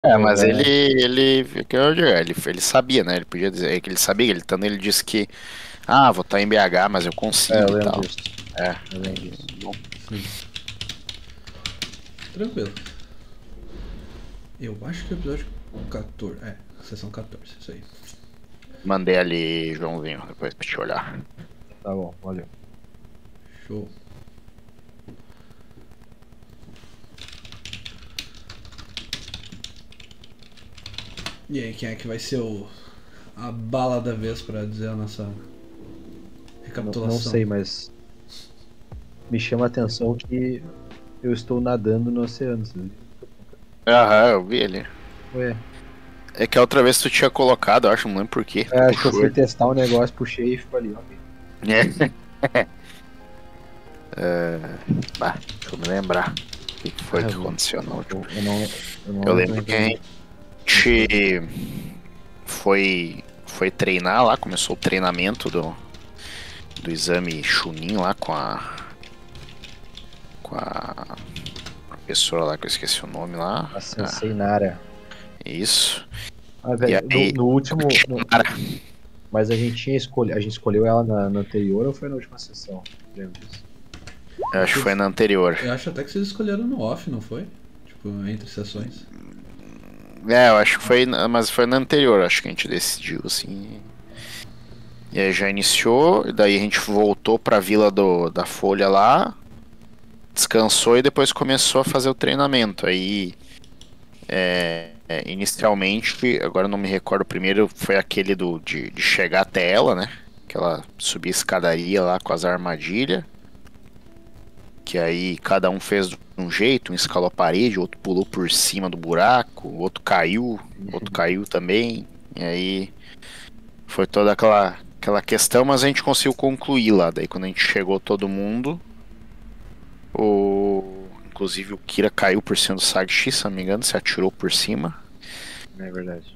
É, mas É, ele sabia, né? Ele podia dizer que ele sabia, ele disse que, vou estar em BH, mas eu eu consigo e lembro tal. disso. É, Eu lembro aí, disso. bom, Sim. Tranquilo. Eu acho que é o episódio 14. É, sessão 14, isso aí. mandei ali, Joãozinho, depois pra te olhar. Tá bom, valeu. Show. E aí, quem é que vai ser a bala da vez pra dizer a nossa Não recapitulação? sei, mas me chama a atenção que eu estou nadando no oceano, você viu? Aham, eu vi ele. Ué, É que a outra vez tu tinha colocado, eu acho, não lembro por quê. Tu acho que eu puxou fui ele. testar um negócio, puxei e ficou ali, ok. É. Bah, deixa eu me lembrar. O que que foi Ah, que aconteceu na última? eu não Eu lembro lembro também que a foi muito bem. gente foi treinar lá, começou o treinamento do exame Chunin lá com a professora lá, que eu esqueci o nome lá. A Sensei Nara. Isso. Ah, E velho, aí, no último. Nara, Mas a gente tinha escolhido. A gente escolheu ela na anterior ou foi na última sessão? Lembro disso. eu acho que foi na anterior. Eu acho até que vocês escolheram no off, não foi? Tipo, entre sessões. Eu acho que mas foi na anterior, acho que a gente decidiu, assim. E aí já iniciou, e daí a gente voltou pra Vila da Folha lá, descansou e depois começou a fazer o treinamento. Aí, inicialmente, agora eu não me recordo, o primeiro foi aquele de chegar até ela, né? Que ela subia a escadaria lá com as armadilhas. Que aí cada um fez de um jeito, um escalou a parede, outro pulou por cima do buraco, outro caiu também. E aí foi toda aquela questão, mas a gente conseguiu concluir lá. Daí quando a gente chegou todo mundo, inclusive o Kira caiu por cima do Sagshi, se não me engano, se atirou por cima. Não é verdade.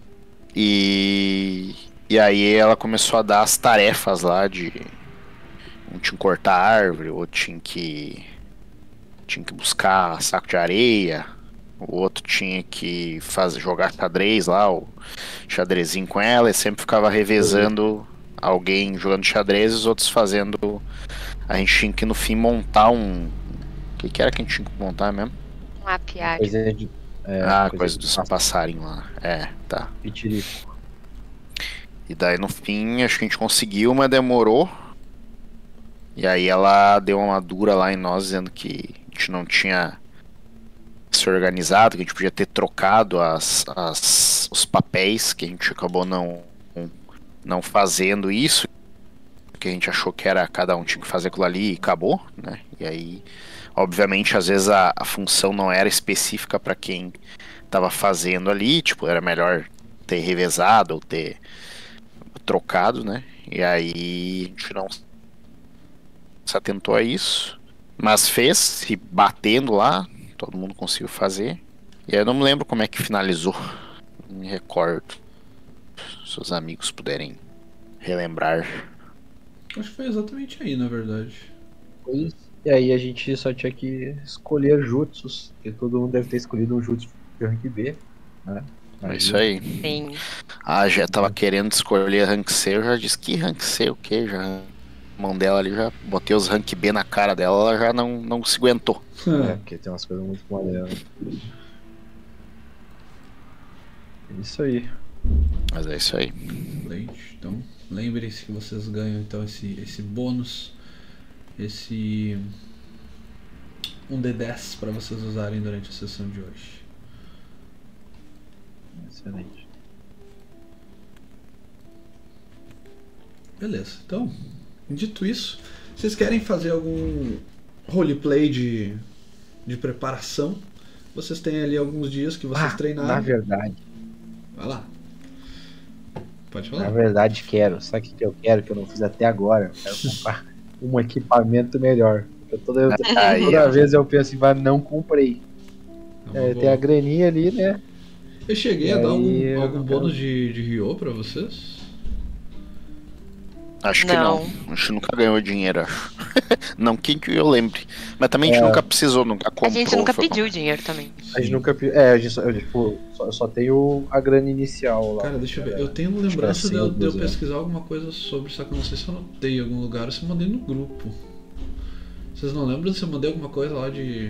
E aí ela começou a dar as tarefas lá de um tinha que cortar a árvore, outro tinha que buscar saco de areia, o outro tinha que jogar xadrez lá, o xadrezinho com ela, e sempre ficava Eu vi. revezando alguém jogando xadrez e os outros fazendo. A gente tinha que no fim montar um. O que era que a gente tinha que montar mesmo? Um apiário. Coisa de. É, Ah, coisa coisa de dos passarinhos lá. É, tá. pitirico. E daí no fim acho que a gente conseguiu, mas demorou. E aí ela deu uma dura lá em nós dizendo que a gente não tinha se organizado, que a gente podia ter trocado os papéis, que a gente acabou não fazendo isso, que a gente achou que era cada um tinha que fazer aquilo ali e acabou, né? E aí, obviamente, às vezes a função não era específica para quem estava fazendo ali, tipo, era melhor ter revezado ou ter trocado, né? E aí a gente não se atentou a isso, mas fez, se batendo lá, todo mundo conseguiu fazer. E aí eu não me lembro como é que finalizou, não me recordo. Se os amigos puderem relembrar. Acho que foi exatamente aí, na verdade. Coisas. E aí a gente só tinha que escolher jutsus. Porque todo mundo deve ter escolhido um jutsu de rank B, né? É isso Imagino. aí. Sim. Já tava querendo escolher rank C, eu já disse que rank C o quê? Já a mão dela ali, já botei os rank B na cara dela, ela já não se aguentou. É, porque tem umas coisas muito maneiras. É isso aí. Mas é isso aí. Excelente. Então, lembrem-se que vocês ganham então esse bônus, esse um D10 para vocês usarem durante a sessão de hoje. Excelente. Beleza. Então, dito isso, vocês querem fazer algum roleplay de preparação? Vocês têm ali alguns dias que vocês Na treinaram. verdade, Vai lá. Pode na falar. verdade quero. Sabe o que eu quero que eu não fiz até agora? Eu quero comprar um equipamento melhor. Aí, Toda ó. vez eu penso em, não comprei. É uma É, tem a boa. graninha ali, né? Eu cheguei E a dar aí algum eu bônus quero. de Ryo pra vocês? Acho que não. Não. A gente nunca ganhou dinheiro, acho. Não. Não que eu lembre. Mas também a gente nunca precisou, nunca comprou. A gente nunca foi pediu dinheiro também. A gente nunca. A gente só, eu, tipo, só tenho a grana inicial lá. Cara, deixa eu ver. Eu tenho Acho que lembrança é de eu assim, 200. pesquisar alguma coisa sobre, só que eu não sei se eu anotei em algum lugar ou se eu mandei no grupo. Vocês não lembram se eu mandei alguma coisa lá de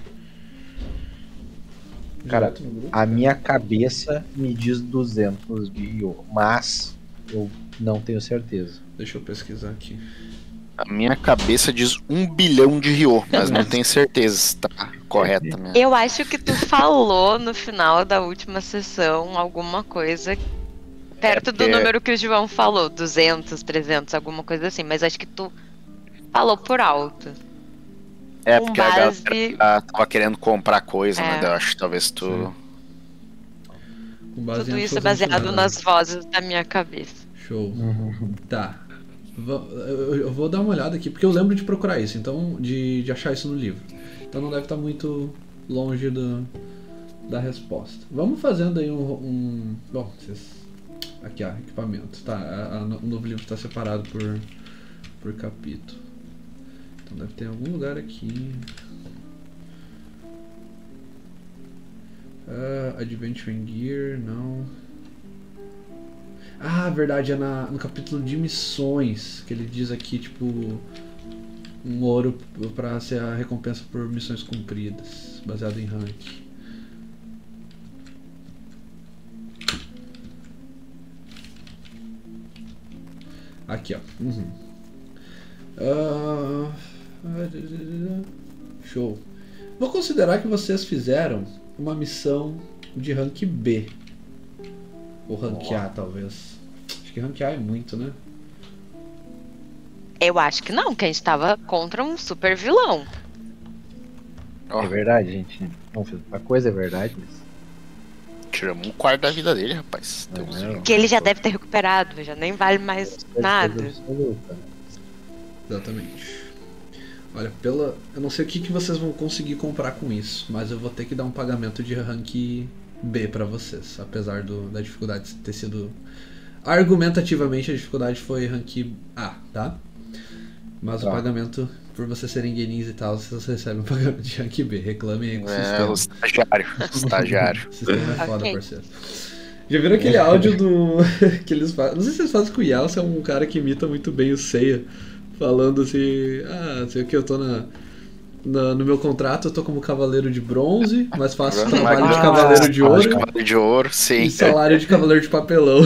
Cara, direto no grupo? A minha cabeça me diz 200 de Rio, mas eu não tenho certeza. Deixa eu pesquisar aqui. A minha cabeça diz 1 bilhão de Ryo, mas não tenho certeza se tá correta mesmo. Eu acho que tu falou no final da última sessão alguma coisa perto do porque- número que o João falou, 200, 300, alguma coisa assim, mas acho que tu falou por alto. É, Com porque base- a galera tava querendo comprar coisa, né? É. Daí eu acho que talvez tu. Sim. Com base Tudo em isso é absolutamente baseado nada. nas vozes da minha cabeça. Show. Tá. Eu vou dar uma olhada aqui, porque eu lembro de procurar isso, então de achar isso no livro. Então não deve estar muito longe da resposta. Vamos fazendo aí bom, aqui ó, equipamento. Tá, o novo livro está separado por capítulo. Então deve ter algum lugar aqui. Adventuring Gear, não. Ah, verdade, é no capítulo de missões, que ele diz aqui, tipo, um ouro pra ser a recompensa por missões cumpridas, baseado em rank. Aqui, ó. Show. Vou considerar que vocês fizeram uma missão de rank B. Ou rank A, talvez. Acho que rank A é muito, né? Eu acho que não, que a gente tava contra um super vilão. Ó, É verdade, gente. Não fez muita coisa, é verdade. Mas... tiramos um quarto da vida dele, rapaz. Deus Não. Que ele já deve ter recuperado, já nem vale mais nada. Certeza absoluta. Exatamente. Olha, eu não sei o que vocês vão conseguir comprar com isso, mas eu vou ter que dar um pagamento de rank B pra vocês, apesar da dificuldade ter sido... Argumentativamente a dificuldade foi rank A, tá? Mas Tá. o pagamento, por vocês serem guenins e tal, vocês recebem um pagamento de rank B. Reclamem aí com o É, o sistema. estagiário. Estagiário. O sistema é foda, Ok. parceiro. Já viram aquele áudio do... que eles fazem... Não sei se vocês fazem com o Yeltsin, é um cara que imita muito bem o Seiya, falando assim... Ah, sei o que, eu tô no meu contrato eu tô como cavaleiro de bronze, mas faço trabalho de cavaleiro de ouro Cavaleiro de ouro, sim. e salário de cavaleiro de papelão.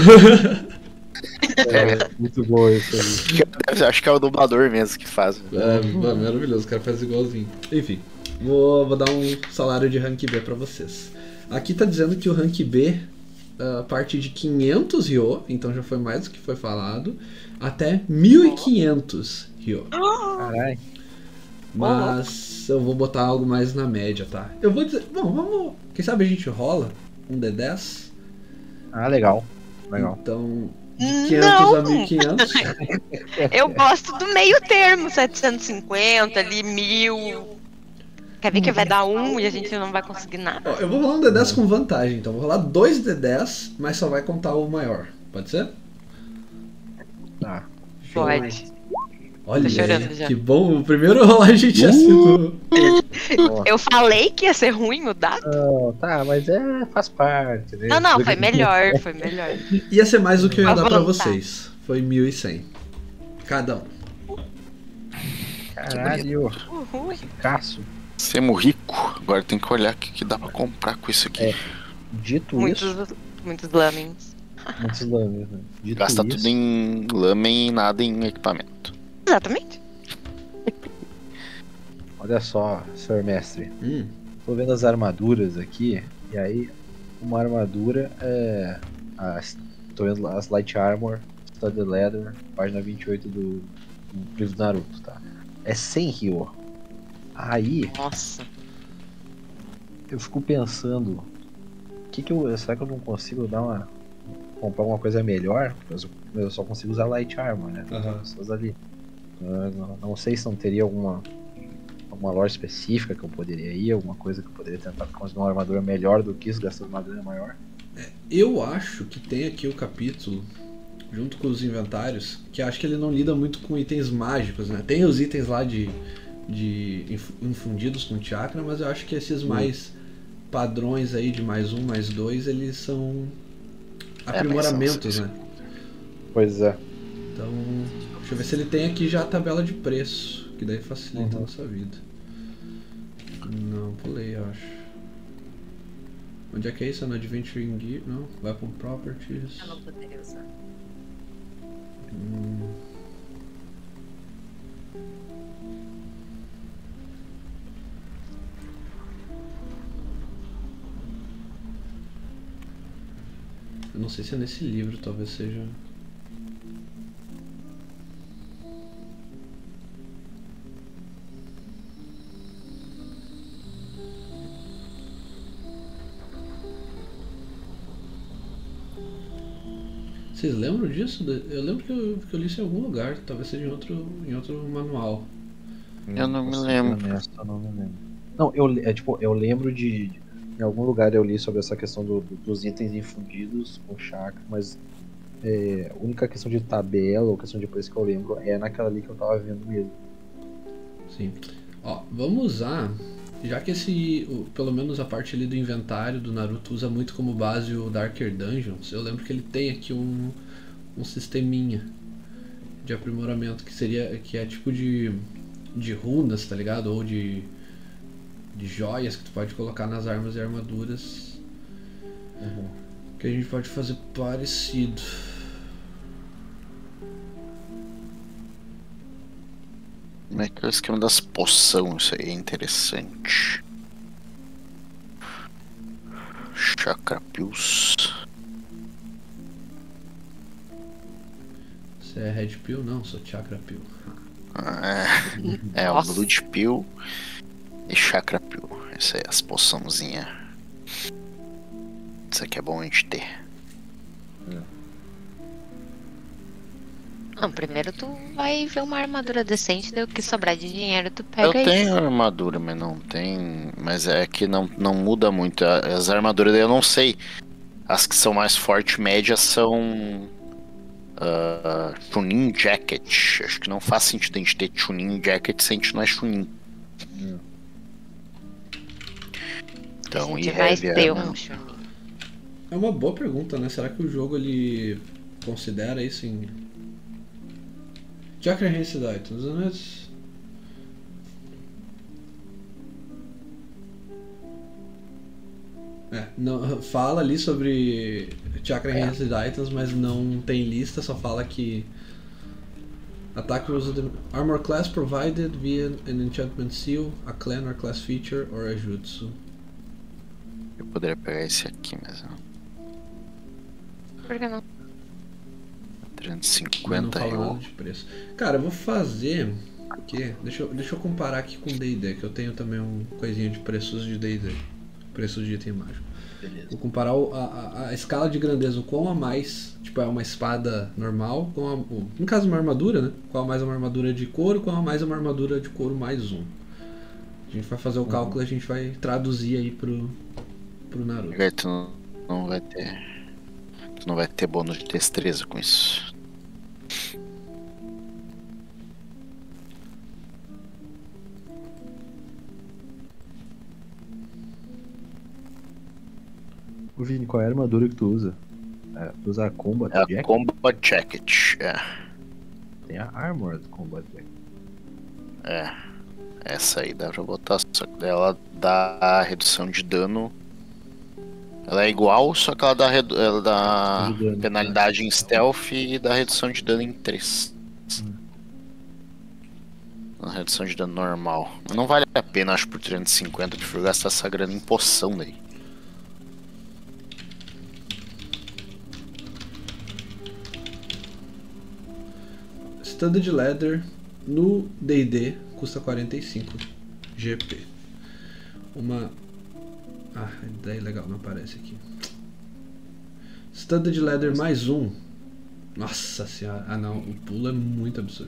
É muito bom isso aí. Acho que é o dublador mesmo que faz. Maravilhoso, o cara faz igualzinho. Enfim, vou dar um salário de rank B pra vocês. Aqui tá dizendo que o rank B parte de 500 Ryo, então já foi mais do que foi falado, até 1.500 Ryo. Caralho. Mas eu vou botar algo mais na média, tá? Eu vou dizer, bom, vamos, quem sabe a gente rola um D10? Ah, legal. Legal. Então, de 500 Não! a 1.500. Eu gosto do meio termo, 750, ali, 1000. Quer ver que vai dar 1 e a gente não vai conseguir nada? Ó, eu vou rolar um D10 com vantagem, então vou rolar 2 D10, mas só vai contar o maior. Pode ser? Tá. Pode. Olha, Tô chorando já. que bom, o primeiro rolagem tinha sido... Eu falei que ia ser ruim o dado? Não, tá, mas faz parte, né? Não, foi melhor, foi melhor. Ia ser mais do que eu ia A dar pra vontade. vocês. Foi 1.100. Cada um. Caralho, Uhul. ricaço. Semos rico. Agora tem que olhar o que dá pra comprar com isso aqui. Dito isso, Muitos lamens. muitos lames, né? Dito Gasta isso, tudo em lamen e nada em equipamento. Exatamente. olha só, senhor mestre. Tô vendo as armaduras aqui, e aí uma armadura é. Tô vendo as Light Armor, Studded Leather, página 28 do livro do Naruto, tá? É 100 Ryo. Aí Nossa. eu fico pensando, será que eu não consigo comprar uma coisa melhor? Eu só consigo usar Light Armor, né? Tem Aham. pessoas ali. Não sei se não teria alguma loja específica que eu poderia ir, alguma coisa que eu poderia tentar conseguir uma armadura melhor do que isso, gastando uma grana maior. Eu acho que tem aqui o capítulo junto com os inventários, que acho que ele não lida muito com itens mágicos, né? Tem os itens lá de infundidos com chakra, mas eu acho que esses mais padrões aí de +1, +2, eles são aprimoramentos, né? Pois é. Então, deixa eu ver se ele tem aqui já a tabela de preço, que daí facilita a nossa vida. Não, pulei, eu acho. Onde é que é isso? É no Adventuring Gear? Não, Weapon Properties. Eu não poderia usar. Eu não sei se é nesse livro, talvez seja. Vocês lembram disso? Eu lembro que eu li isso em algum lugar, talvez seja em outro manual. Eu não me lembro. Eu não me lembro. Não, eu lembro de. Em algum lugar eu li sobre essa questão dos itens infundidos com chakra, mas a única questão de tabela ou questão de preço que eu lembro é naquela ali que eu tava vendo mesmo. Sim. Ó, vamos usar, já que pelo menos a parte ali do inventário do Naruto usa muito como base o Darker Dungeons, eu lembro que ele tem aqui um sisteminha de aprimoramento que é tipo de runas, tá ligado? Ou de joias que tu pode colocar nas armas e armaduras, que a gente pode fazer parecido. Como é que é o esquema das poções? Isso aí é interessante. Chakra Pills. Você é Red Pill? Não, sou Chakra Pill. O Blood Pill e Chakra Pill. Essa aí é as poçãozinhas. Isso aqui é bom a gente ter. Não, primeiro tu vai ver uma armadura decente, daí o que sobrar de dinheiro tu pega Eu tenho isso. armadura, mas não tem. Mas é que não muda muito. As armaduras daí eu não sei. As que são mais forte média são. Chunin Jacket. Acho que não faz sentido a gente ter Chunin Jacket se a gente não é Chunin. Então, A gente e vai Heavy ter Armor. um Chunin. É uma boa pergunta, né? Será que o jogo ele considera isso em Chakra Enhanced Items, né? Não, fala ali sobre Chakra Enhanced Items, mas não tem lista, só fala que attack used armor class provided via an enchantment seal, a clan or class feature, or a jutsu. Eu poderia pegar esse aqui, mas não. Por que não? Mas não 350 fala nada eu. de preço. Cara, eu vou fazer aqui. Deixa eu comparar aqui com o D&D, que eu tenho também um coisinha de preços de D&D. Preços de item mágico. Beleza. Vou comparar a escala de grandeza, o quão a mais, tipo, é uma espada normal, no caso uma armadura, né? Qual a mais uma armadura de couro, qual a mais uma armadura de couro +1. A gente vai fazer o cálculo e a gente vai traduzir aí pro Naruto. Tu não vai ter. Tu não vai ter bônus de destreza com isso. Ô Vini, qual é a armadura que tu usa? Tu usa a Combat É a Jacket? Combat Jacket. Tem a Armored Combat Jacket. Essa aí dá pra botar. Só que ela dá redução de dano. Ela é igual, só que ela dá De dano, penalidade em stealth e dá redução de dano em 3. Uma redução de dano normal. Mas não vale a pena, acho, por 350. Prefiro gastar essa grana em poção daí. Studded Leather no D&D custa 45 GP. Daí legal, não aparece aqui. Studded Leather +1. Nossa senhora. Ah não, o pulo é muito absurdo.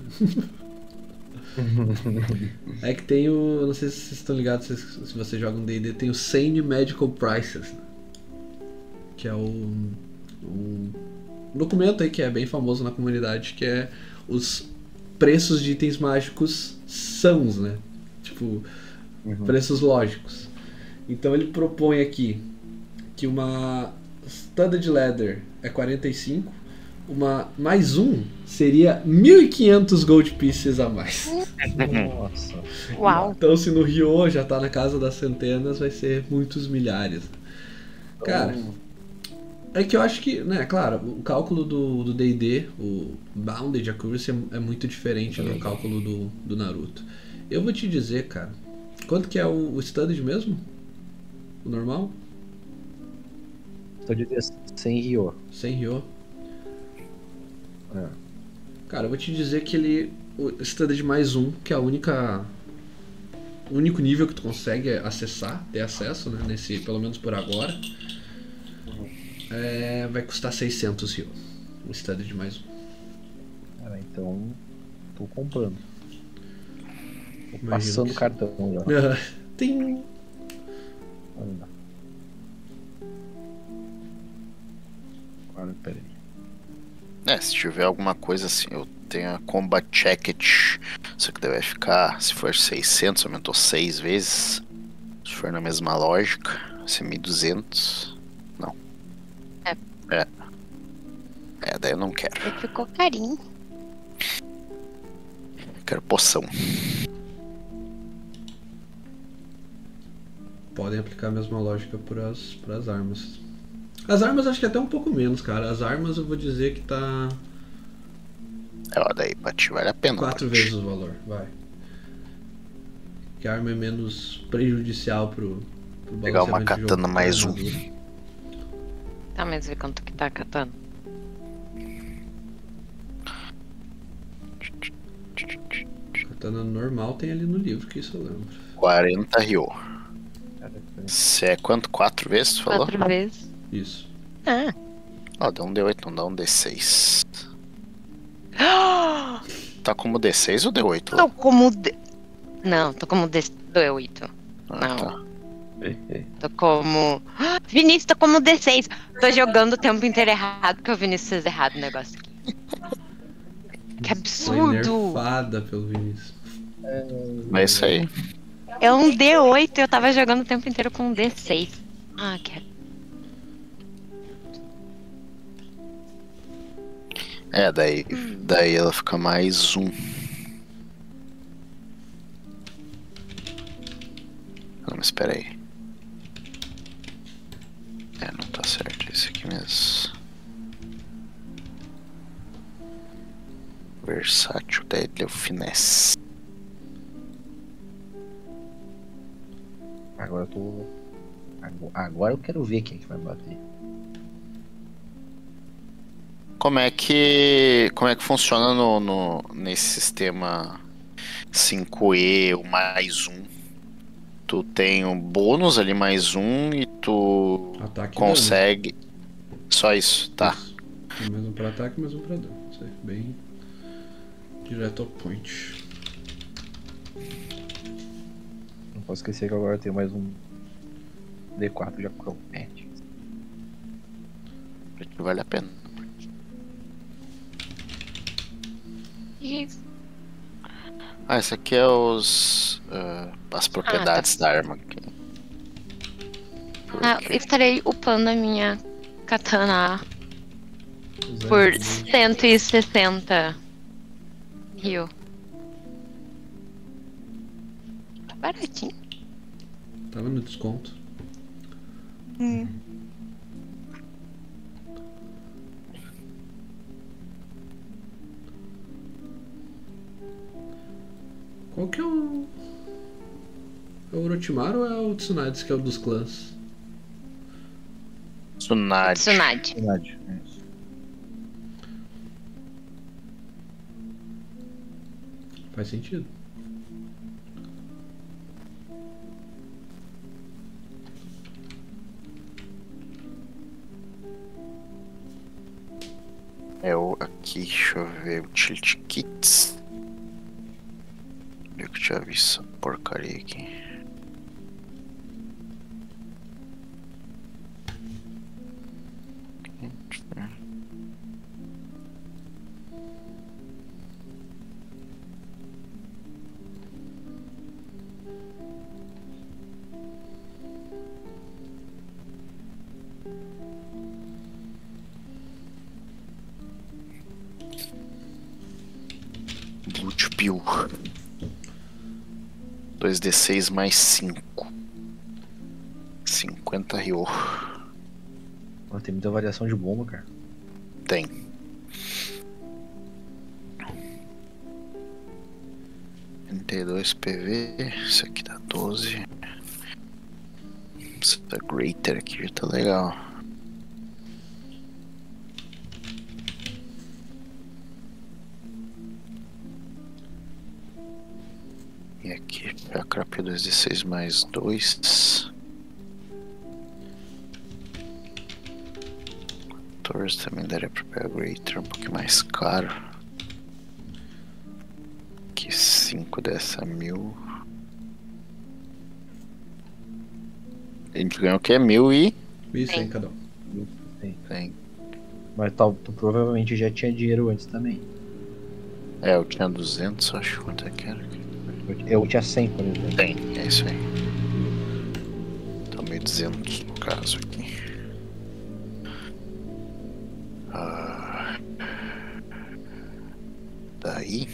É que tem o... Eu não sei se vocês estão ligados, se você joga um D&D, tem o Sane Medical Prices, né? Que é o documento aí que é bem famoso na comunidade, que é os preços de itens mágicos sãos, né? Tipo, preços lógicos. Então ele propõe aqui que uma Studded Leather é 45, uma mais um seria 1.500 gold pieces a mais. Nossa. Uau. Então se no Rio já tá na casa das centenas, vai ser muitos milhares. Cara, é que eu acho que, né, claro, o cálculo do D&D, o Bounded Accuracy é muito diferente do cálculo do Naruto. Eu vou te dizer, cara, quanto que é o Studded mesmo? O normal? Tô de 100 Ryo. 100 Ryo. É. Cara, eu vou te dizer que o Studded mais um, que é o único nível que tu consegue acessar, ter acesso, né, nesse, pelo menos por agora, vai custar 600 Ryo. O Studded mais um. Cara, então tô comprando. Tô Imagino passando que o cartão já. Tem. Olha. Agora, peraí. Se tiver alguma coisa assim, eu tenho a Combat Jacket. Isso aqui deve ficar, se for 600, aumentou 6 vezes. Se for na mesma lógica, vai ser 1.200. Não. Daí eu não quero. Ficou carinho. Quero poção. Podem aplicar a mesma lógica para as armas. As armas acho que até um pouco menos, cara. As armas eu vou dizer que tá Daí pra ti vale a pena. 4 vezes o valor, vai. Que a arma é menos prejudicial pro Pegar uma balanceamento de katana jogo, mais um. armadura. Tá, mas vê quanto que tá catando. Katana normal tem ali no livro, que isso eu lembro. 40 Ryo. Se é quanto? 4 vezes, tu falou? 4 vezes. Isso. Ah. Dá um D8, não dá um D6. Tá como D6 ou D8 lá? Tô como Não, tô como D8. Ah, Não. tá. Tô como... Vinícius, tô como D6. Tô jogando o tempo inteiro errado, porque o Vinícius fez errado o negócio aqui. Que Foi absurdo! nerfada pelo Vinícius. É isso aí. É um D8 e eu tava jogando o tempo inteiro com um D6. Ah, que... Daí ela fica mais um. Não, mas espera aí. Não tá certo esse aqui mesmo. Versátil, daí ele é o finesse. Agora eu tô. Agora eu quero ver quem que vai bater. Como é que funciona nesse sistema 5E, o mais um? Tu tem um bônus ali mais um e tu Ataque e consegue. Só isso, tá. Isso. Mais um pra ataque, mais um pra dano. Isso aí, bem direto ao point. Não posso esquecer que agora eu tenho mais um D4 já promete. Vale a pena. Isso. Esse aqui é as propriedades da arma. Aqui. Estarei upando a minha katana por 160 Rio. Tá baratinho. Tava no desconto. Qual que é o... É o Orochimaru ou é o Tsunade, que é o dos clãs? Tsunade. Verdade. É isso. Faz sentido. Aqui, deixa eu ver, Utility Kits. Eu que já vi essa porcaria aqui. Blood Pill. 2d6 mais 5. 50 Ryo. Tem muita variação de bomba, cara. Tem. $32 PV. Isso aqui dá 12. Essa Greater aqui já tá legal. E aqui, Chakra P 2d6 mais 2. 14 também daria pra pegar Greater, um pouquinho mais caro. Aqui 5 dessa 1000. A gente ganhou o que? 1000 e... 1.100 cada um. Tem. Mas tu provavelmente já tinha dinheiro antes também. É, eu tinha 200, acho. Quanto é que era? Eu tinha 100, por exemplo. Tem, é isso aí. Então 1.200 no caso aqui. Daí...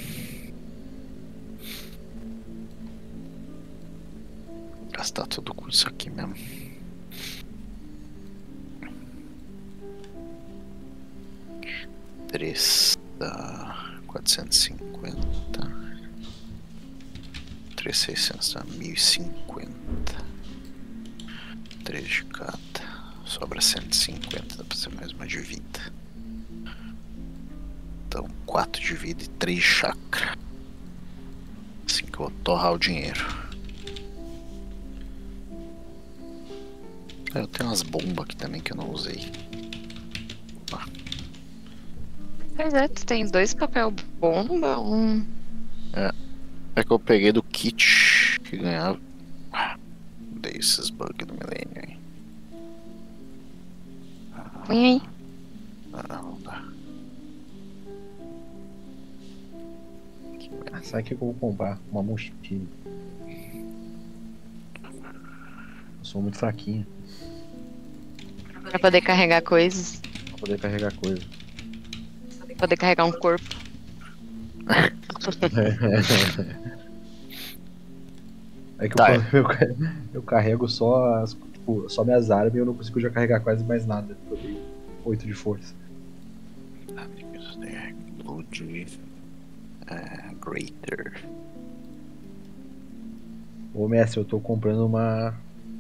gastar tudo com isso aqui mesmo. Três dá 450. 3.600 dá 1.050. 3 de cada. Sobra 150, dá pra ser mais uma de vida. Então 4 de vida e 3 de chakra. Assim que eu vou torrar o dinheiro. Eu tenho umas bombas aqui também que eu não usei. Pois é, tu tem 2 papel bomba, É que eu peguei do kit que ganhava. Dei esses bugs do milênio aí. Põe aí. Não dá. Sabe o que eu vou comprar? Uma mochila. Eu sou muito fraquinho Pra poder carregar coisas. pra poder carregar coisa. Pra poder carregar um corpo. É que Tá, eu carrego só tipo, só minhas armas e eu não consigo já carregar quase mais nada. Eu tenho 8 de força. Greater. Ô mestre, eu tô comprando uma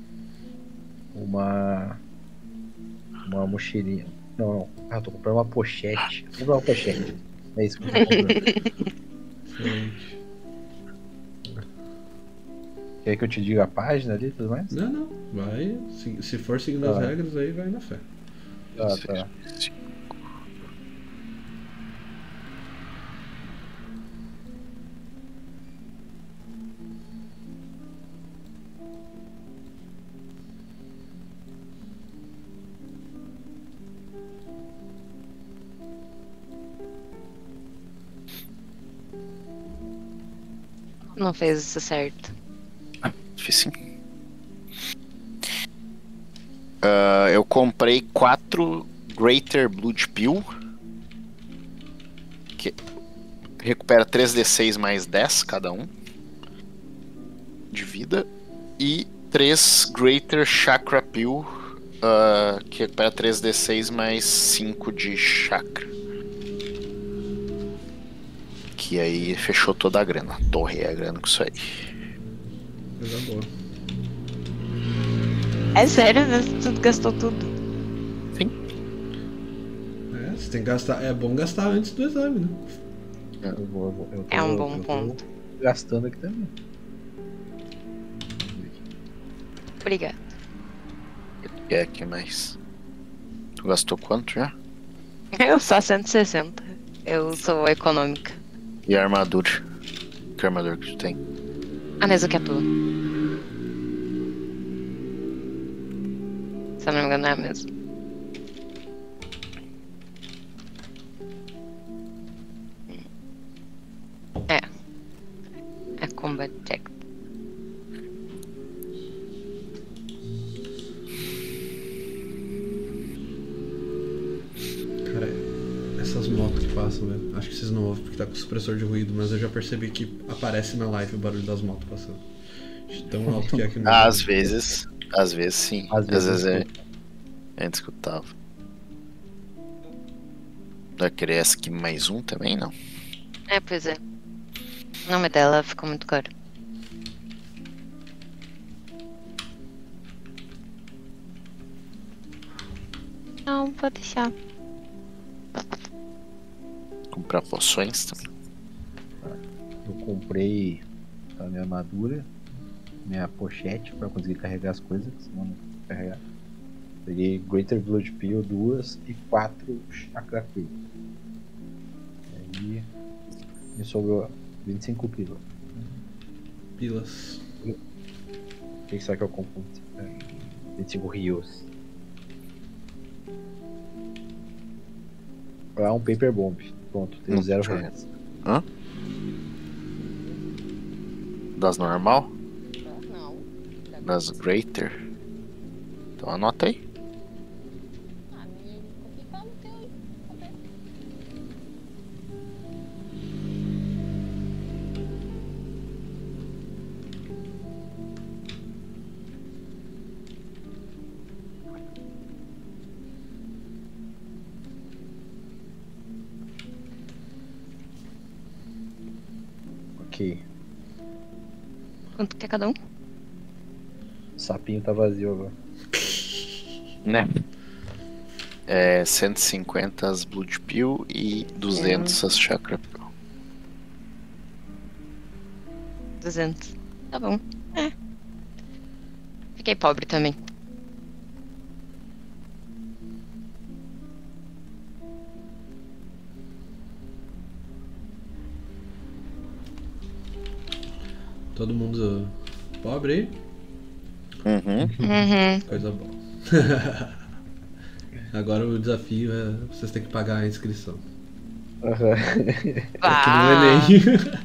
mochilinha. Não. Ah, eu tô comprando uma pochete. Vou comprar uma pochete. É isso que eu tô comprando. Quer que eu te diga a página ali e tudo mais? Não. Vai. Se for seguindo as regras, aí vai na fé. Tá. Não fez isso certo. Fiz sim. Eu comprei 4 Greater Blood Pill. Que recupera 3d6 mais 10 cada um. De vida. E 3 Greater Chakra Pill. Que recupera 3d6 mais 5 de chakra. Que aí fechou toda a grana. Torrei a grana com isso aí. Coisa boa. É sério, né? Tu gastou tudo. Sim. Você tem que gastar. É bom gastar antes do exame, né? É um bom ponto. Gastando aqui também. Obrigada. Que mais? Tu gastou quanto já? Eu só 160. Eu sou econômica. E a armadura? Que armadura que tu tem? A mesma que a tua. Se eu não me engano, é a mesma. É Combat Tech. Cara, essas motos que passam, velho. Acho que vocês não ouvem porque tá com supressor de ruído, mas eu já percebi que aparece na live o barulho das motos passando. De tão alto que é aqui no Às vezes sim. Às vezes é indiscutável. Vai querer essa aqui mais um também, não? É, pois é. O nome dela ficou muito caro. Não, pode deixar. Comprar poções também. Eu comprei a minha armadura, minha pochete pra conseguir carregar as coisas, senão não consigo carregar. Peguei Greater Blood Pill 2 e 4 Chakra Pill. Aí me sobrou 25 pilas. Pilas. O que será que eu compro? 25 rios. Ah, um Paper Bomb. Pronto, tenho R$0. Hã? Das normal? Não. Das Greater? Então anota aí. Ok. Quanto que é cada um? O sapinho tá vazio agora. Né? É 150 as Blood Pill e 200 as Chakra Pill. 200. Tá bom. É. Fiquei pobre também. Todo mundo pobre aí? Uhum. Coisa boa. Agora o desafio é vocês terem que pagar a inscrição. Aqui no Enem.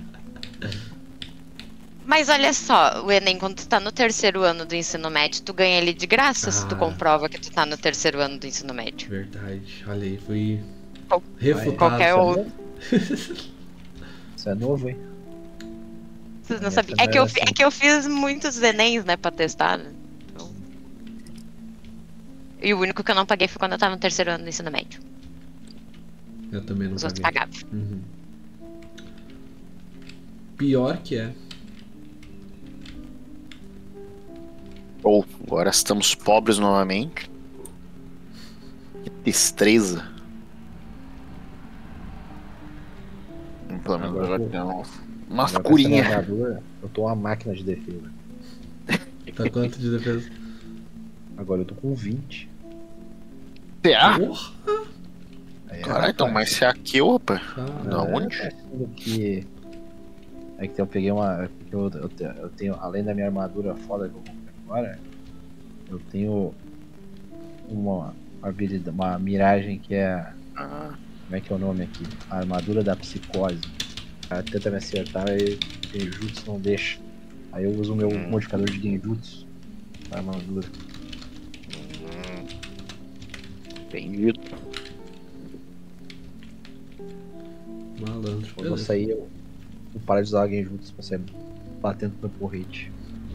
Mas olha só, o Enem, quando tu tá no terceiro ano do ensino médio, tu ganha ele de graça se tu comprova que tu tá no terceiro ano do ensino médio. Verdade. Olha aí, fui Qual- refutado. Qualquer sabe? outro. Isso é novo, hein? Vocês não Essa sabiam. não É que, era eu, assim. é que eu fiz muitos Enems, né, pra testar. Né? Então... E o único que eu não paguei foi quando eu tava no terceiro ano do ensino médio. Eu também não Os outros paguei. pagavam. Uhum. Pior que é. Ou agora estamos pobres novamente. Que destreza. Pelo menos agora tem umas Agora, curinhas. com essa armadura, eu tô uma máquina de defesa. Tá quanto de defesa? Agora eu tô com 20. CA? Porra! Aí, Caralho, então mais CA que eu, rapaz. Da onde? Que... É que eu peguei uma. Eu tenho, além da minha armadura foda que eu comprei agora, eu tenho uma habilidade, uma miragem que é. Como é que é o nome aqui? A armadura da psicose. O cara tenta me acertar e Genjutsu não deixa. Aí eu uso o meu modificador de Genjutsu na armadura. Entendido. Malandro. Quando eu sair, eu vou parar de usar Genjutsu pra sair batendo no meu porrete.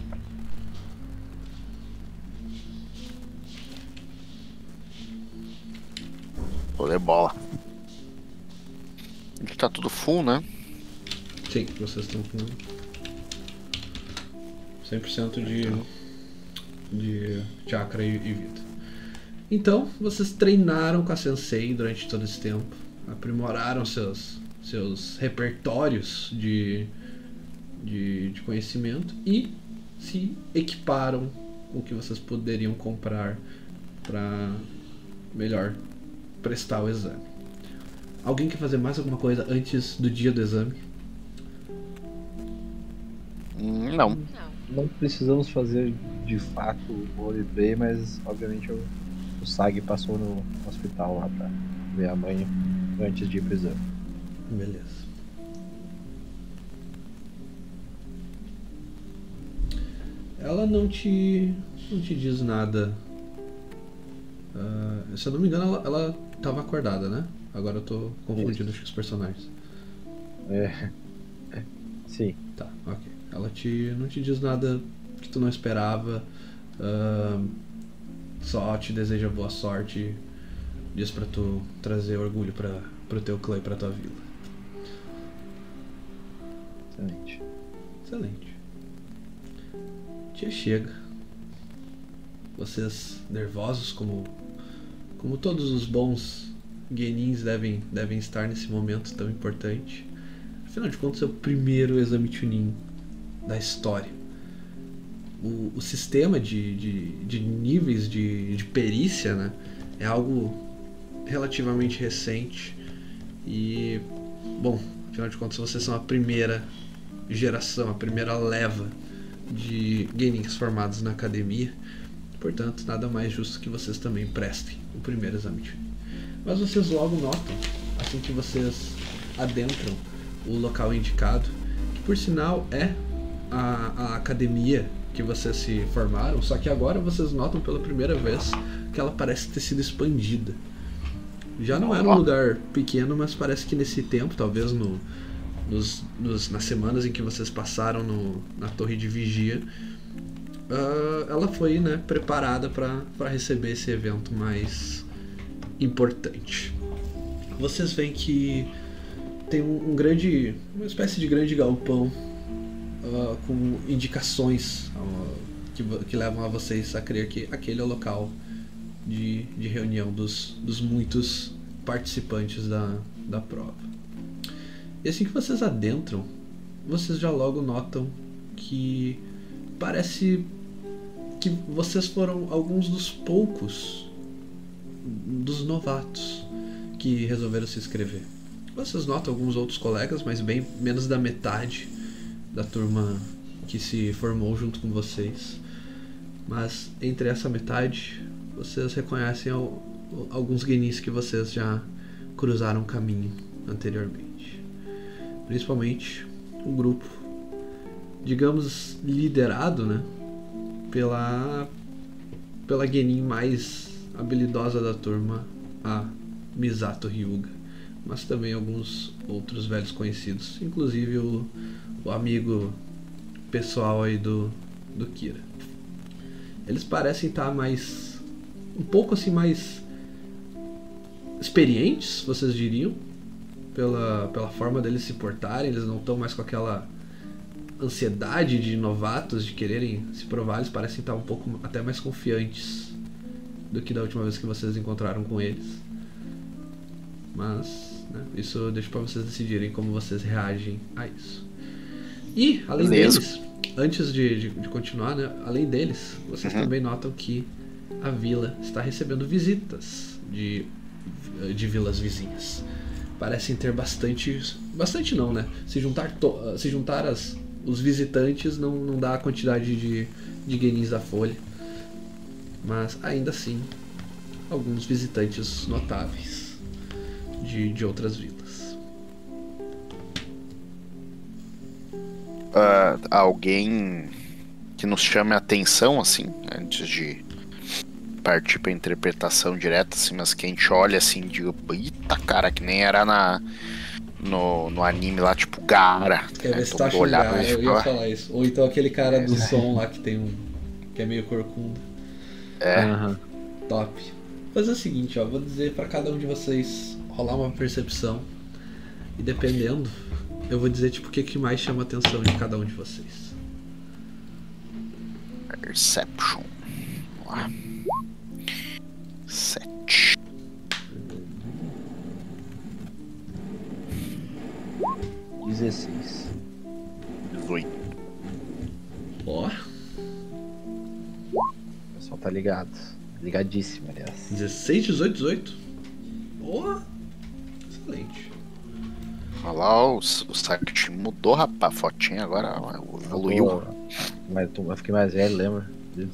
Vou ler bola. Aqui tá tudo full, né? Sim, vocês estão com 100% de chakra e vida. Então, vocês treinaram com a Sensei durante todo esse tempo, aprimoraram seus repertórios de conhecimento e se equiparam com o que vocês poderiam comprar para melhor prestar o exame. Alguém quer fazer mais alguma coisa antes do dia do exame? Não. Não precisamos fazer de fato o roleplay, mas obviamente o Sag passou no hospital lá pra ver a mãe antes de ir pro exame. Beleza. Ela não te diz nada. Se eu não me engano, ela tava acordada, né? Agora eu tô confundindo os personagens. Sim. Tá, ok. Ela não te diz nada que tu não esperava. Só te deseja boa sorte. Diz pra tu trazer orgulho pro teu clã e pra tua vila. Excelente. Excelente. Tia chega. Vocês nervosos como todos os bons genins devem estar nesse momento tão importante. Afinal de contas é o primeiro exame Chunin da história. O sistema de níveis de perícia, né, é algo relativamente recente e, bom, afinal de contas vocês são a primeira geração, a primeira leva de genins formados na academia, portanto nada mais justo que vocês também prestem o primeiro exame Chunin. Mas vocês logo notam, assim que vocês adentram o local indicado, que por sinal é a academia que vocês se formaram, só que agora vocês notam pela primeira vez que ela parece ter sido expandida. Já não era um lugar pequeno, mas parece que nesse tempo, talvez nas semanas em que vocês passaram na torre de vigia, ela foi, né, preparada para receber esse evento mais importante. Vocês veem que tem uma espécie de grande galpão com indicações que levam a vocês a crer que aquele é o local de reunião dos muitos participantes da prova. E assim que vocês adentram, vocês já logo notam que parece que vocês foram alguns dos poucos dos novatos que resolveram se inscrever. Vocês notam alguns outros colegas, mas bem menos da metade da turma que se formou junto com vocês. Mas entre essa metade, vocês reconhecem alguns genins que vocês já cruzaram caminho anteriormente. Principalmente um grupo, digamos, liderado, né, pela genin mais habilidosa da turma, a Misato Hyuga, mas também alguns outros velhos conhecidos, inclusive o amigo pessoal aí do Kira. Eles parecem estar um pouco assim mais experientes, vocês diriam, pela forma deles se portarem. Eles não estão mais com aquela ansiedade de novatos, de quererem se provar. Eles parecem estar um pouco até mais confiantes do que da última vez que vocês encontraram com eles. Mas, né, isso eu deixo para vocês decidirem como vocês reagem a isso. E, além deles, antes de continuar, né, além deles, vocês também notam que a vila está recebendo visitas de vilas vizinhas. Parecem ter bastante não, né? Se juntar os visitantes não dá a quantidade de genins da folha. Mas ainda assim, alguns visitantes notáveis de outras vilas. Alguém que nos chame a atenção, assim, antes de partir pra interpretação direta, assim, mas que a gente olha assim e diga, eita, cara, que nem era no anime lá, tipo Gaara. Quer ver se tá achando Gaara, eu ia falar isso. Ou então aquele cara do som lá que é meio corcunda. Top. Vou fazer o seguinte, ó, vou dizer pra cada um de vocês rolar uma percepção, e dependendo, eu vou dizer tipo o que mais chama a atenção de cada um de vocês. Perception. Vamos lá. 7. 16. 18. Ó. O pessoal tá ligado. Ligadíssimo, aliás. 16, 18, 18. Ó. Excelente. Olha lá, o site mudou, rapaz. A fotinha agora evoluiu. Mas eu fiquei mais velho, lembra?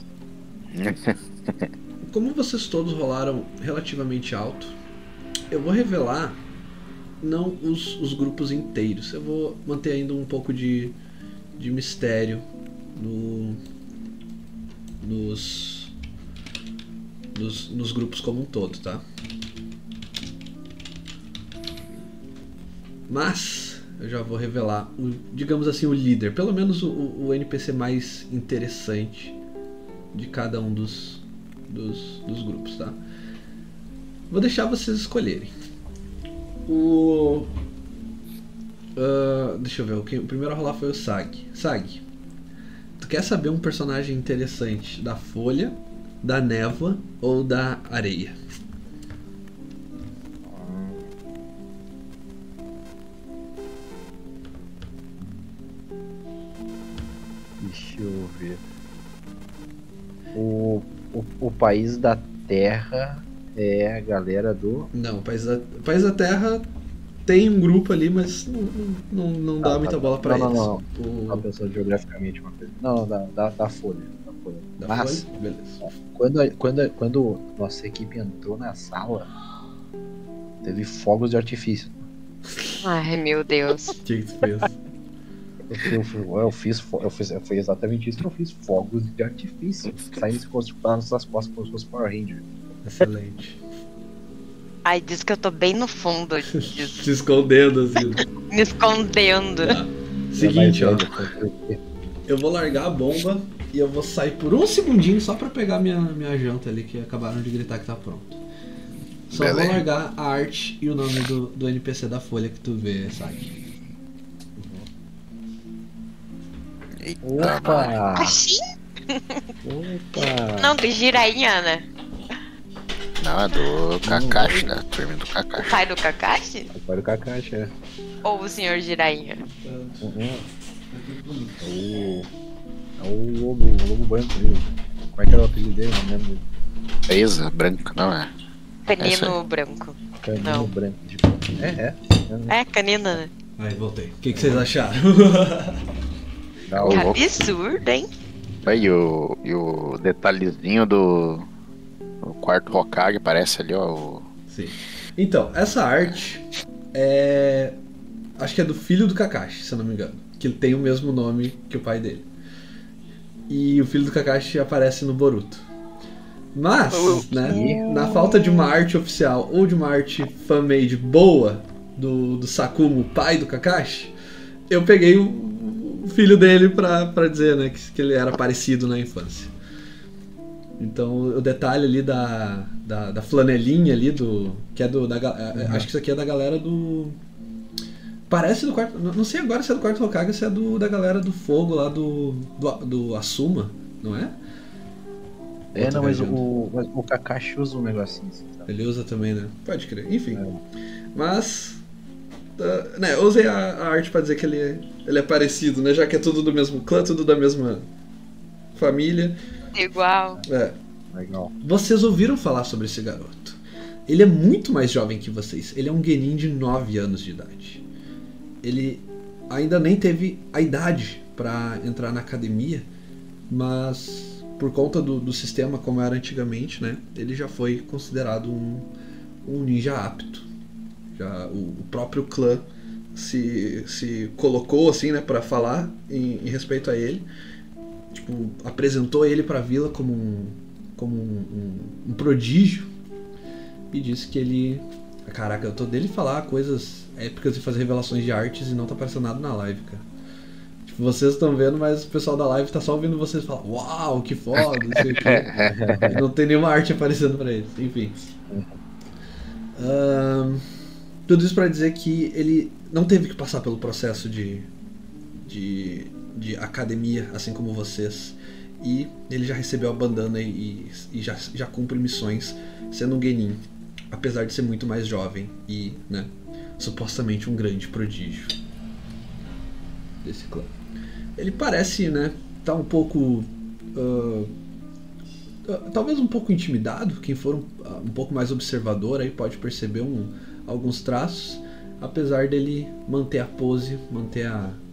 Como vocês todos rolaram relativamente alto, eu vou revelar não os grupos inteiros. Eu vou manter ainda um pouco de mistério nos grupos como um todo, tá? Mas eu já vou revelar, digamos assim, o líder. Pelo menos o NPC mais interessante de cada um dos grupos, tá? Vou deixar vocês escolherem. Deixa eu ver, o primeiro a rolar foi o Sag. Sag, tu quer saber um personagem interessante da folha, da névoa ou da areia? Deixa eu ver. O país da terra é a galera do... Não, o país da terra tem um grupo ali, mas não dá muita bola pra eles. Não. Uma pessoa geograficamente uma coisa. Não, da folha. Mas, folha? Beleza. Quando nossa equipe entrou na sala, teve fogos de artifício. Ai, meu Deus. O que tu fez? Eu fiz exatamente isso que eu fiz. Fogos de artifício. Saindo nas nossas costas como se fosse Power Ranger. Excelente. Ai, diz que eu tô bem no fundo disso. Se escondendo assim. Me escondendo. Tá. Seguinte, ó. Eu vou largar a bomba e eu vou sair por um segundinho só pra pegar minha janta ali, que acabaram de gritar que tá pronto. Só Beleza. vou largar a arte e o nome do NPC da folha que tu vê, sabe? Opa! Assim? Opa! Não, do Jiraiya, né? Não, é do Kakashi, da turma do O Kakashi. pai do Kakashi? Agora o Kakashi, é. Ou o senhor Jiraiya? É o lobo branco dele. Como é que era o apelido dele? Não lembro. Presa, branco, não é? Canino branco. Canino Não. branco. Tipo. É, canina, né? Aí, voltei. O que vocês acharam? Não, Que louco. absurdo, hein? E o detalhezinho do quarto Hokage parece ali, ó. Sim. Então, essa arte acho que é do filho do Kakashi, se eu não me engano. Que ele tem o mesmo nome que o pai dele. E o filho do Kakashi aparece no Boruto. Mas, né, na falta de uma arte oficial ou de uma arte fan-made boa do Sakumo, pai do Kakashi, eu peguei o filho dele pra dizer, né, que ele era parecido na infância. Então o detalhe ali da flanelinha ali que é acho que isso aqui é da galera do... Parece do quarto... Não sei agora se é do quarto Hokage ou se é da galera do fogo lá do Asuma, não é? não, mas o Kakashi usa um negocinho assim, sabe? Ele usa também, né? Pode crer. Enfim. Mas... né, eu usei a arte pra dizer que ele é parecido, né? Já que é tudo do mesmo clã, tudo da mesma família. Igual. Legal. Vocês ouviram falar sobre esse garoto? Ele é muito mais jovem que vocês. Ele é um genin de 9 anos de idade. Ele ainda nem teve a idade pra entrar na academia, mas por conta do sistema como era antigamente, né? Ele já foi considerado um ninja apto. Já o próprio clã se colocou assim, né, para falar em respeito a ele. Tipo, apresentou ele pra vila como um prodígio e disse que ele... Caraca, eu tô dele falar coisas épicas e fazer revelações de artes e não tá aparecendo nada na live, cara. Tipo, vocês estão vendo, mas o pessoal da live tá só ouvindo vocês falar: uau, que foda, não sei o quê. Não tem nenhuma arte aparecendo pra eles, enfim. Tudo isso pra dizer que ele não teve que passar pelo processo de academia, assim como vocês. E ele já recebeu a bandana e já cumpre missões sendo um genin, apesar de ser muito mais jovem e, né, supostamente um grande prodígio desse clã. Ele parece, né, tá um pouco... talvez um pouco intimidado. Quem for um pouco mais observador aí pode perceber alguns traços, apesar dele manter a pose, manter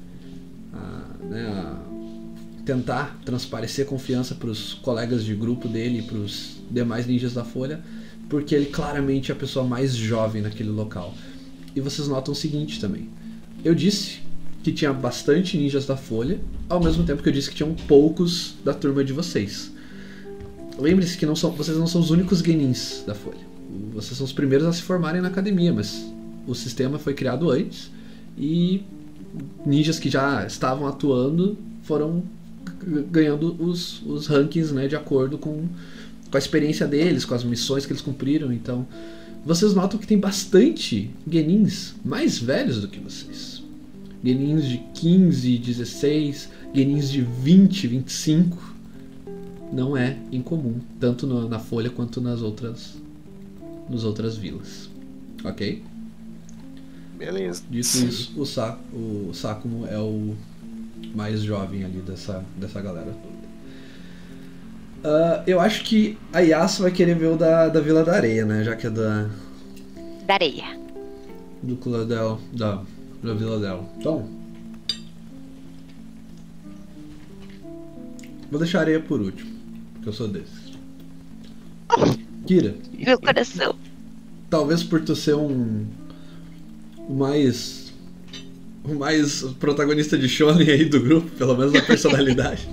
tentar transparecer confiança para os colegas de grupo dele e para os demais ninjas da Folha, porque ele claramente é a pessoa mais jovem naquele local. E vocês notam o seguinte também: eu disse que tinha bastante ninjas da Folha, ao mesmo tempo que eu disse que tinham poucos da turma de vocês. Lembre-se que vocês não são os únicos genins da Folha. Vocês são os primeiros a se formarem na academia, mas o sistema foi criado antes e ninjas que já estavam atuando foram ganhando os rankings, né, de acordo com a experiência deles, com as missões que eles cumpriram. Então vocês notam que tem bastante genins mais velhos do que vocês. Genins de 15, 16, genins de 20, 25. Não é incomum, tanto na Folha quanto nas outras vilas. Ok? Beleza. Dito isso, o Sakumo é o mais jovem ali dessa galera toda. Eu acho que a Yasuo vai querer ver o da Vila da Areia, né? Já que é Da areia. do clã dela, da vila dela. Então, vou deixar a areia por último, porque eu sou desses. Kira, Meu coração. talvez por tu ser o mais protagonista de shonen aí do grupo, pelo menos na personalidade,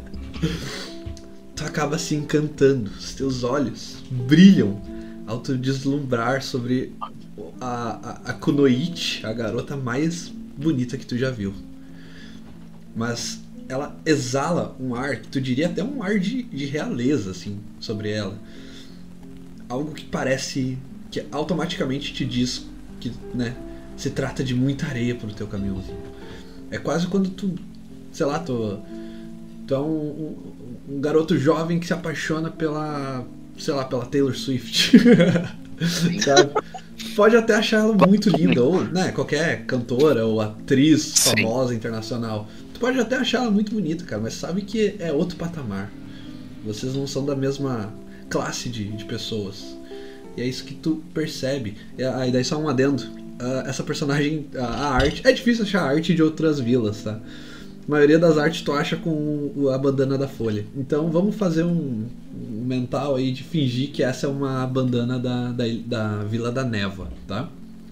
tu acaba se encantando. Os teus olhos brilham ao tu deslumbrar sobre a Kunoichi, a garota mais bonita que tu já viu. Mas ela exala um ar, que tu diria até um ar de realeza, assim, sobre ela. Algo que parece, que automaticamente te diz que, né, se trata de muita areia pro teu caminhãozinho. É quase quando tu, sei lá, tu é um garoto jovem que se apaixona pela Taylor Swift. Sabe? Pode até achar ela muito linda, ou, né, qualquer cantora ou atriz famosa internacional. Tu pode até achar ela muito bonita, cara, mas sabe que é outro patamar. Vocês não são da mesma classe de pessoas. E é isso que tu percebe. E daí só um adendo. Essa personagem, a arte... É difícil achar arte de outras vilas, tá? A maioria das artes tu acha com a bandana da Folha. Então vamos fazer um mental aí de fingir que essa é uma bandana da Vila da Névoa, tá?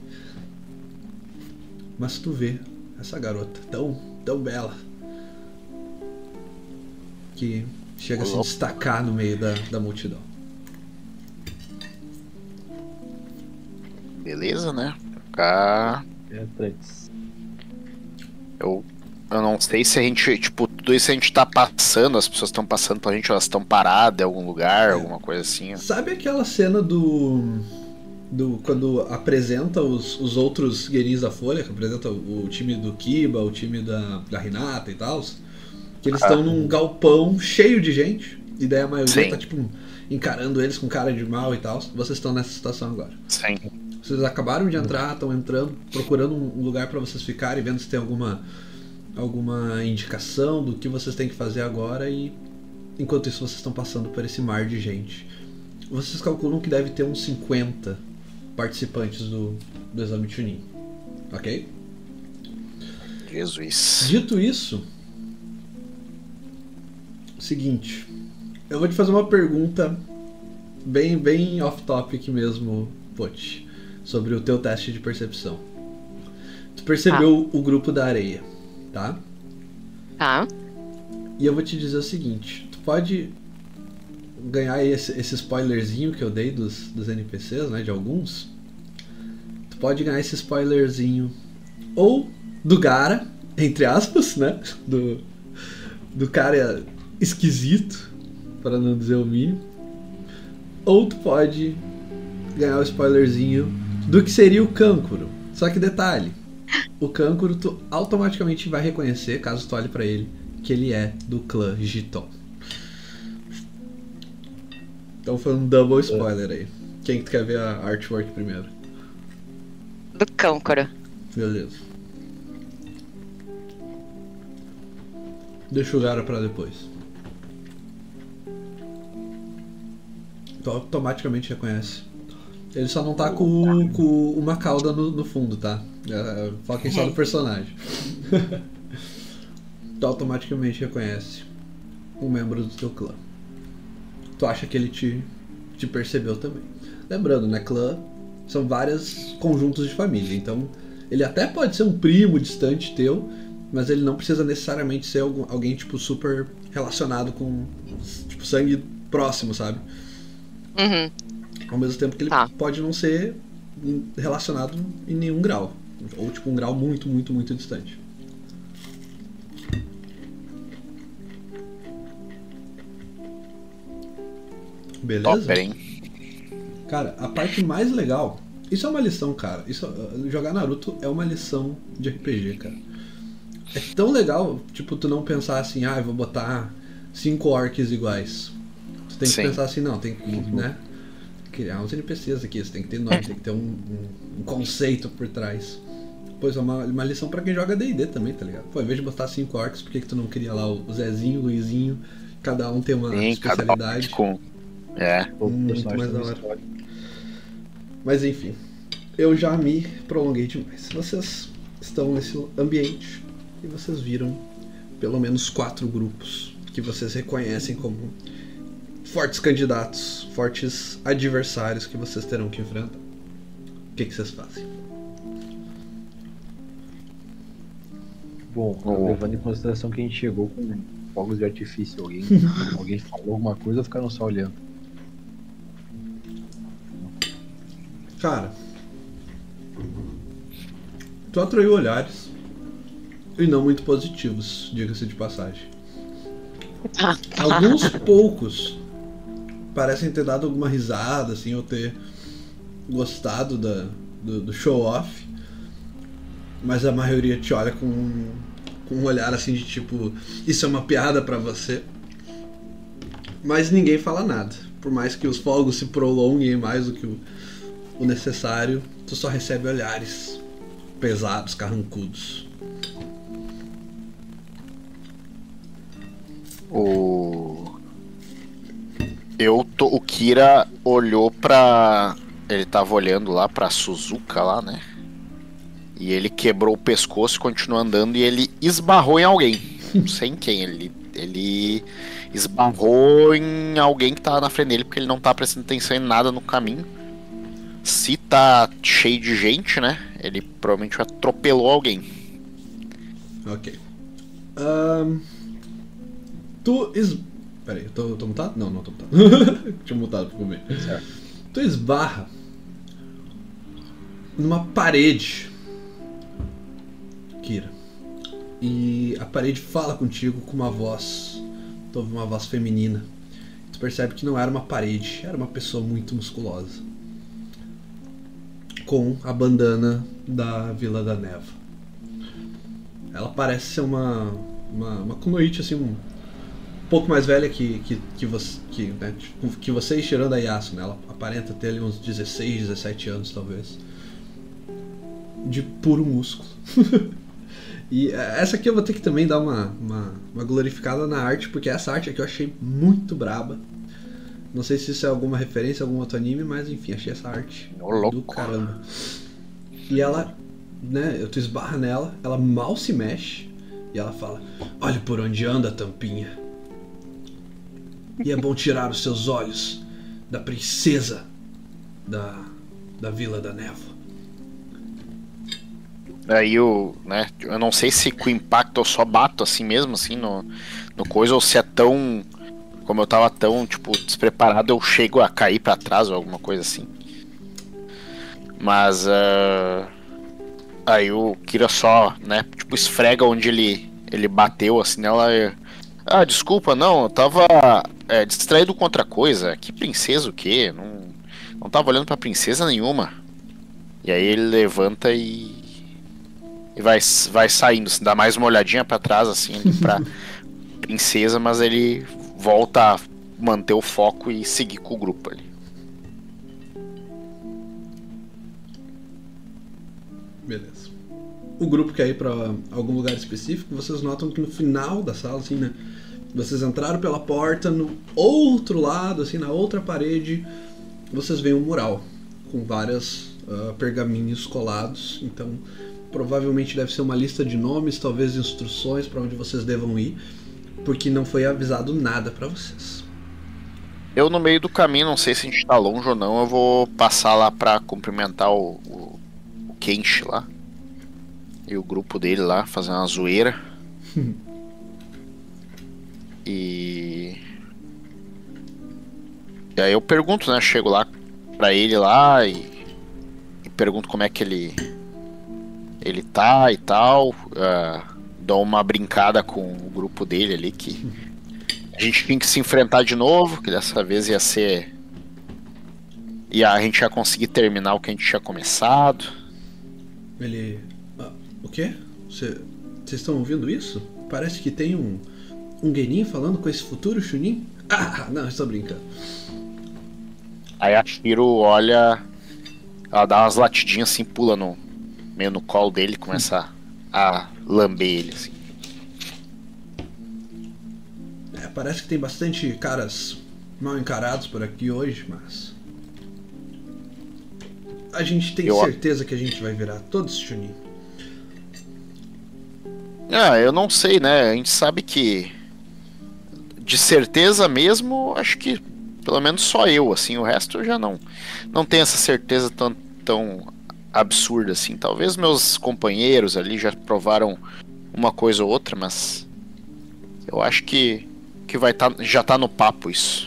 Mas tu vê essa garota tão bela que chega a se destacar no meio da multidão. Beleza, né? Cá. Eu não sei se a gente, tipo, tudo isso a gente tá passando, as pessoas estão passando pra gente, elas estão paradas em algum lugar, alguma coisa assim. Ó. Sabe aquela cena quando apresenta os outros guerreiros da Folha, que apresenta o time do Kiba, o time da Hinata e tal, que eles estão num galpão cheio de gente, e daí a maioria tá, tipo, encarando eles com cara de mal e tal. Vocês estão nessa situação agora. Sim. Vocês acabaram de entrar, estão entrando, procurando um lugar pra vocês ficarem, vendo se tem alguma indicação do que vocês têm que fazer agora, e enquanto isso vocês estão passando por esse mar de gente. Vocês calculam que deve ter uns 50 participantes do exame Chunin, ok? Jesus. Dito isso, seguinte, eu vou te fazer uma pergunta bem off-topic mesmo, Pote, sobre o teu teste de percepção. Tu percebeu o grupo da areia, tá? Tá. E eu vou te dizer o seguinte, tu pode ganhar esse spoilerzinho que eu dei dos NPCs, né, de alguns. Tu pode ganhar esse spoilerzinho ou do Gara, entre aspas, né, do cara esquisito, para não dizer o mínimo. Ou tu pode ganhar o spoilerzinho do que seria o Kankuro. Só que detalhe, o Kankuro tu automaticamente vai reconhecer, caso tu olhe pra ele, que ele é do clã Jiton. Então foi um double spoiler aí. Quem que tu quer ver a artwork primeiro? Do Kankuro. Beleza. Deixa o Gara pra depois. Tu automaticamente reconhece. Ele só não tá com uma cauda no fundo, tá? Foquem só no personagem. Tu automaticamente reconhece um membro do teu clã. Tu acha que ele te percebeu também. Lembrando, né? Clã são vários conjuntos de família. Então, ele até pode ser um primo distante teu, mas ele não precisa necessariamente ser alguém, tipo, super relacionado com, tipo, sangue próximo, sabe? Uhum. Ao mesmo tempo que ele pode não ser relacionado em nenhum grau. Ou tipo um grau muito, muito, muito distante. Beleza? Top, hein? Cara, a parte mais legal... Isso é uma lição, cara. Jogar Naruto é uma lição de RPG, cara. É tão legal, tipo, tu não pensar assim, eu vou botar 5 orcs iguais. Tu tem que pensar assim, não, tem que, né? Criar uns NPCs aqui, você tem que ter nome, tem que ter um conceito por trás. Pois é uma lição pra quem joga D&D também, tá ligado? Pô, ao invés de botar 5 orcs, por que tu não cria lá o Zezinho, o Luizinho, cada um tem uma especialidade. Cada um muito mais da hora. Mas enfim, eu já me prolonguei demais. Vocês estão nesse ambiente e vocês viram pelo menos 4 grupos que vocês reconhecem como fortes candidatos, fortes adversários que vocês terão que enfrentar. O que vocês fazem? Bom, levando em consideração que a gente chegou com fogos de artifício, alguém falou alguma coisa ou ficaram só olhando? Cara, tu atraiu olhares e não muito positivos, diga-se de passagem. Alguns poucos parecem ter dado alguma risada, assim, ou ter gostado do show-off, mas a maioria te olha com um olhar assim de tipo, isso é uma piada pra você. Mas ninguém fala nada. Por mais que os fogos se prolonguem mais do que o necessário, tu só recebe olhares pesados, carrancudos. O Kira olhou pra... Ele tava olhando lá pra Suzuka lá, né? E ele quebrou o pescoço e continuou andando e ele esbarrou em alguém. Não sei em quem. Ele esbarrou em alguém que tava na frente dele porque ele não tá prestando atenção em nada no caminho. Se tá cheio de gente, né? Ele provavelmente atropelou alguém. Ok. Peraí, eu tô mutado? Não tô mutado. Tinha mutado por comer. Certo. Tu esbarra numa parede, Kira. E a parede fala contigo com uma voz. Tu ouve uma voz feminina. Tu percebe que não era uma parede, era uma pessoa muito musculosa. Com a bandana da Vila da Neva. Ela parece ser uma Kunoichi assim, um pouco mais velha que vocês, tirando a Yasuo, né? Ela aparenta ter ali uns 16, 17 anos talvez. De puro músculo. E essa aqui eu vou ter que também dar uma glorificada na arte, porque essa arte aqui eu achei muito braba. Não sei se isso é alguma referência a algum outro anime, mas enfim, achei essa arte do caramba. E ela, né, tu esbarra nela, ela mal se mexe e ela fala: olhe por onde anda, tampinha. E é bom tirar os seus olhos da princesa da Vila da Névoa. Aí eu não sei se com impacto eu só bato assim mesmo, assim, no coisa, ou se é tão... Como eu tava tão, tipo, despreparado, eu chego a cair pra trás ou alguma coisa assim. Mas... aí o Kira só, né, tipo, esfrega onde ele bateu, assim, nela. Desculpa, não, eu tava distraído com outra coisa. Que princesa o quê? Não tava olhando pra princesa nenhuma. E aí ele levanta e vai saindo, assim, dá mais uma olhadinha pra trás, assim, pra princesa, mas ele volta a manter o foco e seguir com o grupo ali. Beleza. O grupo quer ir pra algum lugar específico. Vocês notam que no final da sala, assim, né, vocês entraram pela porta, no outro lado, assim, na outra parede, vocês veem um mural com vários pergaminhos colados. Então provavelmente deve ser uma lista de nomes, talvez instruções para onde vocês devam ir, porque não foi avisado nada para vocês. Eu, no meio do caminho, não sei se a gente tá longe ou não, eu vou passar lá pra cumprimentar o Kenshi lá e o grupo dele lá, fazer uma zoeira. E aí eu pergunto, né, chego lá pra ele lá e pergunto como é que ele ele tá e tal. Dou uma brincada com o grupo dele ali, que a gente tinha que se enfrentar de novo, que dessa vez ia ser... E a gente ia conseguir terminar o que a gente tinha começado. Ele... o quê? Vocês estão ouvindo isso? Parece que tem um Genin falando com esse futuro Chunin? Não, estou brincando. Aí a Shiro olha, ela dá umas latidinhas assim, pula meio no colo dele e começa a lamber ele assim. Parece que tem bastante caras mal encarados por aqui hoje, mas... A gente tem certeza que a gente vai virar todos Chunin. Eu não sei, né? A gente sabe que de certeza mesmo, acho que pelo menos só eu, assim, o resto eu já não tenho essa certeza tão absurda assim. Talvez meus companheiros ali já provaram uma coisa ou outra, mas eu acho que já tá no papo isso.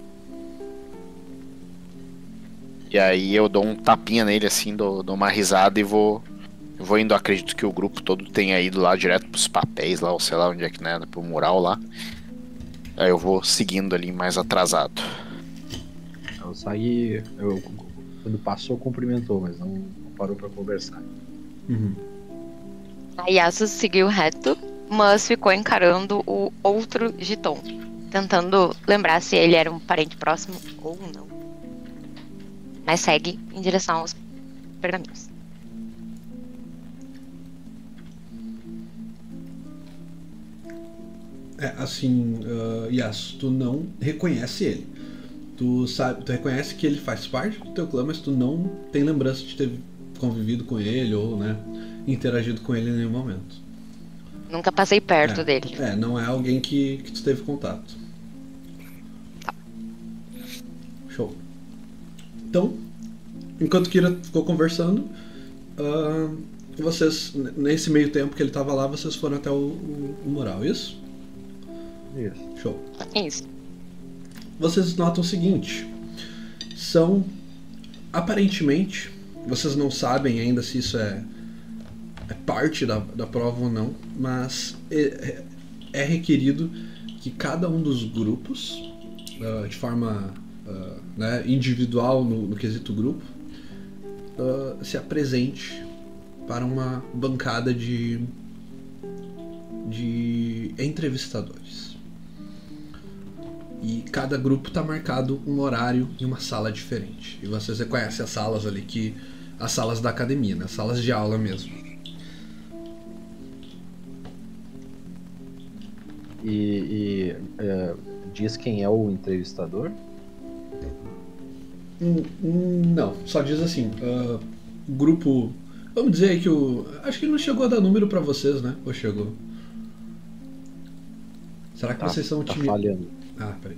E aí eu dou um tapinha nele assim, dou uma risada e vou indo. Acredito que o grupo todo tenha ido lá direto pros papéis lá, ou sei lá onde é que, né, pro mural lá. Aí eu vou seguindo ali mais atrasado. Eu saí, quando passou cumprimentou, mas não parou pra conversar. A Yasuo seguiu reto, mas ficou encarando o outro Giton, tentando lembrar se ele era um parente próximo ou não. Mas segue em direção aos pergaminhos. Assim, Yasuo, tu não reconhece ele. Tu reconhece que ele faz parte do teu clã, mas tu não tem lembrança de ter convivido com ele ou, né, interagido com ele em nenhum momento. Nunca passei perto dele. Não é alguém que tu teve contato. Tá. Show. Então, enquanto Kira ficou conversando, vocês, nesse meio tempo que ele estava lá, vocês foram até o mural, isso? Isso. Show. Isso. Vocês notam o seguinte: aparentemente, vocês não sabem ainda se isso é parte da prova ou não, mas é requerido que cada um dos grupos, de forma né, individual no quesito grupo, se apresente para uma bancada de entrevistadores. E cada grupo está marcado um horário em uma sala diferente. E vocês reconhecem as salas ali, as salas da academia, né? As salas de aula mesmo. Diz quem é o entrevistador? Não, só diz assim, grupo... Vamos dizer aí que acho que não chegou a dar número pra vocês, né? Ou chegou? Será que vocês são o time... falhando. Peraí.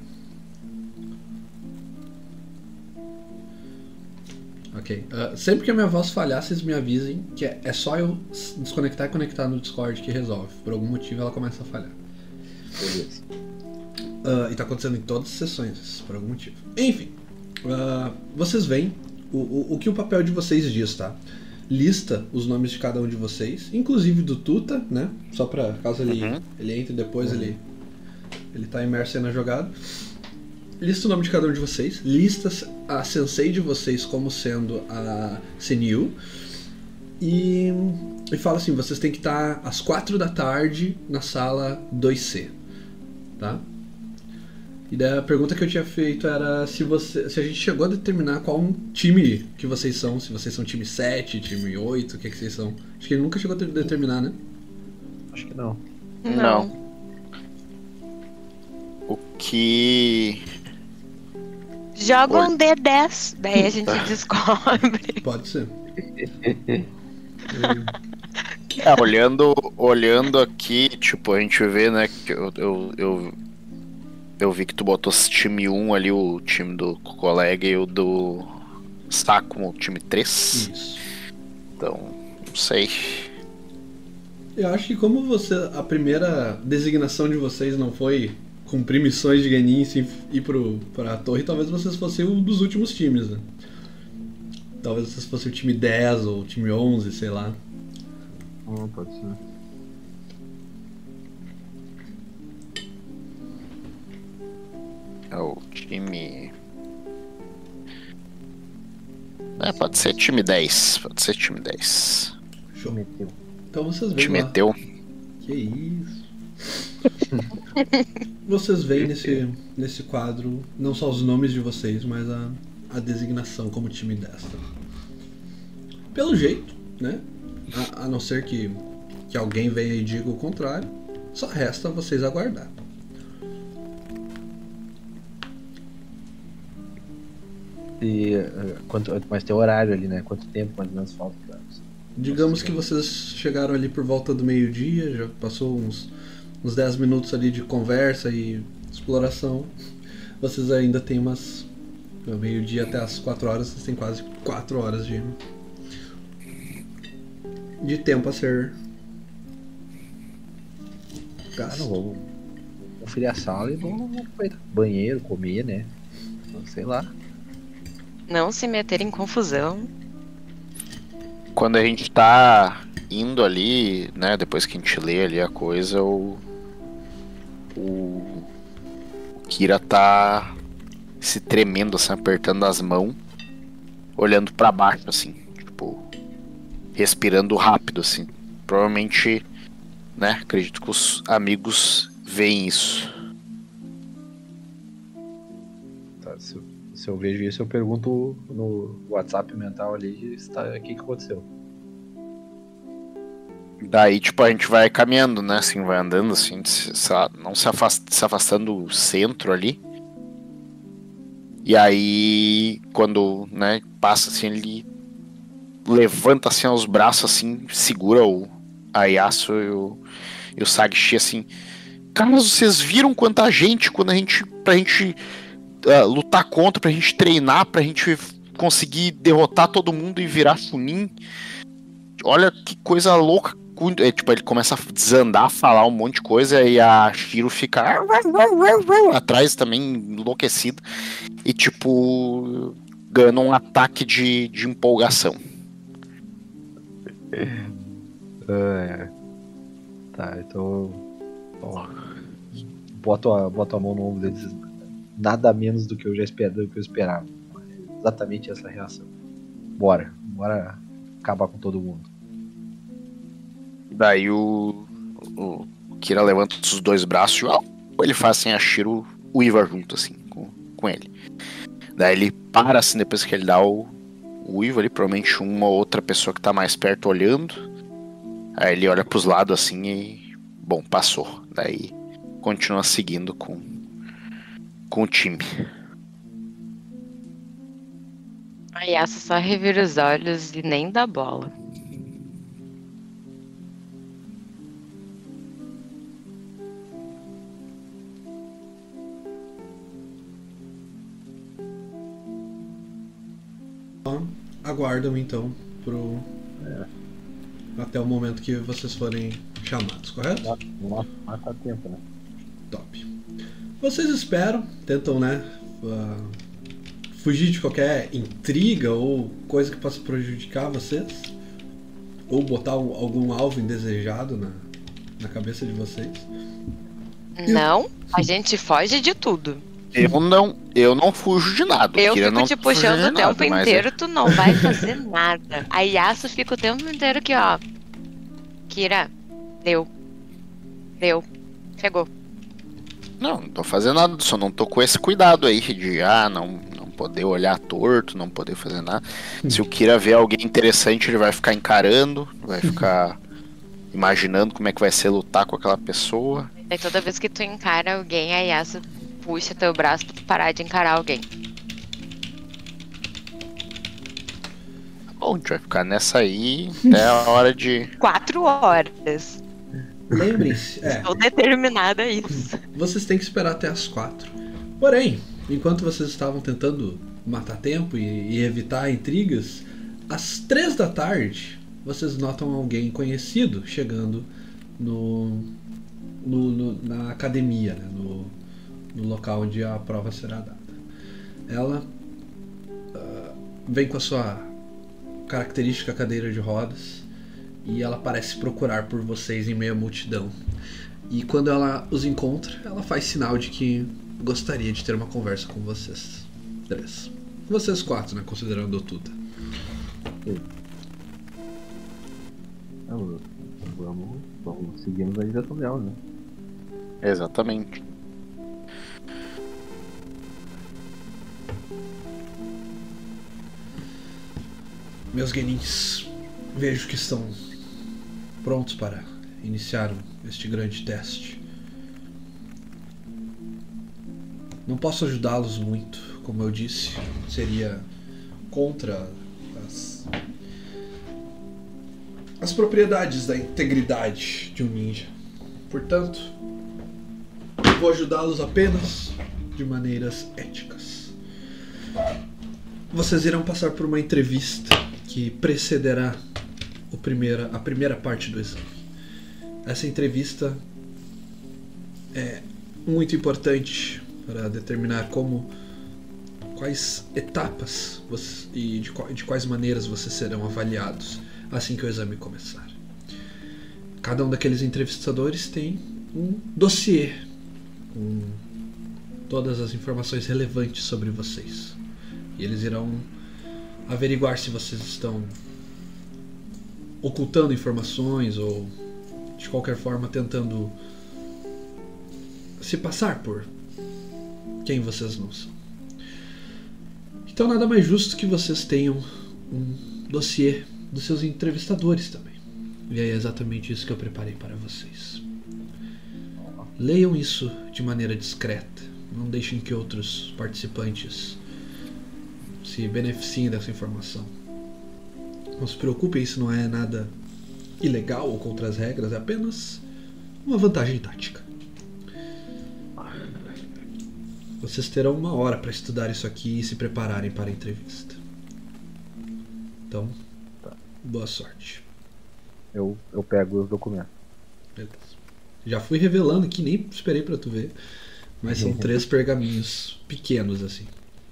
Ok. Sempre que a minha voz falhar, vocês me avisem que é só eu desconectar e conectar no Discord que resolve. Por algum motivo ela começa a falhar. Beleza. E tá acontecendo em todas as sessões, por algum motivo. Enfim, vocês veem o que o papel de vocês diz, tá? Lista os nomes de cada um de vocês, inclusive do Tuta, né? Só pra caso ele entre depois, ele tá imerso aí na jogada. Lista o nome de cada um de vocês, lista a sensei de vocês como sendo a Senyu, e fala assim: vocês têm que estar às 4 da tarde na sala 2C, tá? E daí a pergunta que eu tinha feito era se a gente chegou a determinar qual time que vocês são, se vocês são time 7, time 8, o que vocês são. Acho que ele nunca chegou a determinar, né? Acho que não. Não. O que... Joga um D10, daí a gente descobre. Pode ser. Olhando aqui, tipo, a gente vê, né, que eu vi que tu botou esse time 1 ali, o time do colega, e o do Saco como time 3. Isso. Então, não sei. Eu acho que como a primeira designação de vocês não foi cumprir missões de Genin e ir pra torre, talvez vocês fossem um dos últimos times, né? Talvez vocês fossem o time 10 ou o time 11, sei lá. Pode ser. É o time. Pode ser time 10. Pode ser time 10. Show. Meteu. Então vocês Te veem lá. meteu. Que isso. Vocês veem nesse quadro não só os nomes de vocês, mas a designação como time desta. Pelo jeito, né? A não ser que alguém venha e diga o contrário, só resta vocês aguardar. Mas tem horário ali, né? Quanto tempo mais ou menos falta pra... Digamos que vocês chegaram ali por volta do meio-dia, já passou uns 10 minutos ali de conversa e exploração. Vocês ainda têm umas... do meio-dia até as 4 horas, vocês têm quase 4 horas de tempo a ser gasto. Não, vamos conferir a sala e vamos aproveitar. Banheiro, comer, né? Sei lá. Não se meter em confusão. Quando a gente tá indo ali, né, depois que a gente lê ali a coisa, o Kira tá se tremendo, assim, apertando as mãos, olhando pra baixo, assim, tipo, respirando rápido, assim. Provavelmente, né, acredito que os amigos veem isso. Tá, se eu vejo isso, eu pergunto no WhatsApp mental ali o que aconteceu. Daí, tipo, a gente vai caminhando, né, assim, vai andando, assim, não se afastando do centro ali. E aí, quando, né, passa, assim, ele levanta, assim, os braços, assim, segura a Yasuo e o Sagshi, assim. Cara, vocês viram quanta gente, pra gente lutar contra, pra gente treinar, pra gente conseguir derrotar todo mundo e virar Chunin. Olha que coisa louca. Tipo, ele começa a desandar, falar um monte de coisa e a Shiro fica atrás também, enlouquecida. E tipo, ganhando um ataque de empolgação. Tá, então... Boto a mão no ombro deles. Nada menos do que eu esperava. Exatamente essa reação. Bora acabar com todo mundo. Daí o Kira levanta os dois braços e ele faz assim, a Shiro uiva junto assim com ele. Daí ele para assim, depois que ele dá o uiva ali, provavelmente uma ou outra pessoa que tá mais perto olhando. Aí ele olha pros lados assim e... Bom, passou. Daí continua seguindo com o time. A Yasuo só revira os olhos e nem dá bola. Aguardam então até o momento que vocês forem chamados, correto? Não mata tempo, né? Top. Vocês esperam, tentam, né, fugir de qualquer intriga ou coisa que possa prejudicar vocês, ou botar algum alvo indesejado na cabeça de vocês. Não, a gente foge de tudo. Eu não fujo de nada. Eu fico não te puxando o tempo nada, inteiro, tu não vai fazer nada. A Yasuo fica o tempo inteiro aqui, ó. Kira, deu. Chegou. Não tô fazendo nada, só não tô com esse cuidado aí de não poder olhar torto, não poder fazer nada. Se o Kira ver alguém interessante, ele vai ficar encarando, vai ficar imaginando como é que vai ser lutar com aquela pessoa. E toda vez que tu encara alguém, a Yasuo puxa teu braço pra tu parar de encarar alguém. Bom, a gente vai ficar nessa aí até a hora de... 4 horas. Lembrem-se, Estou determinada a isso. Vocês têm que esperar até as 4. Porém, enquanto vocês estavam tentando matar tempo e evitar intrigas, às 3 da tarde, vocês notam alguém conhecido chegando na academia, né? No local onde a prova será dada. Ela vem com a sua característica cadeira de rodas e ela parece procurar por vocês em meio à multidão. E quando ela os encontra, ela faz sinal de que gostaria de ter uma conversa com vocês três. Vocês quatro, né? Considerando o Tuta. Vamos seguimos a direção dela, né? Exatamente. Meus guenins, vejo que estão prontos para iniciar este grande teste. Não posso ajudá-los muito, como eu disse, seria contra as propriedades da integridade de um ninja. Portanto, vou ajudá-los apenas de maneiras éticas. Vocês irão passar por uma entrevista que precederá a primeira parte do exame. Essa entrevista é muito importante para determinar quais etapas e de quais maneiras vocês serão avaliados assim que o exame começar. Cada um daqueles entrevistadores tem um dossiê com todas as informações relevantes sobre vocês. E eles irão averiguar se vocês estão ocultando informações ou de qualquer forma tentando se passar por quem vocês não são. Então nada mais justo que vocês tenham um dossiê dos seus entrevistadores também. E é exatamente isso que eu preparei para vocês. Leiam isso de maneira discreta. Não deixem que outros participantes se beneficiem dessa informação. Não se preocupem, isso não é nada ilegal ou contra as regras, é apenas uma vantagem tática. Vocês terão 1 hora para estudar isso aqui e se prepararem para a entrevista. Então, boa sorte. Eu pego os documentos. Beleza. Já fui revelando aqui, nem esperei para tu ver. Mas são 3 pergaminhos pequenos assim.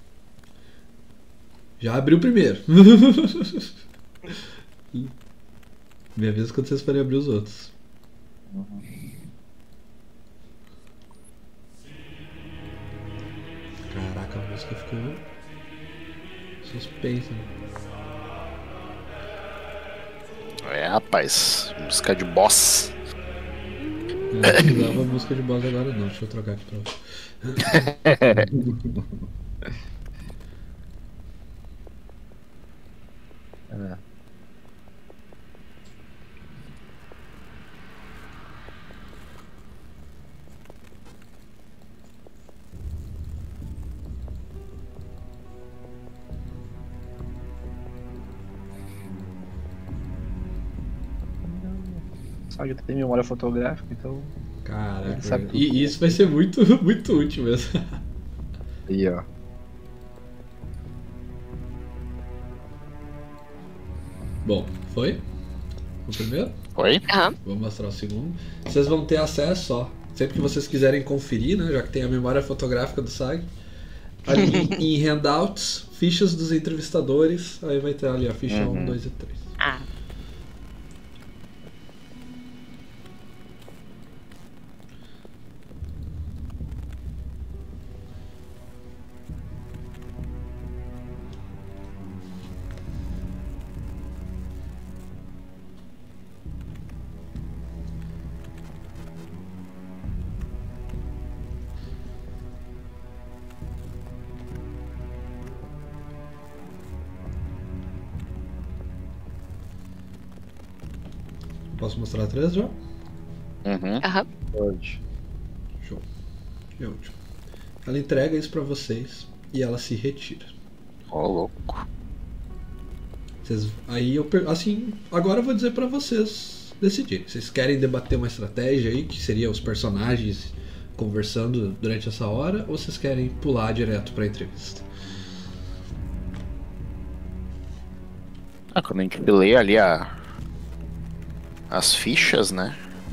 Já abri o primeiro. Me avisa quando vocês forem abrir os outros. Caraca, a música ficou suspensa. Rapaz, música de boss. Não precisava música de boss agora não, deixa eu trocar aqui pra você. Saga tem memória fotográfica, então. Caraca, e isso vai ser muito, muito útil mesmo. Aí, ó. Bom, foi? O primeiro? Foi? Aham. Vou mostrar o segundo. Vocês vão ter acesso, ó. Sempre que vocês quiserem conferir, né? Já que tem a memória fotográfica do SAG. Ali em handouts, fichas dos entrevistadores. Aí vai ter ali a ficha 1, 2 e 3. Ah. Posso mostrar 3 já? Aham. Pode. Show. E a última. Ela entrega isso pra vocês e ela se retira. Ó, louco. Aí assim, agora eu vou dizer pra vocês decidirem. Vocês querem debater uma estratégia aí, que seria os personagens conversando durante essa hora, ou vocês querem pular direto pra entrevista? Quando a gente lê ali as fichas, né?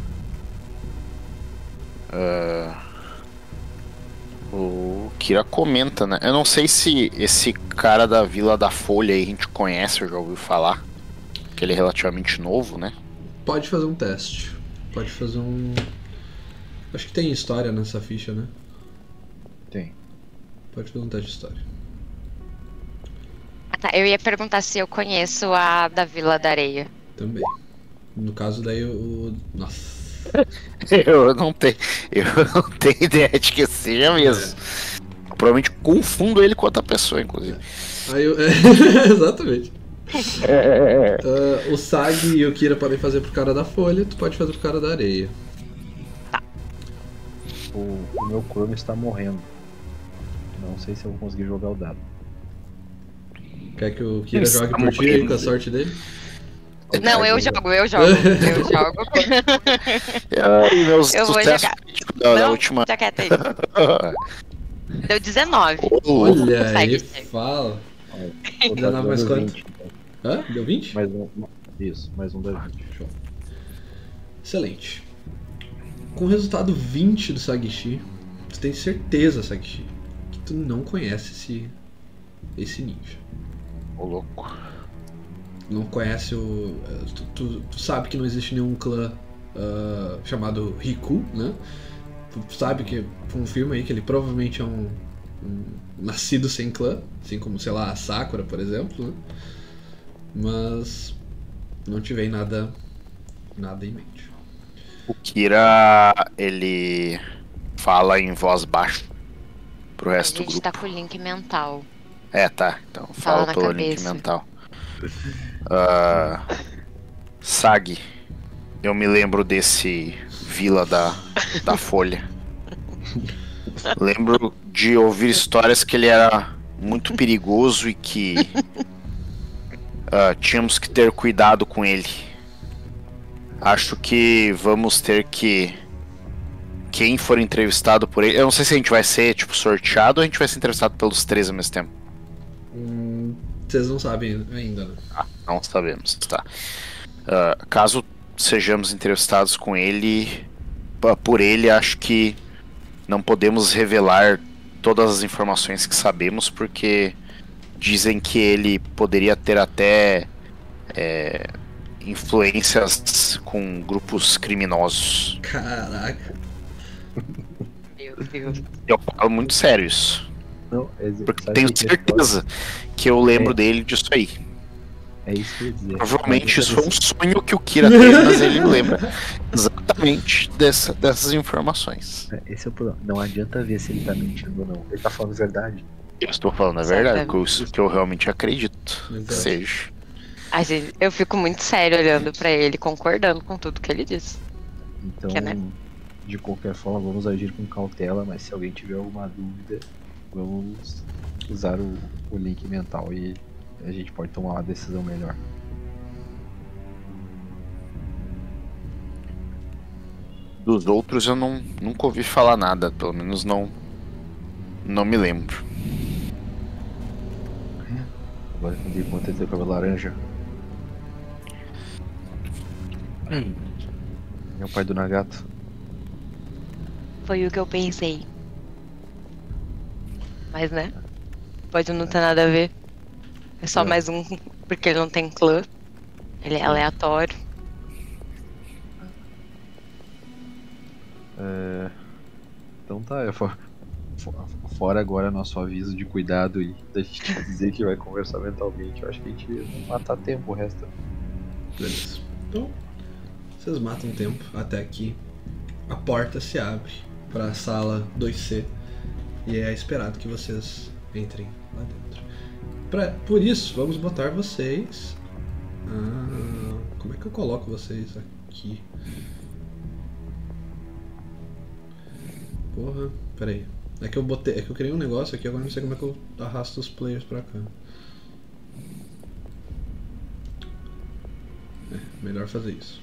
O Kira comenta, né? Eu não sei se esse cara da Vila da Folha aí a gente conhece ou já ouviu falar. Que ele é relativamente novo, né? pode fazer um teste. Pode fazer um... Acho que tem história nessa ficha, né? Tem. Pode fazer um teste de história. Ah, tá. Eu ia perguntar se eu conheço a da Vila da Areia. Também. No caso daí o... Nossa. Eu não tenho ideia de que seja mesmo. Provavelmente confundo ele com outra pessoa, inclusive. Aí eu... Exatamente. O Sag e o Kira podem fazer pro cara da folha, tu pode fazer pro cara da areia. O meu Chrome está morrendo. Não sei se eu vou conseguir jogar o dado. Quer que o Kira jogue por ti aí com a sorte dele? Não, eu jogo. Eu jogo. E meus Eu vou sucessos jogar. da Não, última. já quieto aí. Deu 19. Olha Consegue aí, ser. fala. O 19 mais dado deu quanto? 20, então. Hã? Deu 20? Isso, mais um dado 20. Show. Excelente. Com o resultado 20 do Sagishi, tu tem certeza, Sagishi, que tu não conhece esse ninja. Ô, louco. Não conhece o... Tu sabe que não existe nenhum clã chamado Riku, né? Tu sabe que confirma aí que ele provavelmente é um nascido sem clã, assim como, sei lá, a Sakura, por exemplo, né? Mas não te vem nada em mente. O Kira, ele fala em voz baixa pro A resto do gente grupo. tá com o link mental. Tá. Então Fala fala na pelo link cabeça. mental. Sag, eu me lembro desse Vila da Folha. Lembro de ouvir histórias que ele era muito perigoso e que tínhamos que ter cuidado com ele. Acho que vamos ter que... Quem for entrevistado por ele... Eu não sei se a gente vai ser, tipo, sorteado ou a gente vai ser entrevistado pelos três ao mesmo tempo. Vocês não sabem ainda, né? Não sabemos, tá. Caso sejamos entrevistados com ele... Por ele, acho que não podemos revelar todas as informações que sabemos, porque dizem que ele poderia ter até... influências com grupos criminosos. Caraca. Meu Deus. Eu falo muito sério isso. Não, Porque sabe tenho o que é certeza que eu lembro dele disso aí. É isso que eu ia dizer. Provavelmente isso foi um sonho que o Kira teve, mas ele não lembra exatamente dessas informações. Esse é o problema. Não adianta ver se ele tá mentindo ou não. Ele tá falando a verdade. Eu estou falando a verdade, que eu realmente acredito que Exato. seja. Eu fico muito sério olhando pra ele, concordando com tudo que ele disse. Então, Que, né? de qualquer forma, vamos agir com cautela, mas se alguém tiver alguma dúvida, vamos usar o link mental e a gente pode tomar uma decisão melhor. Dos outros eu nunca ouvi falar nada, pelo menos não me lembro. Agora que eu dei conta de ter o cabelo laranja. É o pai do Nagato. Foi o que eu pensei. Mas, né? Pode não ter nada a ver. É só mais um, porque ele não tem clã. Ele é aleatório. Então tá, fora agora nosso aviso de cuidado e da gente dizer que vai conversar mentalmente, eu acho que a gente vai matar tempo o resto. Beleza. Então, vocês matam tempo até que a porta se abre para a sala 2C e é esperado que vocês entrem lá dentro. Por isso, vamos botar vocês... como é que eu coloco vocês aqui? Porra, peraí. É que eu criei um negócio aqui, agora não sei como é que eu arrasto os players pra cá. Melhor fazer isso.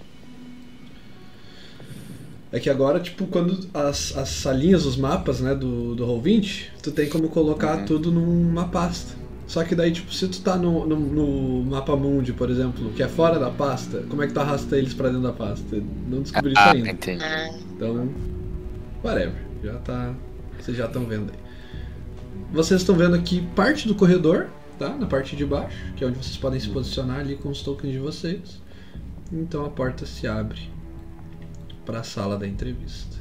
É que agora, tipo, quando as salinhas, os mapas, né, do Roll20, tu tem como colocar tudo numa pasta. Só que daí, tipo, se tu tá no mapa mundi, por exemplo, que é fora da pasta, como é que tu arrasta eles pra dentro da pasta? Não descobri isso ainda. Entendi. Então, whatever. Vocês já estão vendo aí. Vocês estão vendo aqui parte do corredor, tá? Na parte de baixo, que é onde vocês podem se posicionar ali com os tokens de vocês. Então a porta se abre para a sala da entrevista.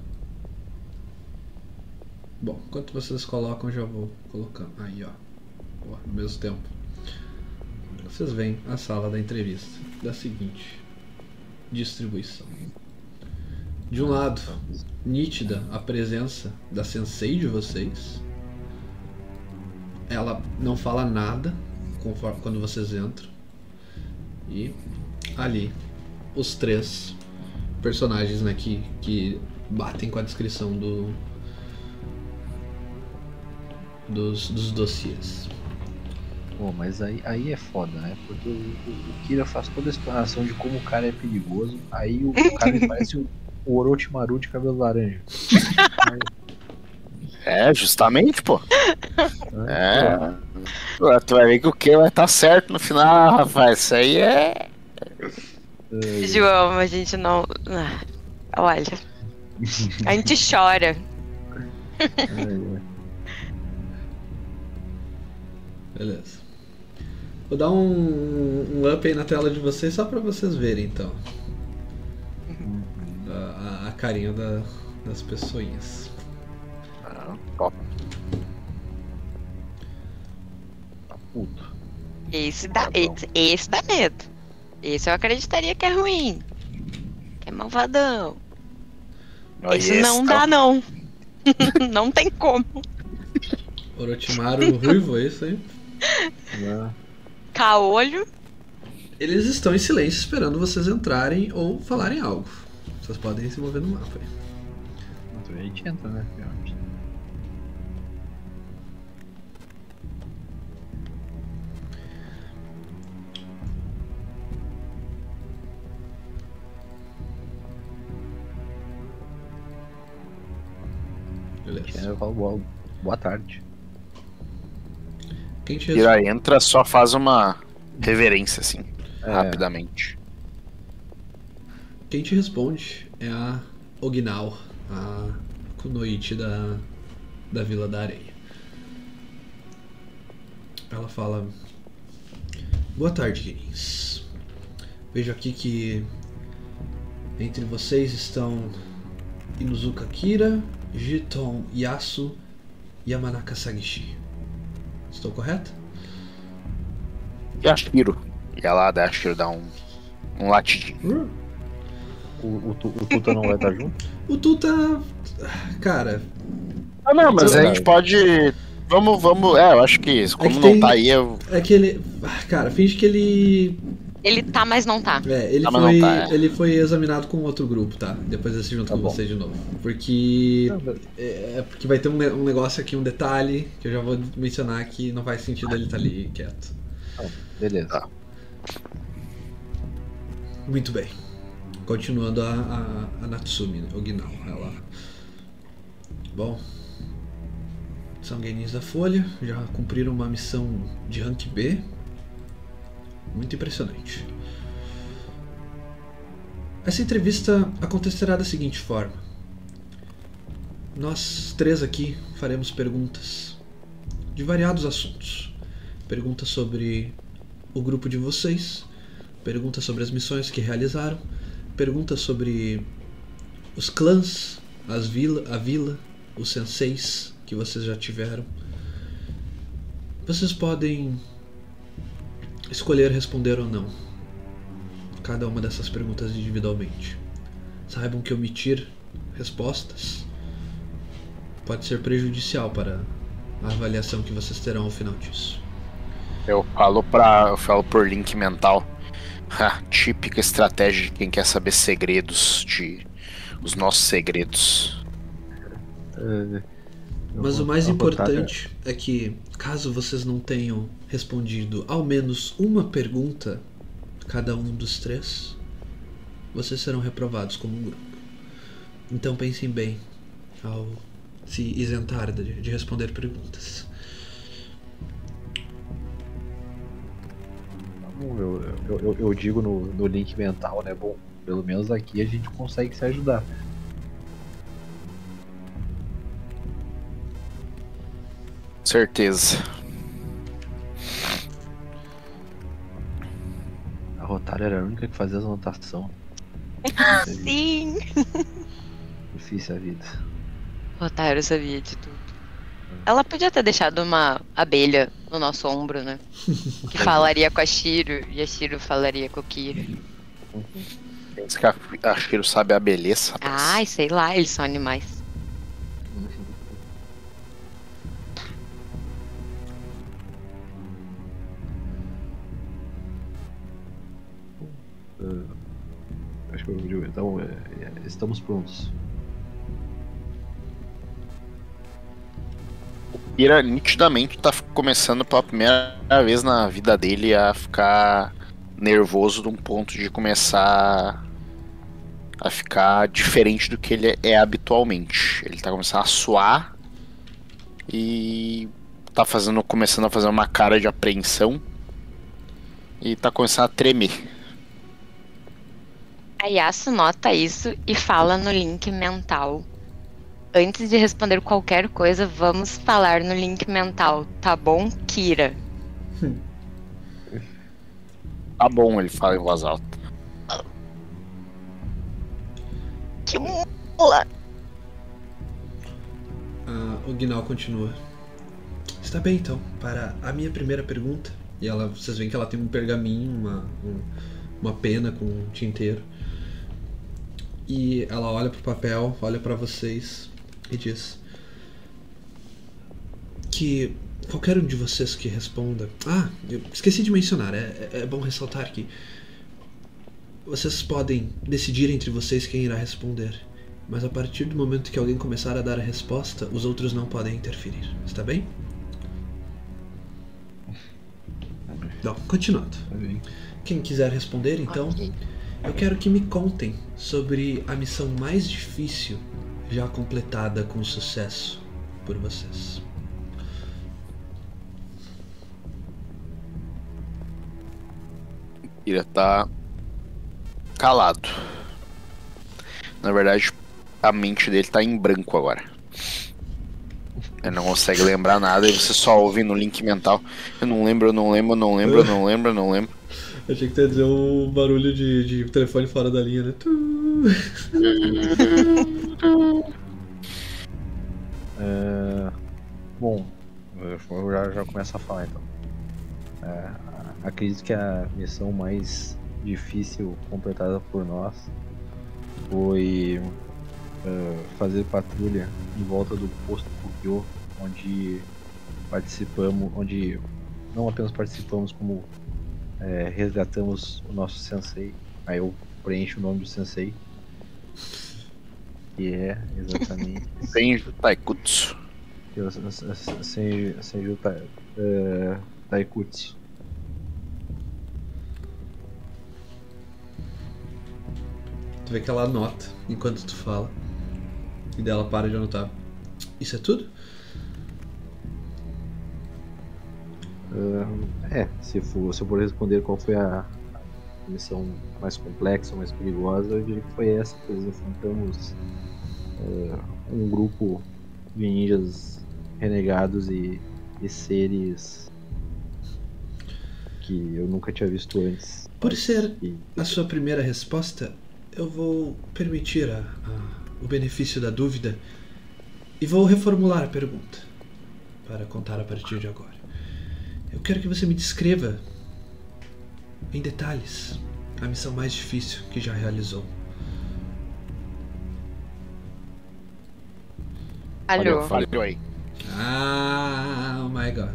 Bom, enquanto vocês colocam, já vou colocando. Aí, ó. Boa, ao mesmo tempo. Vocês veem a sala da entrevista da seguinte distribuição. De um lado, nítida a presença da sensei de vocês. Ela não fala nada quando vocês entram. E ali, os 3 personagens, né, que batem com a descrição dos dossiês. Pô, mas aí é foda, né? Porque o Kira faz toda a explanação de como o cara é perigoso. Aí o cara me parece o Orochimaru de cabelo laranja. É, justamente, pô. Pô, tu vai ver que o que vai estar certo no final, rapaz. Isso aí é. João, a gente não. Olha. A gente chora. Beleza. Vou dar um up aí na tela de vocês só pra vocês verem, então. A carinha das pessoinhas. Top. Puto. Esse dá medo. Esse eu acreditaria que é ruim. Que é malvadão. Esse não dá, não. Não tem como. Orochimaru ruivo, é isso aí? Caolho. Eles estão em silêncio esperando vocês entrarem ou falarem algo. Vocês podem se mover no mapa aí. Então a gente entra, né? Beleza. Eu falo boa tarde. Quem te Kira entra, só faz uma reverência, assim, rapidamente. Quem te responde é a Oginal, a Kunoichi da Vila da Areia. Ela fala: boa tarde, Kirins. Vejo aqui que entre vocês estão Inuzuka Kira, Jiton Yasu e Yamanaka Sagishi. Estou correto? E a Shiro. E ela dá, a Shiro dá um latidinho. O Tuta não vai estar junto? O Tuta. Cara. Ah, não, mas a gente pode. Vamos. Eu acho que como não tá aí, eu. É que ele. Cara, finge que ele. Ele tá, mas não tá. Ele foi examinado com outro grupo, tá? Depois desse junto com vocês de novo. Porque. Porque vai ter um negócio aqui, um detalhe, que eu já vou mencionar que não faz sentido ele estar ali quieto. Beleza. Muito bem. Continuando a Natsumi, né? Oginal, ela. Bom. São Genis da Folha, já cumpriram uma missão de rank B. Muito impressionante. Essa entrevista acontecerá da seguinte forma. Nós 3 aqui faremos perguntas de variados assuntos. Perguntas sobre o grupo de vocês, perguntas sobre as missões que realizaram, perguntas sobre os clãs, a vila, os senseis que vocês já tiveram. Vocês podem escolher responder ou não cada uma dessas perguntas individualmente. Saibam que omitir respostas pode ser prejudicial para a avaliação que vocês terão ao final disso. Eu falo por link mental. Típica estratégia de quem quer saber segredos, os nossos segredos. Mas o mais importante é que, caso vocês não tenham respondido ao menos uma pergunta, cada um dos 3, vocês serão reprovados como um grupo. Então pensem bem ao se isentar de responder perguntas. Eu digo no link mental, né? Bom, pelo menos aqui a gente consegue se ajudar. Certeza. Otário era a única que fazia as anotações. Sim! Difícil a vida. O Otário sabia de tudo. Ela podia ter deixado uma abelha no nosso ombro, né? Que falaria com a Shiro e a Shiro falaria com o Kira. Pensa que a Shiro sabe a beleza, rapaz. Ai, sei lá, eles são animais. Acho que eu digo, então, estamos prontos. Kira nitidamente tá começando pela primeira vez na vida dele a ficar nervoso de um ponto de começar a ficar diferente do que ele é habitualmente. Ele tá começando a suar e tá começando a fazer uma cara de apreensão e tá começando a tremer. A Yasuo nota isso e fala no link mental. Antes de responder qualquer coisa, vamos falar no link mental, tá bom, Kira? Tá bom, ele fala em voz alta. Que mula! O Gnal continua. Está bem então, para a minha primeira pergunta. E vocês veem que ela tem um pergaminho, uma pena com um tinteiro. E ela olha pro papel, olha pra vocês e diz que qualquer um de vocês que responda... eu esqueci de mencionar, é bom ressaltar que vocês podem decidir entre vocês quem irá responder, mas a partir do momento que alguém começar a dar a resposta, os outros não podem interferir, está bem? Não, continuando. Quem quiser responder, então, eu quero que me contem sobre a missão mais difícil já completada com sucesso por vocês. Ele tá calado. Na verdade, a mente dele tá em branco agora. Ele não consegue lembrar nada e você só ouve no link mental. Eu não lembro. Achei que tu ia dizer um barulho de telefone fora da linha, né? Bom, eu já começo a falar então. Acredito que a missão mais difícil completada por nós foi fazer patrulha em volta do posto Kugyo, onde não apenas participamos, como resgatamos o nosso sensei. Aí eu preencho o nome do sensei, que é exatamente Senju Taikutsu. Senju Taikutsu. Tu vê que ela anota enquanto tu fala. E daí ela para de anotar. Isso é tudo? Se eu for responder qual foi a missão mais complexa, mais perigosa, eu diria que foi essa, que nós enfrentamos um grupo de ninjas renegados e seres que eu nunca tinha visto antes. Por ser a sua primeira resposta, eu vou permitir o benefício da dúvida e vou reformular a pergunta para contar a partir de agora. Eu quero que você me descreva em detalhes a missão mais difícil que já realizou. Alô? Falhou aí. Oh my god.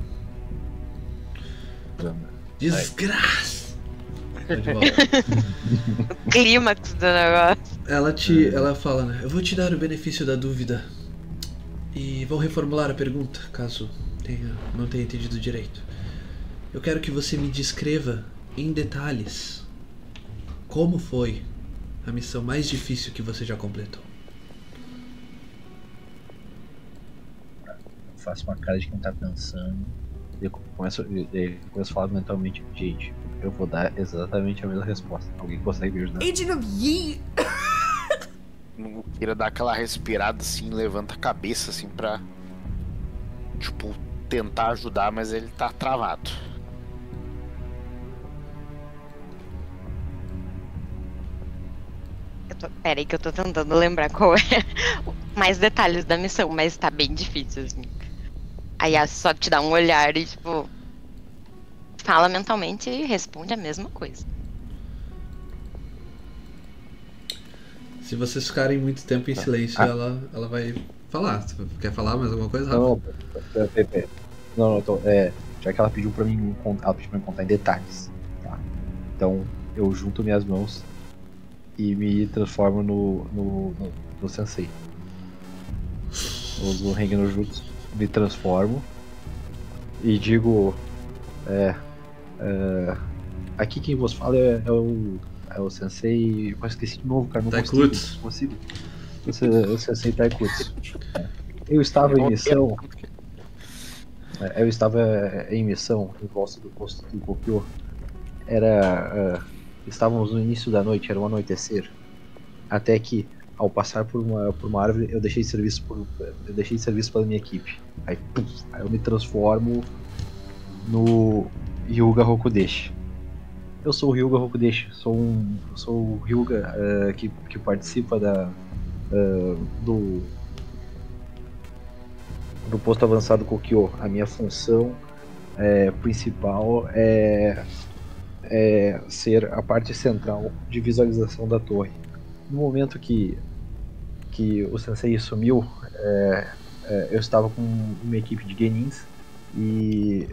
Desgraça! Tô de volta. Clímax do negócio. Ela fala, né? Eu vou te dar o benefício da dúvida e vou reformular a pergunta, caso não tenha entendido direito. Eu quero que você me descreva em detalhes como foi a missão mais difícil que você já completou. Faço uma cara de quem tá pensando e eu começo a falar mentalmente: gente, eu vou dar exatamente a mesma resposta. Alguém consegue me ajudar? Agent of Yeet! O Kira dá aquela respirada assim, levanta a cabeça assim pra, tipo, tentar ajudar, mas ele tá travado. Pera aí que eu tô tentando lembrar qual é mais detalhes da missão, mas tá bem difícil, assim. A Yasuo só te dá um olhar e, tipo, fala mentalmente e responde a mesma coisa. Se vocês ficarem muito tempo em silêncio, ela vai falar. Você quer falar mais alguma coisa, Rafa? Não, já que ela pediu pra mim contar em detalhes, tá? Então eu junto minhas mãos e me transformo no Sensei. Uso o Rengen no Jutsu, me transformo e digo: aqui quem vos fala é o Sensei. Eu esqueci de novo, cara. Não consigo. O Sensei Taikutsu. Eu estava em missão. Em volta do posto do Kokyo. Estávamos no início da noite, era um anoitecer. Até que, ao passar por uma árvore, eu deixei de serviço pela minha equipe. Aí eu me transformo no Hyuga Rokudeshi. Eu sou o Hyuga Rokudeshi, sou o Hyuga que participa do posto avançado Kokyo. A minha função principal é ser a parte central de visualização da torre. No momento que o Sensei sumiu, eu estava com uma equipe de Genins e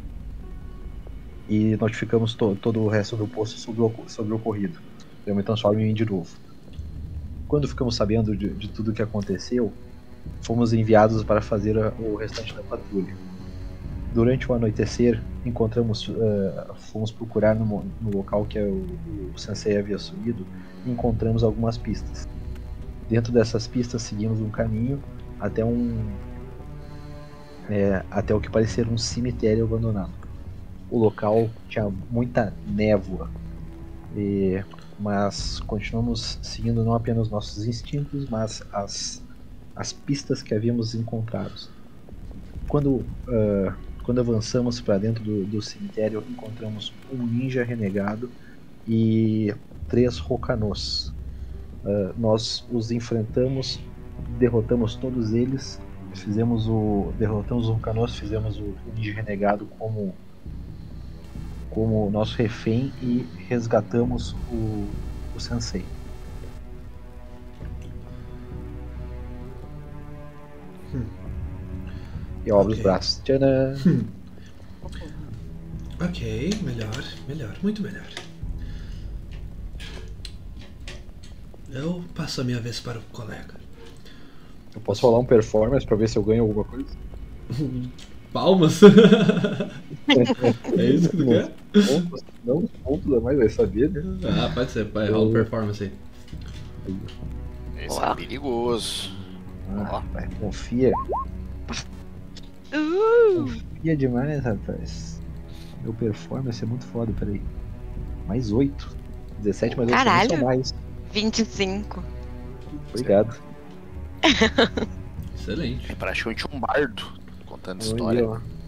notificamos todo o resto do posto sobre o ocorrido. Eu me transformo em de novo. Quando ficamos sabendo de tudo o que aconteceu, fomos enviados para fazer o restante da patrulha. Durante o anoitecer, fomos procurar no local que o Sensei havia sumido e encontramos algumas pistas. Dentro dessas pistas, seguimos um caminho até o que parecia um cemitério abandonado. O local tinha muita névoa, mas continuamos seguindo não apenas nossos instintos, mas as pistas que havíamos encontrado. Quando avançamos para dentro do cemitério, encontramos um ninja renegado e 3 Rokanos. Nós os enfrentamos, derrotamos todos eles, derrotamos os Rokanos, fizemos o ninja renegado como nosso refém e resgatamos o Sensei. E eu abro os braços. Tcharam! Ok, melhor, muito melhor. Eu passo a minha vez para o colega. Eu posso rolar um performance pra ver se eu ganho alguma coisa? Palmas? É isso que tu quer? Não, os pontos, mas vai saber, né? Ah, pode ser, vai, rola um performance aí. Esse é perigoso. Vai, confia. Confia demais, rapaz. Meu performance é muito foda, peraí. Mais 8. 17 mais 8 Caralho. são mais. 25. Obrigado. Excelente. É praticamente um bardo contando história.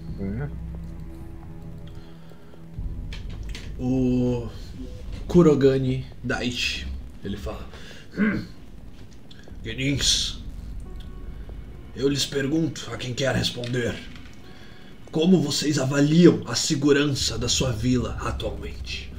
O Kurogane Daichi, ele fala: Genins, eu lhes pergunto a quem quer responder, como vocês avaliam a segurança da sua vila atualmente?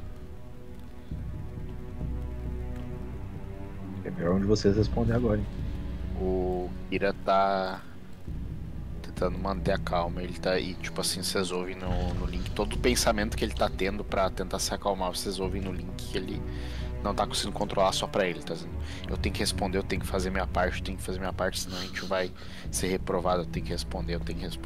É melhor onde vocês respondem agora, hein? O Kira tá tentando manter a calma. Ele tá aí, tipo assim, vocês ouvem no link todo o pensamento que ele tá tendo pra tentar se acalmar. Vocês ouvem no link que ele não tá conseguindo controlar só pra ele, tá dizendo: eu tenho que responder, eu tenho que fazer minha parte, senão a gente vai ser reprovado. Eu tenho que responder.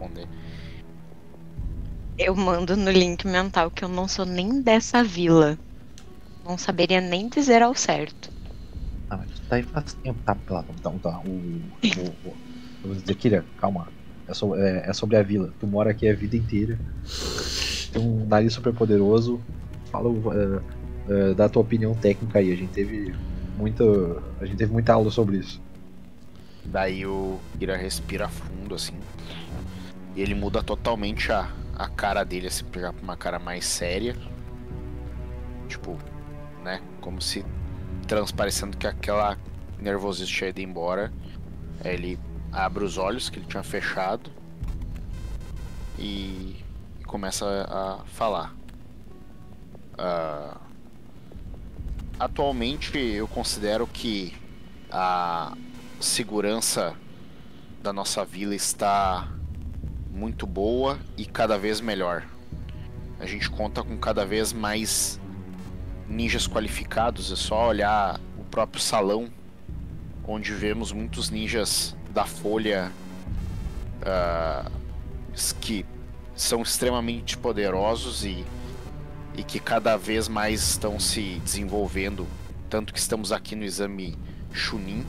Eu mando no link mental que eu não sou nem dessa vila. Não saberia nem dizer ao certo. Ah, mas tá aí faz tempo, tá? Eu vou dizer, Kira, calma. É sobre a vila. Tu mora aqui a vida inteira. Tem um nariz super poderoso. Fala, dá a tua opinião técnica aí. A gente teve muita aula sobre isso. Daí o Kira respira fundo, assim. E ele muda totalmente a cara dele, assim, pra uma cara mais séria. Tipo, né? Como se transparecendo que aquela nervosismo tinha ido embora. Aí ele abre os olhos que ele tinha fechado e começa a falar. Atualmente eu considero que a segurança da nossa vila está muito boa e cada vez melhor. A gente conta com cada vez mais ninjas qualificados. É só olhar o próprio salão, onde vemos muitos ninjas da Folha que são extremamente poderosos e que cada vez mais estão se desenvolvendo. Tanto que estamos aqui no exame Chunin.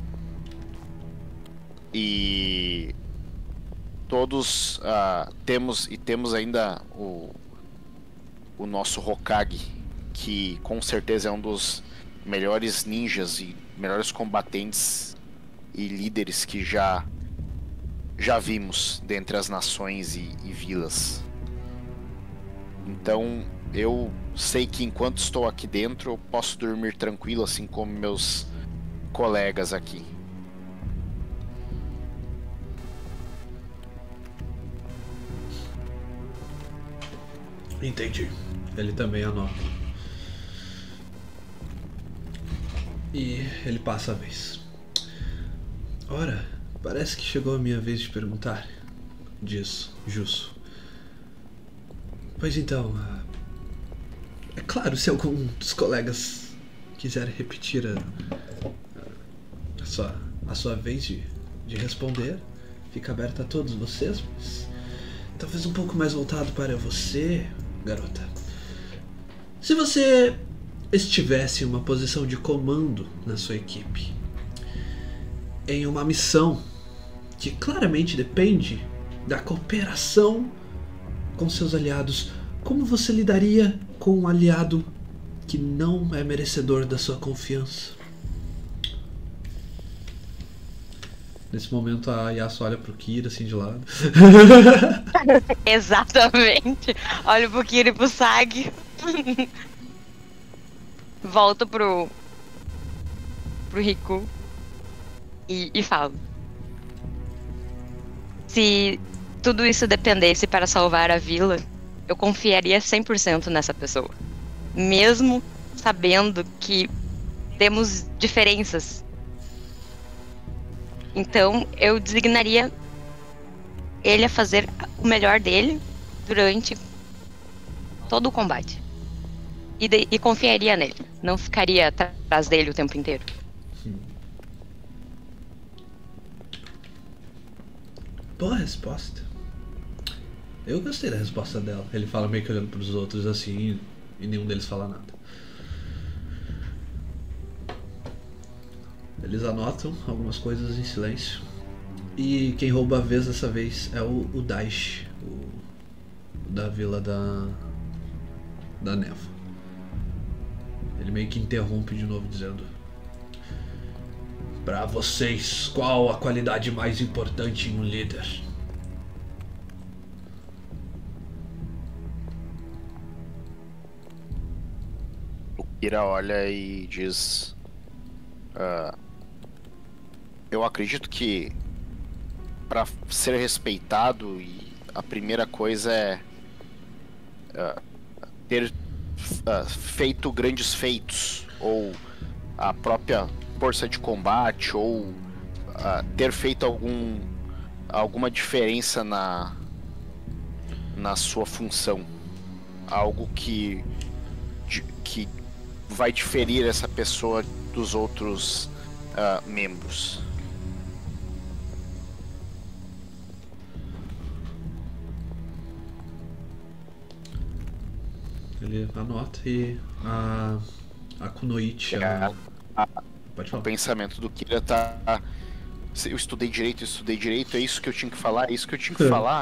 E todos temos ainda o nosso Hokage, que com certeza é um dos melhores ninjas e melhores combatentes e líderes que já vimos dentre as nações e vilas. Então eu sei que enquanto estou aqui dentro eu posso dormir tranquilo, assim como meus colegas aqui. Entendi. Ele também anota. E ele passa a vez. Ora, parece que chegou a minha vez de perguntar, diz Jusso. Pois então, é claro, se algum dos colegas quiser repetir a sua vez de responder, fica aberta a todos vocês, mas talvez um pouco mais voltado para você, garota. Se você estivesse em uma posição de comando na sua equipe, em uma missão que claramente depende da cooperação com seus aliados, como você lidaria com um aliado que não é merecedor da sua confiança? Nesse momento a Yasuo olha pro Kira assim de lado. Exatamente. Olha pro Kira e pro Sag. Volta pro Riku e falo. Se tudo isso dependesse para salvar a vila, eu confiaria 100% nessa pessoa. Mesmo sabendo que temos diferenças. Então eu designaria ele a fazer o melhor dele durante todo o combate. E confiaria nele. Não ficaria atrás dele o tempo inteiro. Boa resposta. Eu gostei da resposta dela. Ele fala meio que olhando pros outros assim e nenhum deles fala nada. Eles anotam algumas coisas em silêncio. E quem rouba a vez dessa vez é o Daish, o da vila da Neva. Ele meio que interrompe de novo dizendo: pra vocês, qual a qualidade mais importante em um líder? O Kira olha e diz: eu acredito que para ser respeitado, a primeira coisa é ter feito grandes feitos, ou a própria força de combate, ou ter feito alguma diferença na sua função, algo que vai diferir essa pessoa dos outros membros. Ele anota e a Kunoichi pode falar. O pensamento do Kira tá: eu estudei direito, é isso que eu tinha que falar, falar.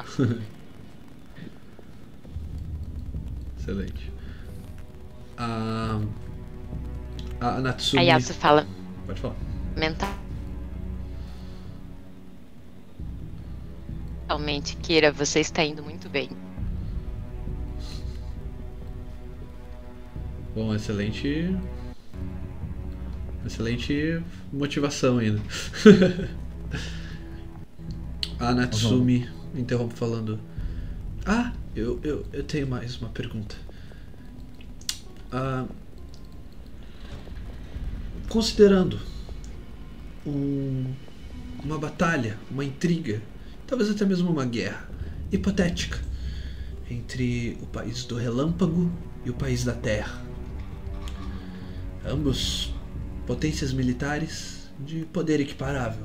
Excelente. A Natsumi... A Yasuo fala. Pode falar. Mentalmente, Kira, você está indo muito bem. Bom, excelente Excelente motivação ainda. A Natsumi interrompe falando: Ah, eu tenho mais uma pergunta. Considerando uma batalha, uma intriga, talvez até mesmo uma guerra hipotética entre o país do relâmpago e o país da terra, ambos potências militares de poder equiparável.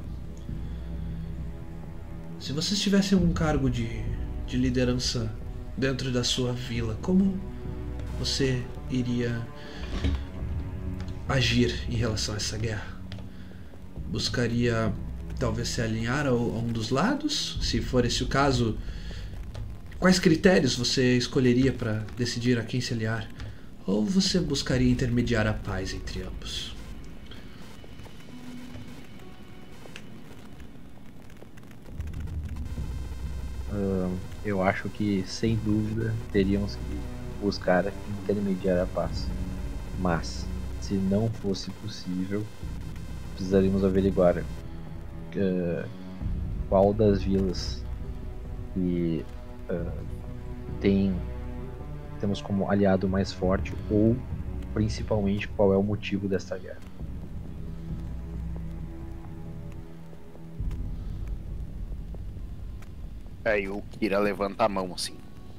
Se vocês tivessem um cargo de liderança dentro da sua vila, como você iria agir em relação a essa guerra? Buscaria talvez se alinhar a um dos lados? Se for esse o caso, quais critérios você escolheria para decidir a quem se aliar? Ou você buscaria intermediar a paz entre ambos? Eu acho que, sem dúvida, teríamos que buscar intermediar a paz. Mas, se não fosse possível, precisaríamos averiguar qual das vilas que temos como aliado mais forte, ou, principalmente, qual é o motivo desta guerra. Aí o Kira levanta a mão assim.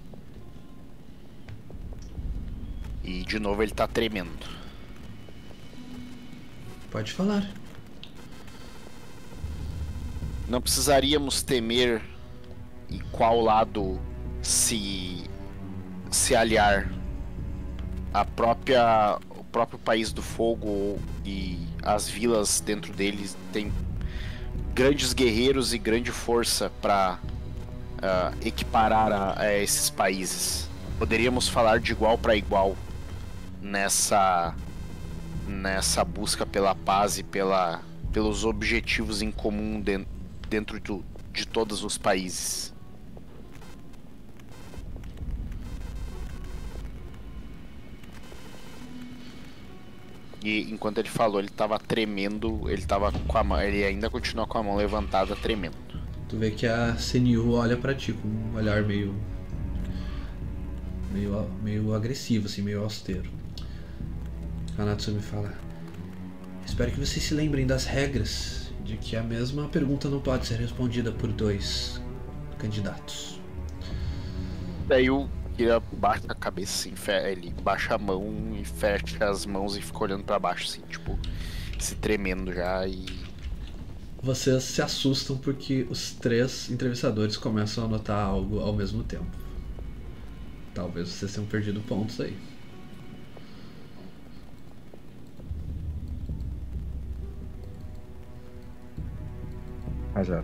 E de novo ele tá tremendo. Pode falar. Não precisaríamos temer em qual lado se aliar. O próprio País do Fogo e as vilas dentro deles têm grandes guerreiros e grande força para equiparar a esses países. Poderíamos falar de igual para igual nessa busca pela paz e pelos objetivos em comum dentro de todos os países. E enquanto ele falou, ele tava tremendo, ele ainda continua com a mão levantada, tremendo. Tu vê que a Senyu olha pra ti com um olhar meio agressivo, assim, meio austero. A Natsumi fala: Espero que vocês se lembrem das regras, de que a mesma pergunta não pode ser respondida por dois candidatos. Daí o Kira baixa a cabeça, assim, ele baixa a mão e fecha as mãos e fica olhando pra baixo, assim, tipo, se tremendo já e... Vocês se assustam porque os três entrevistadores começam a notar algo ao mesmo tempo. Talvez vocês tenham perdido pontos aí. Já.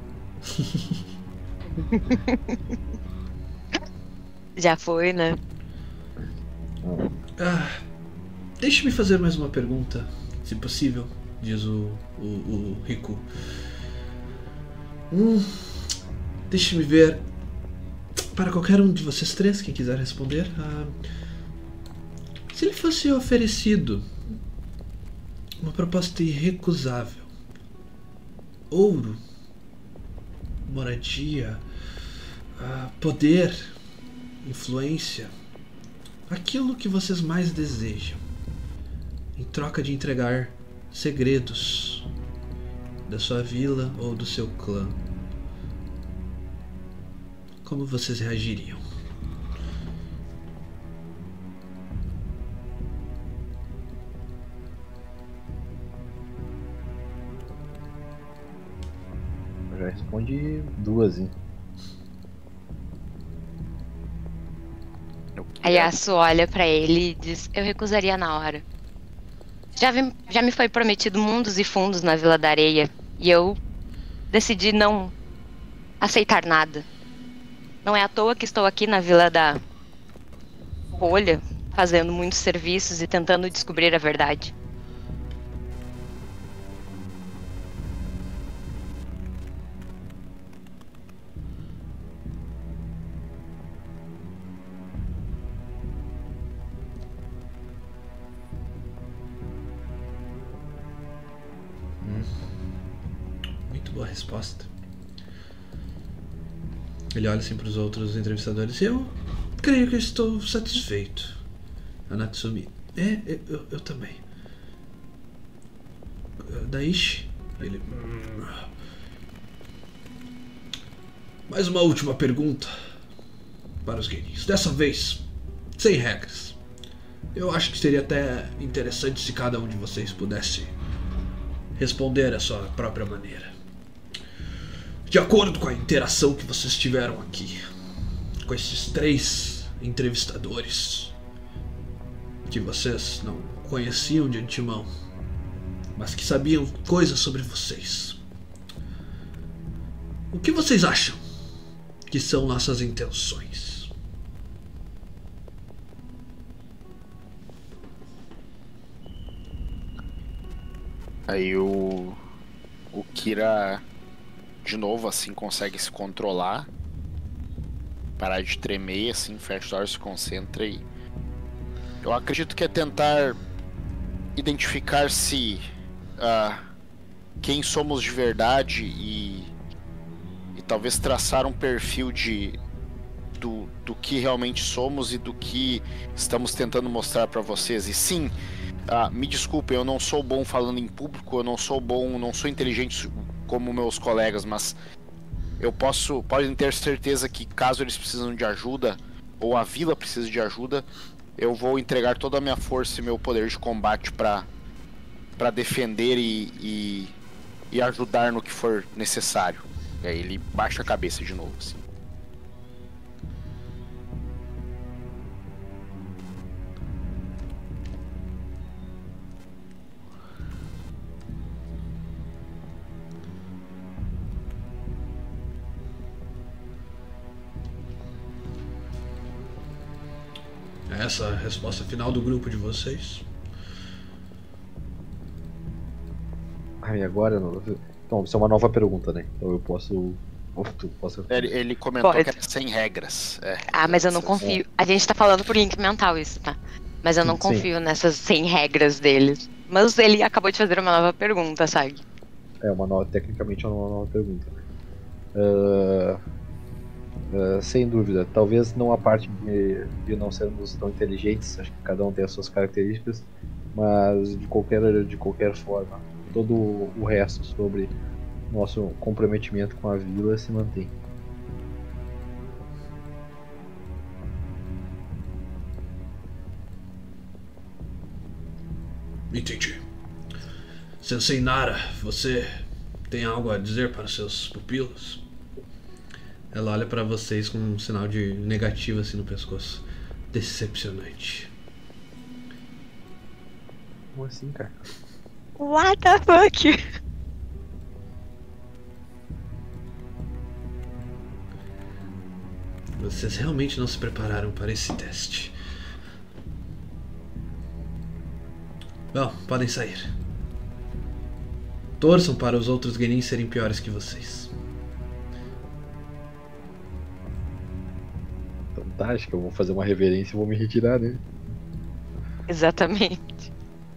Já foi, né? Deixe-me fazer mais uma pergunta, se possível, diz o Riku. Deixe-me ver. Para qualquer um de vocês três, quem quiser responder, se lhe fosse oferecido uma proposta irrecusável: ouro, moradia, poder, influência, aquilo que vocês mais desejam, em troca de entregar segredos da sua vila ou do seu clã, como vocês reagiriam? Já responde duas, hein? A Yasuo olha pra ele e diz: Eu recusaria na hora. Já me foi prometido mundos e fundos na Vila da Areia, e eu decidi não aceitar nada. Não é à toa que estou aqui na Vila da Folha, fazendo muitos serviços e tentando descobrir a verdade. boa resposta. Ele olha assim para os outros entrevistadores. Eu creio que estou satisfeito. A Natsumi. Eu também. Daishi? Ele... Mais uma última pergunta para os guerreiros. Dessa vez, sem regras. Eu acho que seria até interessante se cada um de vocês pudesse responder à sua própria maneira. De acordo com a interação que vocês tiveram aqui, com esses 3 entrevistadores, que vocês não conheciam de antemão, mas que sabiam coisas sobre vocês. O que vocês acham que são nossas intenções? Aí o Kira, de novo, assim, consegue se controlar, parar de tremer, assim, fecha os olhos, se concentra e... Eu acredito que é tentar identificar se quem somos de verdade e talvez traçar um perfil do que realmente somos e do que estamos tentando mostrar para vocês. E sim, me desculpem, eu não sou bom falando em público, eu não sou inteligente como meus colegas, mas podem ter certeza que caso eles precisam de ajuda, ou a vila precisa de ajuda, eu vou entregar toda a minha força e meu poder de combate para defender e ajudar no que for necessário. E aí ele baixa a cabeça de novo, assim. Essa é a resposta final do grupo de vocês? E agora não. Então, isso é uma nova pergunta, né? Então eu posso. Tu posso... Ele comentou Pode. que era sem regras. Mas eu não confio. A gente tá falando por link mental isso, tá? Mas eu não Sim. confio nessas 100 regras deles. Mas ele acabou de fazer uma nova pergunta, sabe? Tecnicamente é uma nova pergunta. Sem dúvida, talvez não a parte de não sermos tão inteligentes, acho que cada um tem as suas características, mas de qualquer forma, todo o resto sobre nosso comprometimento com a vila se mantém. Entendi. Sensei Nara, você tem algo a dizer para seus pupilos? Ela olha pra vocês com um sinal de negativo assim no pescoço. Decepcionante. Como assim, cara? What the fuck? Vocês realmente não se prepararam para esse teste. Bom, podem sair. Torçam para os outros Genin serem piores que vocês. Então tá, acho que eu vou fazer uma reverência e vou me retirar, né? Exatamente.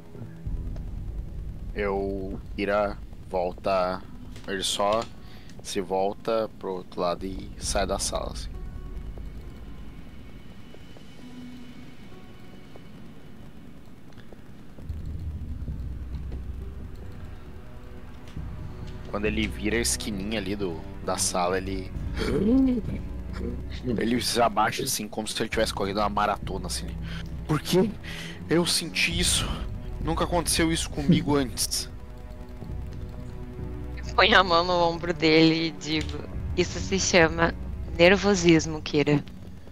Kira volta. Ele só se volta pro outro lado e sai da sala, assim. Quando ele vira a esquininha ali da sala, ele se abaixa assim, como se ele tivesse corrido uma maratona, assim. Por que eu senti isso? Nunca aconteceu isso comigo antes. Põe a mão no ombro dele e digo: isso se chama nervosismo, Kira.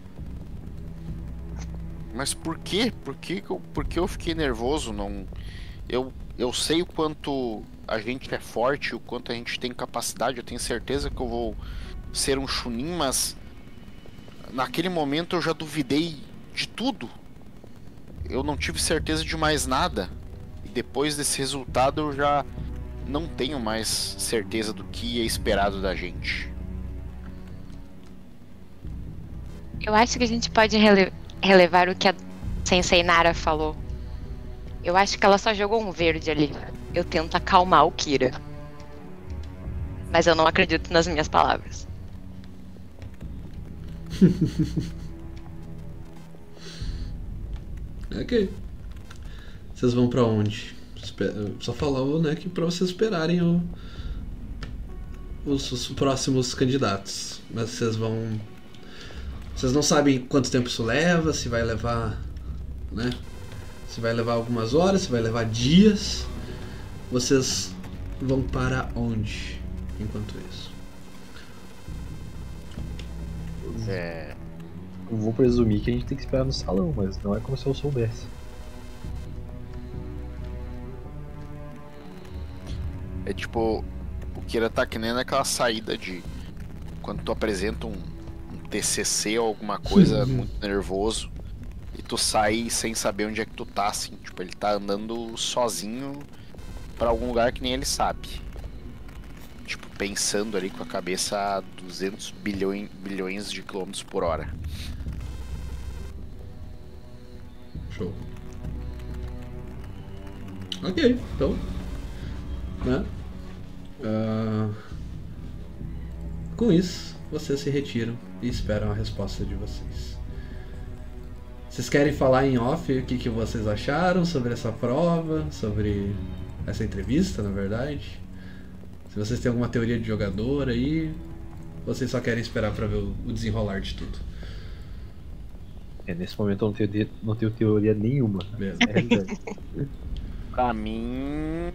Mas por quê? Por que eu fiquei nervoso? Não, eu sei o quanto a gente é forte, o quanto a gente tem capacidade. Eu tenho certeza que eu vou ser um Chunin, mas naquele momento eu já duvidei de tudo. Eu não tive certeza de mais nada. E depois desse resultado eu já não tenho mais certeza do que é esperado da gente. Eu acho que a gente pode relevar o que a Sensei Nara falou. Eu acho que ela só jogou um verde ali. Eu tento acalmar o Kira. Mas eu não acredito nas minhas palavras. Ok. Vocês vão pra onde? Só falou, né, que pra vocês esperarem os próximos candidatos. Mas vocês vão... Vocês não sabem quanto tempo isso leva, se vai levar, né? Se vai levar algumas horas, se vai levar dias. Vocês vão para onde enquanto isso? Eu vou presumir que a gente tem que esperar no salão, mas não é como se eu soubesse. É tipo, o Kira tá que nem naquela saída de quando tu apresenta um TCC ou alguma coisa muito nervoso e tu sai sem saber onde é que tu tá, assim. Tipo, ele tá andando sozinho pra algum lugar que nem ele sabe. Tipo, pensando ali com a cabeça a 200 bilhões de quilômetros por hora. Show. Ok, então, né? Com isso, vocês se retiram e esperam a resposta de vocês. Vocês querem falar em off o que vocês acharam sobre essa prova, sobre essa entrevista, na verdade? Se vocês têm alguma teoria de jogador aí, vocês só querem esperar pra ver o desenrolar de tudo? Nesse momento eu não tenho teoria nenhuma. Beleza. É verdade. Pra mim,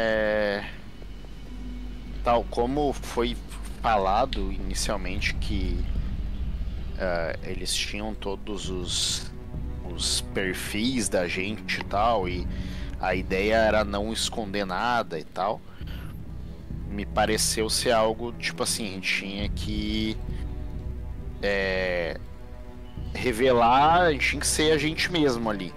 tal como foi falado inicialmente que eles tinham todos os perfis da gente e tal, e a ideia era não esconder nada e tal, me pareceu ser algo tipo assim, a gente tinha que revelar, a gente tinha que ser a gente mesmo ali,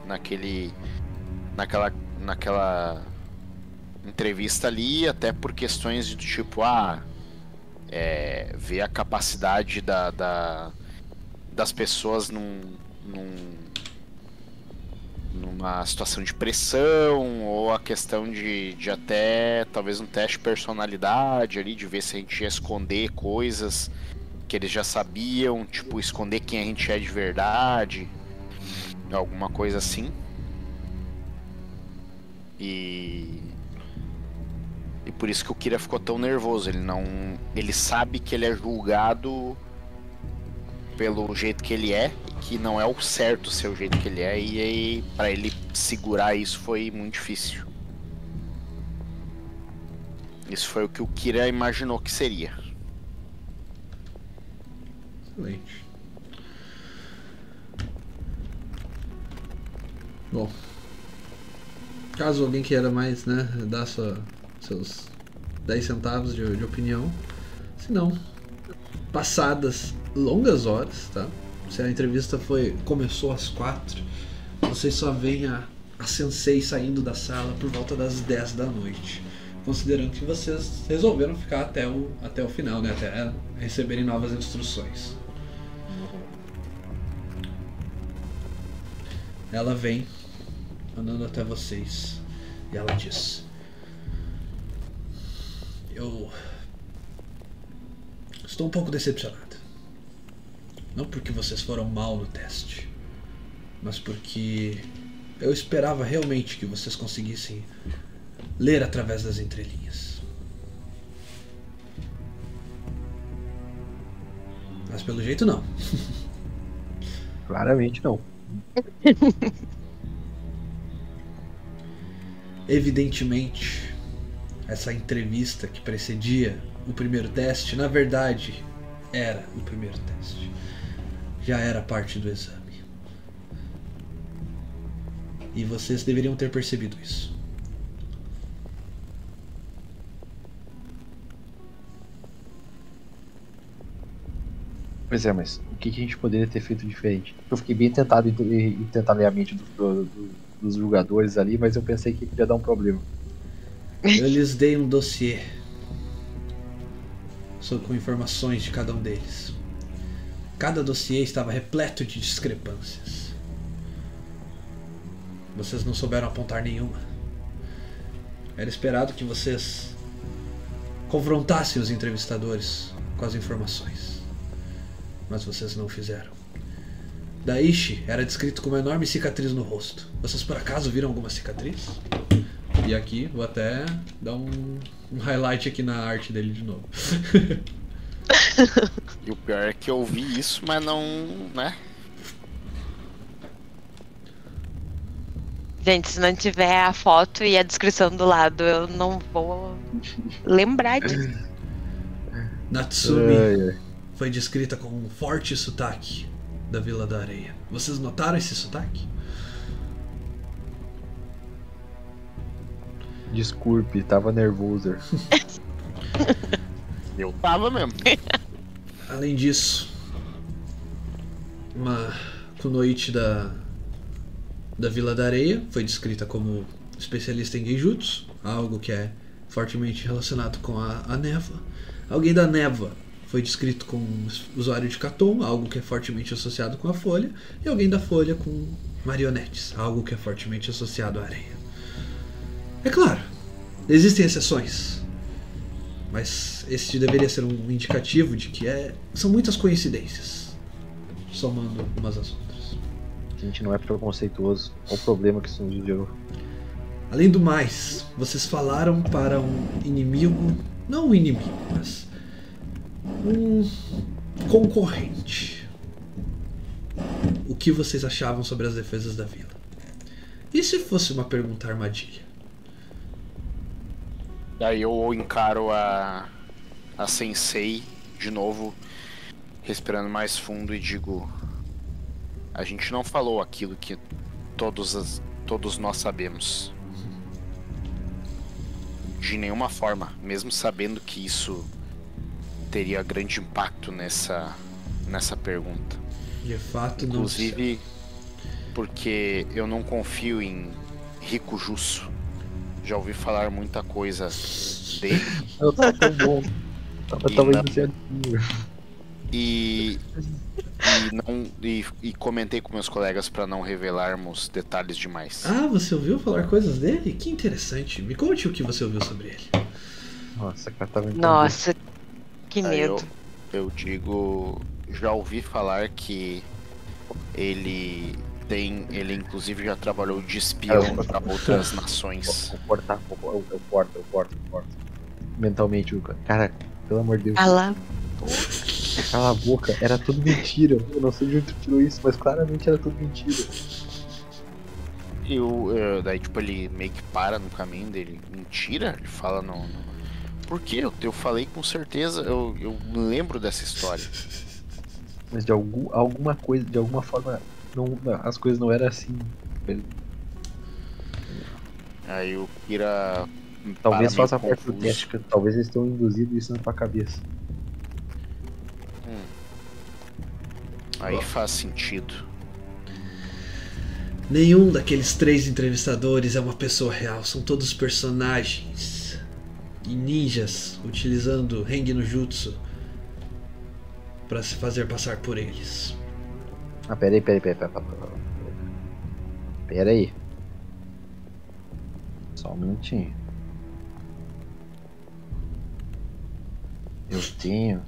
naquela entrevista ali, até por questões de tipo, ver a capacidade das pessoas numa situação de pressão, ou a questão de até talvez um teste de personalidade ali, de ver se a gente ia esconder coisas que eles já sabiam, tipo, esconder quem a gente é de verdade, alguma coisa assim. E por isso que o Kira ficou tão nervoso. Ele sabe que ele é julgado pelo jeito que ele é, que não é o certo ser o jeito que ele é, e aí pra ele segurar isso foi muito difícil. Isso foi o que o Kira imaginou que seria. Excelente. Bom, caso alguém queira mais, né, dar seus 10 centavos de opinião, se não, passadas longas horas, tá? Se a entrevista começou às 4, vocês só veem a Sensei saindo da sala por volta das 10 da noite. Considerando que vocês resolveram ficar até o final, né? Até receberem novas instruções. Ela vem andando até vocês e ela diz: eu estou um pouco decepcionada. Não porque vocês foram mal no teste, mas porque eu esperava realmente que vocês conseguissem ler através das entrelinhas. Mas pelo jeito não. Claramente não. Evidentemente, essa entrevista que precedia o primeiro teste, na verdade, era o primeiro teste. Já era parte do exame. E vocês deveriam ter percebido isso. Pois é, mas o que a gente poderia ter feito diferente? Eu fiquei bem tentado em tentar ler a mente dos jogadores ali, mas eu pensei que ia dar um problema. Eu lhes dei um dossiê com informações de cada um deles. Cada dossiê estava repleto de discrepâncias. Vocês não souberam apontar nenhuma. Era esperado que vocês confrontassem os entrevistadores com as informações. Mas vocês não fizeram. Daishi era descrito com uma enorme cicatriz no rosto. Vocês por acaso viram alguma cicatriz? E aqui, vou até dar um highlight aqui na arte dele de novo. E o pior é que eu vi isso, mas não, né? Gente, se não tiver a foto e a descrição do lado, eu não vou lembrar disso. Natsumi foi descrita com um forte sotaque da Vila da Areia. Vocês notaram esse sotaque? Desculpe, tava nervoso. Eu tava mesmo. Além disso, uma kunoichi da Vila da Areia foi descrita como especialista em genjutsu, algo que é fortemente relacionado com a névoa. Alguém da névoa foi descrito como usuário de Katon, algo que é fortemente associado com a folha, e alguém da folha com marionetes, algo que é fortemente associado à areia. É claro, existem exceções, mas este deveria ser um indicativo de que são muitas coincidências, somando umas às outras. A gente não é preconceituoso. Qual o problema que isso nos gerou? Além do mais, vocês falaram para um inimigo, não um inimigo, mas um concorrente. O que vocês achavam sobre as defesas da vila? E se fosse uma pergunta armadilha? Daí eu encaro a Sensei de novo, respirando mais fundo e digo: a gente não falou aquilo que todos nós sabemos. De nenhuma forma, mesmo sabendo que isso teria grande impacto nessa pergunta. De fato, inclusive, porque eu não confio em Rikujutsu. Já ouvi falar muita coisa dele. Eu tava tão bom. Tava indo certinho. E comentei com meus colegas para não revelarmos detalhes demais. Ah, você ouviu falar coisas dele? Que interessante. Me conte o que você ouviu sobre ele. Nossa, cara, tava indo. Nossa, que Aí medo. eu digo, já ouvi falar que ele inclusive já trabalhou de espião para outras nações. Vou cortar, eu corto. Mentalmente, o cara, pelo amor de Deus. Cala a boca, era tudo mentira. Eu não sei de onde tu tirou isso, mas claramente era tudo mentira. Daí tipo, ele meio que para no caminho dele. Mentira? Ele fala não. Por quê? Eu falei com certeza, eu lembro dessa história. Mas de alguma coisa, de alguma forma, as coisas não eram assim. Aí o Kira talvez faça parte do teste, talvez eles tenham induzido isso na tua cabeça. Aí faz sentido. Nenhum daqueles 3 entrevistadores é uma pessoa real, são todos personagens e ninjas utilizando Rengi no Jutsu para se fazer passar por eles. Ah, peraí. Só um minutinho. Eu tenho.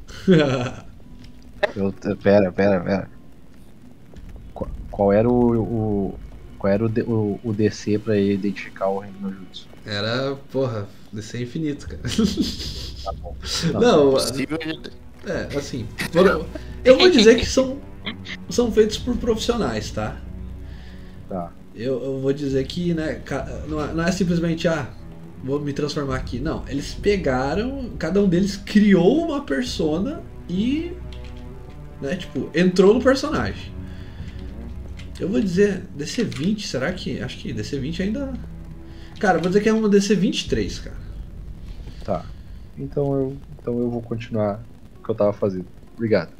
Pera. Qual era o DC pra identificar o Rengi no Jutsu? Era, DC infinito, cara. Tá bom. Não, assim, eu vou dizer que são feitos por profissionais, tá? Tá. Eu vou dizer que, né, não é simplesmente, vou me transformar aqui. Não, eles pegaram, cada um deles criou uma persona e, né, tipo, entrou no personagem. Eu vou dizer DC-20, será que... Acho que DC-20 ainda... Cara, eu vou dizer que é uma DC-23, cara. Tá. Então eu vou continuar o que eu tava fazendo. Obrigado.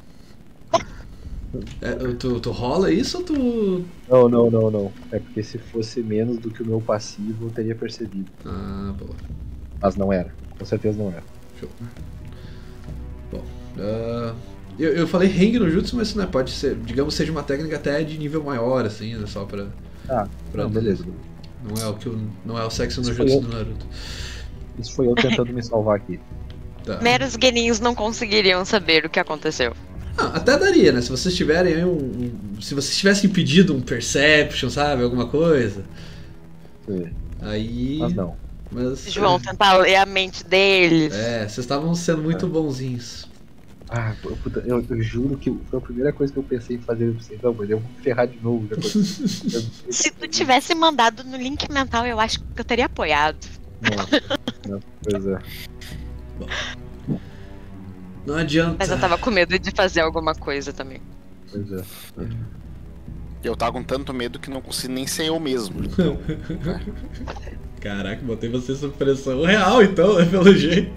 Tu rola isso ou tu... Não. É porque se fosse menos do que o meu passivo, eu teria percebido. Ah, boa. Mas não era. Com certeza não era. Show. Bom, eu falei Rengi no Jutsu, mas né, pode ser, digamos, seja uma técnica até de nível maior, assim, né, só pra... beleza. Não é o sexo no Jutsu do Naruto. Isso foi eu tentando me salvar aqui. Tá. Meros gueninhos não conseguiriam saber o que aconteceu. Até daria, né? Se vocês tiverem aí se vocês tivessem pedido um Perception, sabe? Alguma coisa. Sim. Aí. Mas não. João tentar ler a mente deles. Vocês estavam sendo muito bonzinhos. Ah, puta, eu juro que foi a primeira coisa que eu pensei em fazer. Eu pensei, não, mas eu vou me ferrar de novo. Se tu tivesse mandado no link mental, eu acho que eu teria apoiado. Não, pois é. Bom, não adianta. Mas eu tava com medo de fazer alguma coisa também. Pois é. Eu tava com tanto medo que não consigo nem ser eu mesmo. Caraca, botei você sob pressão real então, né? Pelo jeito.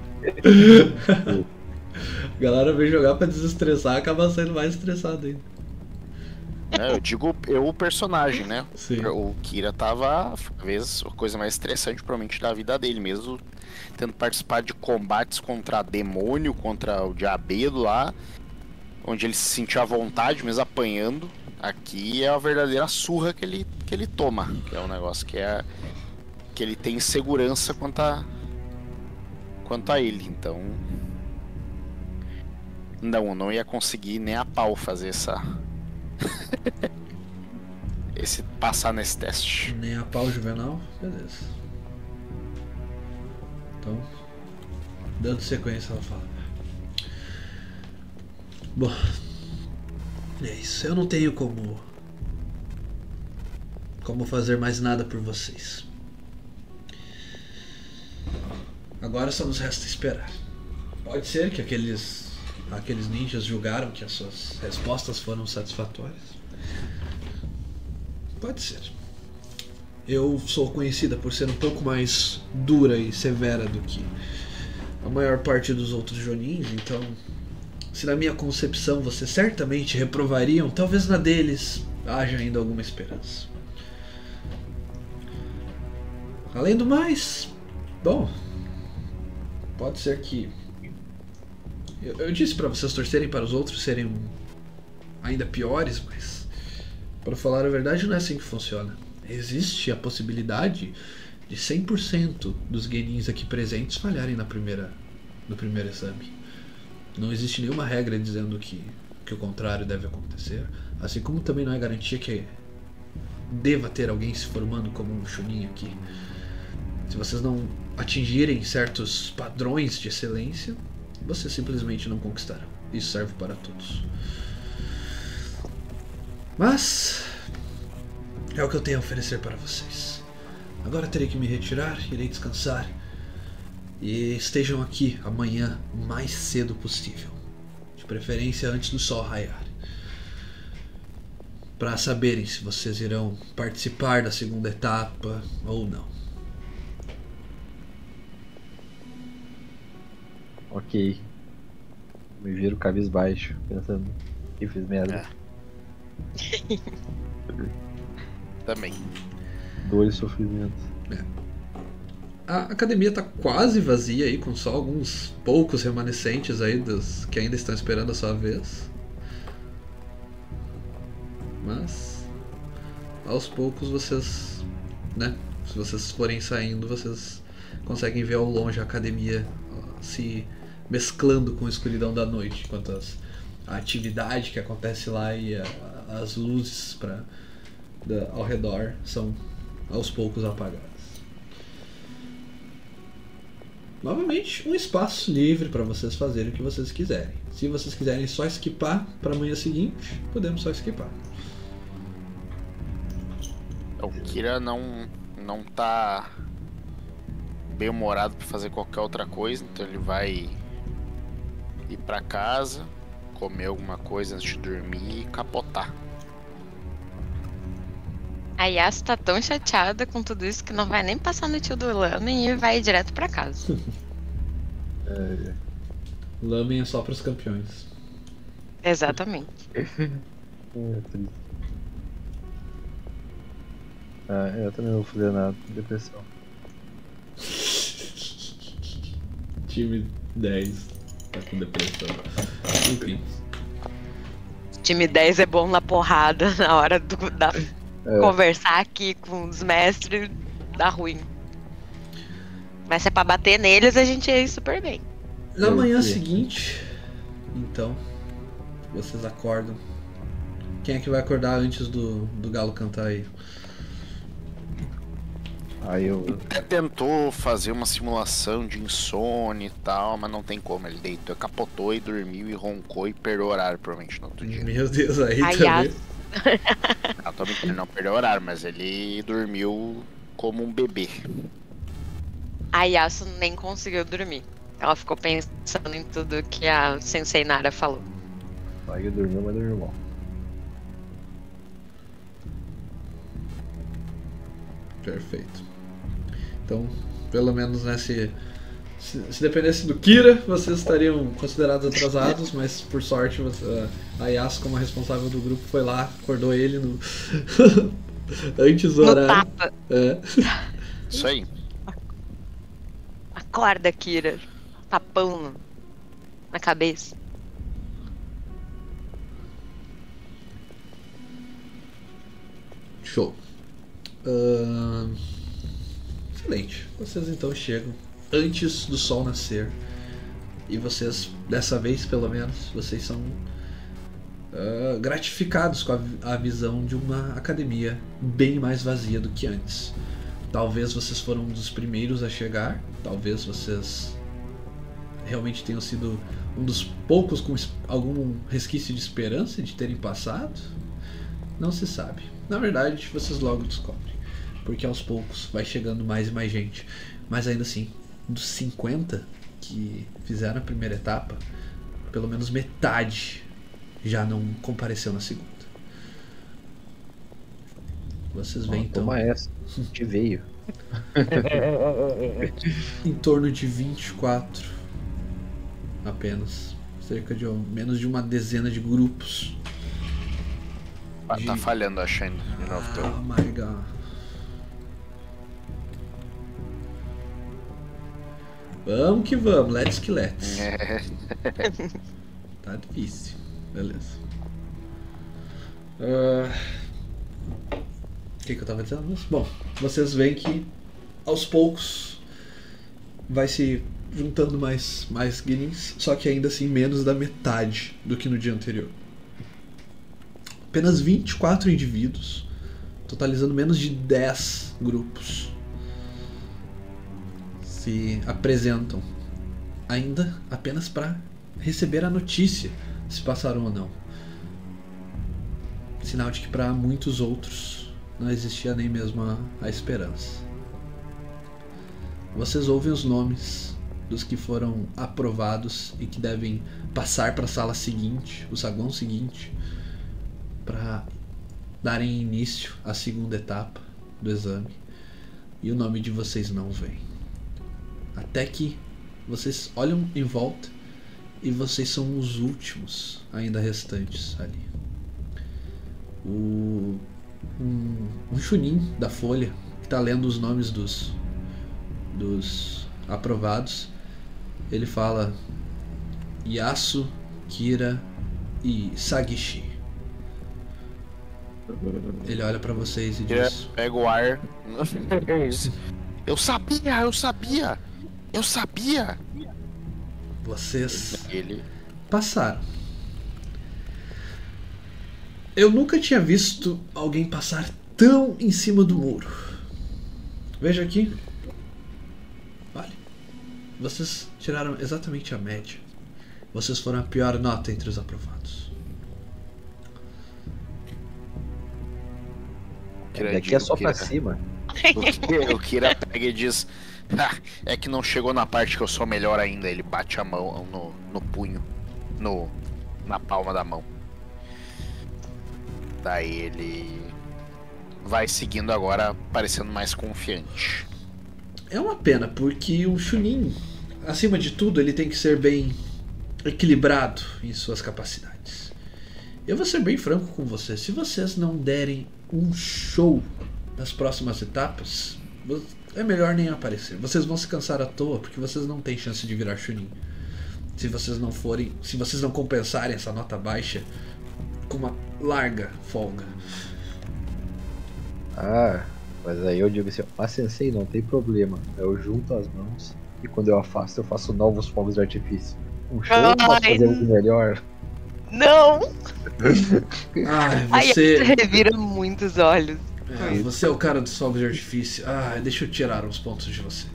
A galera vem jogar pra desestressar, acaba sendo mais estressado ainda. Eu digo o personagem, né? Sim. O Kira tava, às vezes, a coisa mais estressante provavelmente da vida dele mesmo, tendo participar de combates contra demônio, contra o diabedo lá, onde ele se sentia à vontade, mesmo apanhando. Aqui é a verdadeira surra que ele toma, que é um negócio que ele tem insegurança quanto a ele, então não ia conseguir nem a pau fazer passar nesse teste. Nem a pau juvenal? Beleza. Então, dando sequência, ela fala. Bom, é isso. Eu não tenho como fazer mais nada por vocês. Agora só nos resta esperar. Pode ser que aqueles ninjas julgaram que as suas respostas foram satisfatórias. Pode ser. Eu sou conhecida por ser um pouco mais dura e severa do que a maior parte dos outros Jonins, então se na minha concepção vocês certamente reprovariam, talvez na deles haja ainda alguma esperança. Além do mais, bom, pode ser que eu disse pra vocês torcerem para os outros serem ainda piores, mas para falar a verdade não é assim que funciona. Existe a possibilidade de 100% dos Genins aqui presentes falharem no primeiro exame. Não existe nenhuma regra dizendo que o contrário deve acontecer, assim como também não é garantia que deva ter alguém se formando como um Chunin aqui. Se vocês não atingirem certos padrões de excelência, vocês simplesmente não conquistarão. Isso serve para todos. Mas é o que eu tenho a oferecer para vocês. Agora terei que me retirar, irei descansar. E estejam aqui amanhã o mais cedo possível. De preferência antes do sol raiar. Para saberem se vocês irão participar da segunda etapa ou não. Ok. Me viro cabisbaixo, pensando que fiz merda. Também. Dor e sofrimento. A academia tá quase vazia aí, com só alguns poucos remanescentes aí dos que ainda estão esperando a sua vez. Mas aos poucos vocês, né? Se vocês forem saindo, vocês conseguem ver ao longe a academia se mesclando com a escuridão da noite, enquanto a atividade que acontece lá e as luzes ao redor são aos poucos apagadas. Novamente, um espaço livre para vocês fazerem o que vocês quiserem. Se vocês quiserem só esquipar para amanhã seguinte, podemos só esquipar. O Kira não tá bem humorado para fazer qualquer outra coisa, então ele vai ir para casa, comer alguma coisa antes de dormir e capotar. A Yas tá tão chateada com tudo isso que não vai nem passar no tio do Lamen e vai direto pra casa. Lamen é só pros campeões. Exatamente. Triste. Eu também não vou fazer nada. Depressão. Time 10 tá com depressão. Enfim. Time 10 é bom na porrada, na hora da conversar aqui com os mestres, dá ruim. Mas se é pra bater neles, a gente ia ir super bem. Na manhã seguinte, então, vocês acordam. Quem é que vai acordar antes do galo cantar aí? Aí eu. Até tentou fazer uma simulação de insônia e tal, mas não tem como. Ele deitou, capotou e dormiu e roncou e perdeu o horário, provavelmente, no outro dia. Meu Deus, aí Ai, também. Não, tô mentindo, não perdeu o horário, mas ele dormiu como um bebê. A Yasuo nem conseguiu dormir. Ela ficou pensando em tudo que a Sensei Nara falou. Aí eu dormi, mas dormi mal. Perfeito. Então, pelo menos nesse. Se dependesse do Kira, vocês estariam considerados atrasados, mas por sorte a Yasuo, como a responsável do grupo, foi lá, acordou ele no antes do No horário. tapa. É. Isso aí. Acorda, Kira. Tapão na cabeça. Show. Excelente. Vocês então chegam antes do sol nascer. E vocês, dessa vez pelo menos, vocês são gratificados com a visão de uma academia bem mais vazia do que antes. Talvez vocês foram um dos primeiros a chegar. Talvez vocês realmente tenham sido um dos poucos com algum resquício de esperança de terem passado. Não se sabe. Na verdade, vocês logo descobrem. Porque aos poucos vai chegando mais e mais gente. Mas ainda assim, dos 50 que fizeram a primeira etapa, pelo menos metade já não compareceu na segunda. Vocês veem então Toma essa. Te veio. em torno de 24 apenas. Cerca de menos de uma dezena de grupos. Tá falhando a Shine. Oh my god. Vamos que vamos, let's que let's. Tá difícil. Beleza. O que eu tava dizendo? Bom, vocês veem que aos poucos vai se juntando mais guilins, só que ainda assim menos da metade do que no dia anterior. Apenas 24 indivíduos, totalizando menos de 10 grupos, se apresentam, ainda apenas para receber a notícia se passaram ou não. Sinal de que para muitos outros não existia nem mesmo a esperança. Vocês ouvem os nomes dos que foram aprovados e que devem passar para a sala seguinte, o saguão seguinte, para darem início à segunda etapa do exame. E o nome de vocês não vem. Até que vocês olham em volta e vocês são os últimos ainda restantes ali. Um chunin da folha que está lendo os nomes dos aprovados. Ele fala Yasuo, Kira e Sagishi. Ele olha pra vocês e diz: Pega o ar. Eu sabia! Vocês Ele passaram. Eu nunca tinha visto alguém passar tão em cima do muro. Veja aqui. Olha. Vocês tiraram exatamente a média. Vocês foram a pior nota entre os aprovados. Daqui é só pra cima. O Kira pega e diz: é que não chegou na parte que eu sou melhor ainda. Ele bate a mão no punho, na palma da mão. Daí ele vai seguindo agora, parecendo mais confiante. É uma pena, porque o Chunin, acima de tudo, ele tem que ser bem equilibrado em suas capacidades. Eu vou ser bem franco com vocês. Se vocês não derem um show nas próximas etapas, é melhor nem aparecer. Vocês vão se cansar à toa, porque vocês não têm chance de virar Chunin. Se vocês não compensarem essa nota baixa com uma larga folga. Mas aí eu digo assim, Sensei, não tem problema. Eu junto as mãos E quando eu faço novos fogos de artifício. Um show, posso fazer algo melhor? Não! Ai, você... Aí revira muitos olhos. Você é o cara dos fogos de artifício. Deixa eu tirar uns pontos de você.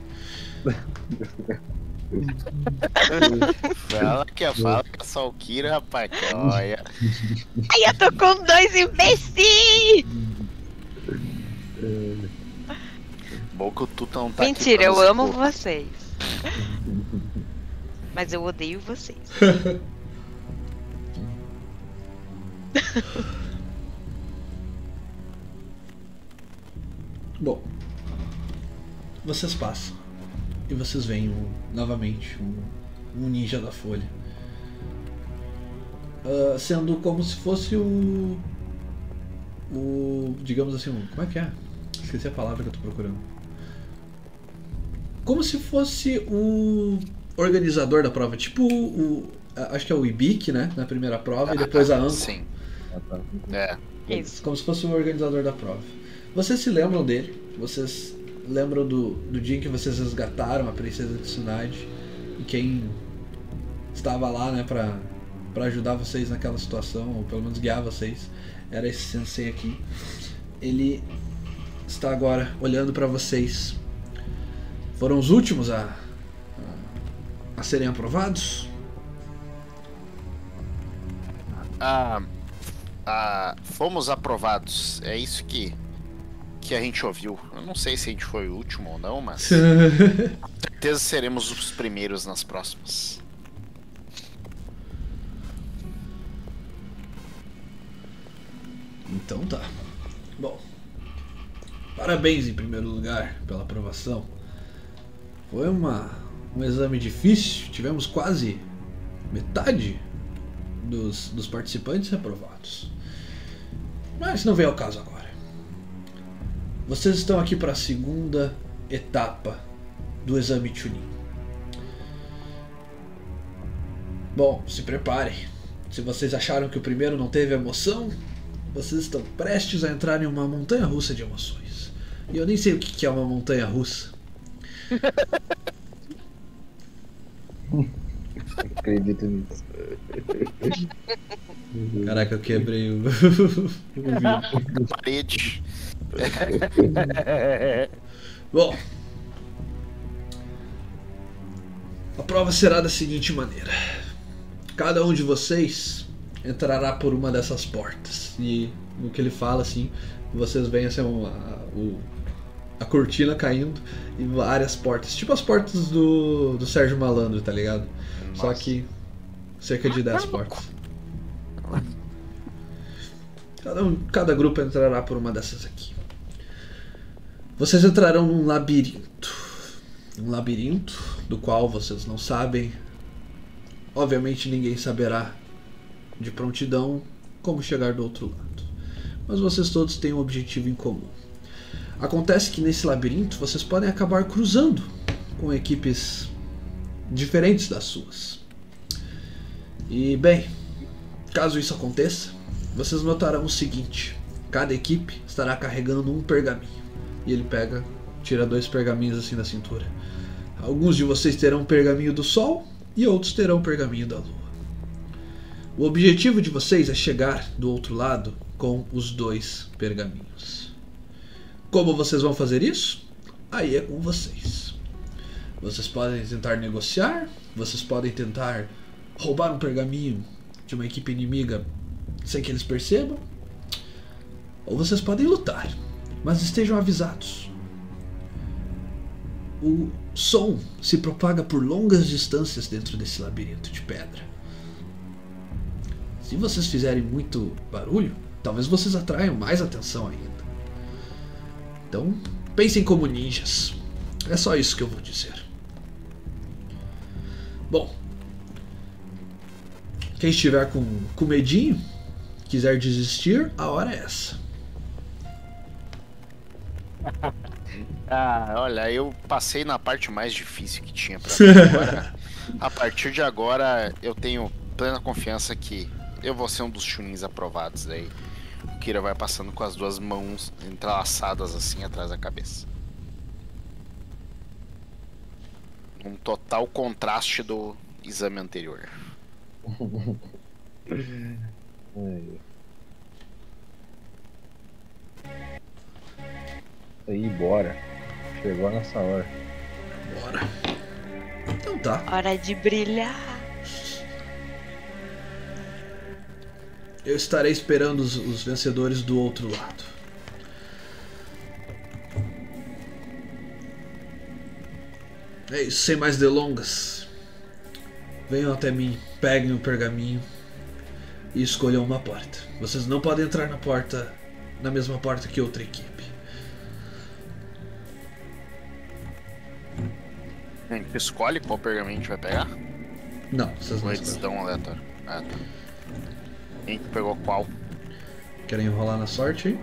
Fala que a Salkira, rapaz, que olha. Ai, eu tô com 2 imbecis! Bom que o Tuta não tá Mentira, aqui eu amo vocês. Mas eu odeio vocês. Bom, vocês passam e vocês veem novamente um ninja da folha, sendo como se fosse o digamos assim, como é que é? Esqueci a palavra que eu tô procurando. Como se fosse o organizador da prova, tipo acho que é o Ibik, né, na primeira prova, e depois a Anko. Sim. Isso. Como se fosse o organizador da prova. Vocês se lembram dele? Vocês lembram do dia em que vocês resgataram a princesa de Tsunade? E quem estava lá, né, pra ajudar vocês naquela situação, ou pelo menos guiar vocês, era esse sensei aqui. Ele está agora olhando pra vocês. Foram os últimos a serem aprovados? Fomos aprovados. É isso que a gente ouviu. Eu não sei se a gente foi o último ou não, mas com certeza seremos os primeiros nas próximas. Então tá. Bom, parabéns em primeiro lugar pela aprovação. Foi um exame difícil. Tivemos quase metade dos participantes reprovados. Mas não vem ao caso agora. Vocês estão aqui para a segunda etapa do exame Chunin. Bom, se preparem. Se vocês acharam que o primeiro não teve emoção, vocês estão prestes a entrar em uma montanha russa de emoções. E eu nem sei o que é uma montanha russa. Acredito nisso. Caraca, eu quebrei o Parede. Bom, a prova será da seguinte maneira: cada um de vocês entrará por uma dessas portas. E no que ele fala, assim, vocês veem assim, a cortina caindo e várias portas, tipo as portas do Sérgio Malandro, tá ligado? Nossa. Só que cerca de 10 portas. Cada grupo entrará por uma dessas aqui. Vocês entrarão num labirinto. Um labirinto do qual vocês não sabem. Obviamente ninguém saberá de prontidão como chegar do outro lado. Mas vocês todos têm um objetivo em comum. Acontece que nesse labirinto vocês podem acabar cruzando com equipes diferentes das suas. E bem, caso isso aconteça, vocês notarão o seguinte: cada equipe estará carregando um pergaminho. E ele tira 2 pergaminhos assim da cintura. Alguns de vocês terão o pergaminho do Sol e outros terão o pergaminho da Lua. O objetivo de vocês é chegar do outro lado com os 2 pergaminhos. Como vocês vão fazer isso? Aí é com vocês. Vocês podem tentar negociar, vocês podem tentar roubar um pergaminho de uma equipe inimiga sem que eles percebam, ou vocês podem lutar, mas estejam avisados. O som se propaga por longas distâncias dentro desse labirinto de pedra. Se vocês fizerem muito barulho, talvez vocês atraiam mais atenção ainda. Então, pensem como ninjas. É só isso que eu vou dizer. Bom, quem estiver com medinho, quiser desistir, a hora é essa. Olha, eu passei na parte mais difícil que tinha pra mim agora. A partir de agora, eu tenho plena confiança que eu vou ser um dos Chunins aprovados. Daí o Kira vai passando com as 2 mãos entrelaçadas assim atrás da cabeça. Um total contraste do exame anterior. Aí, bora. Chegou nessa hora. Bora. Então tá. Hora de brilhar. Eu estarei esperando os vencedores do outro lado. É isso, sem mais delongas. Venham até mim, peguem o pergaminho e escolham uma porta. Vocês não podem entrar na mesma porta que outra equipe. A gente escolhe qual pergaminho a gente vai pegar? Não, vocês não Ou eles escolhem. dão um aleatório? Ah, tá. A gente pegou qual? Querem enrolar na sorte aí?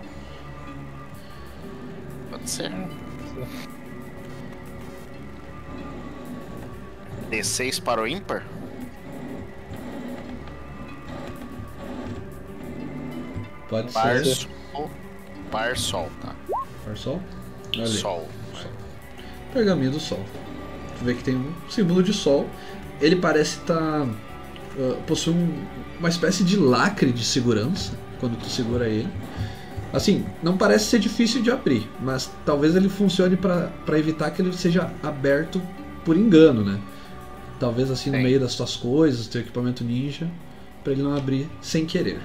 Pode ser. D6 para o ímpar? Pode Par, ser. sol. Par, sol, tá? Par sol? Olha ali. Sol. Pergaminho do sol. Tu vê que tem um símbolo de sol. Ele parece estar... possui uma espécie de lacre de segurança quando tu segura ele. Assim, não parece ser difícil de abrir, mas talvez ele funcione para evitar que ele seja aberto por engano, né? Talvez assim no Sim. meio das tuas coisas, teu equipamento ninja, para ele não abrir sem querer.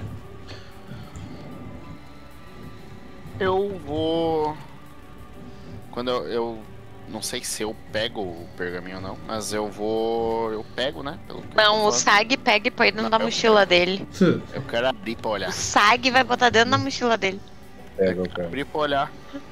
Eu vou... Quando eu não sei se eu pego o pergaminho ou não, mas eu vou... Eu pego, né? Pelo que eu Não, tô o falando. Sag pega e põe dentro da mochila dele. Eu quero abrir pra O olhar. Sag vai botar dentro da mochila dele. Pega o cara. Abrir pra olhar.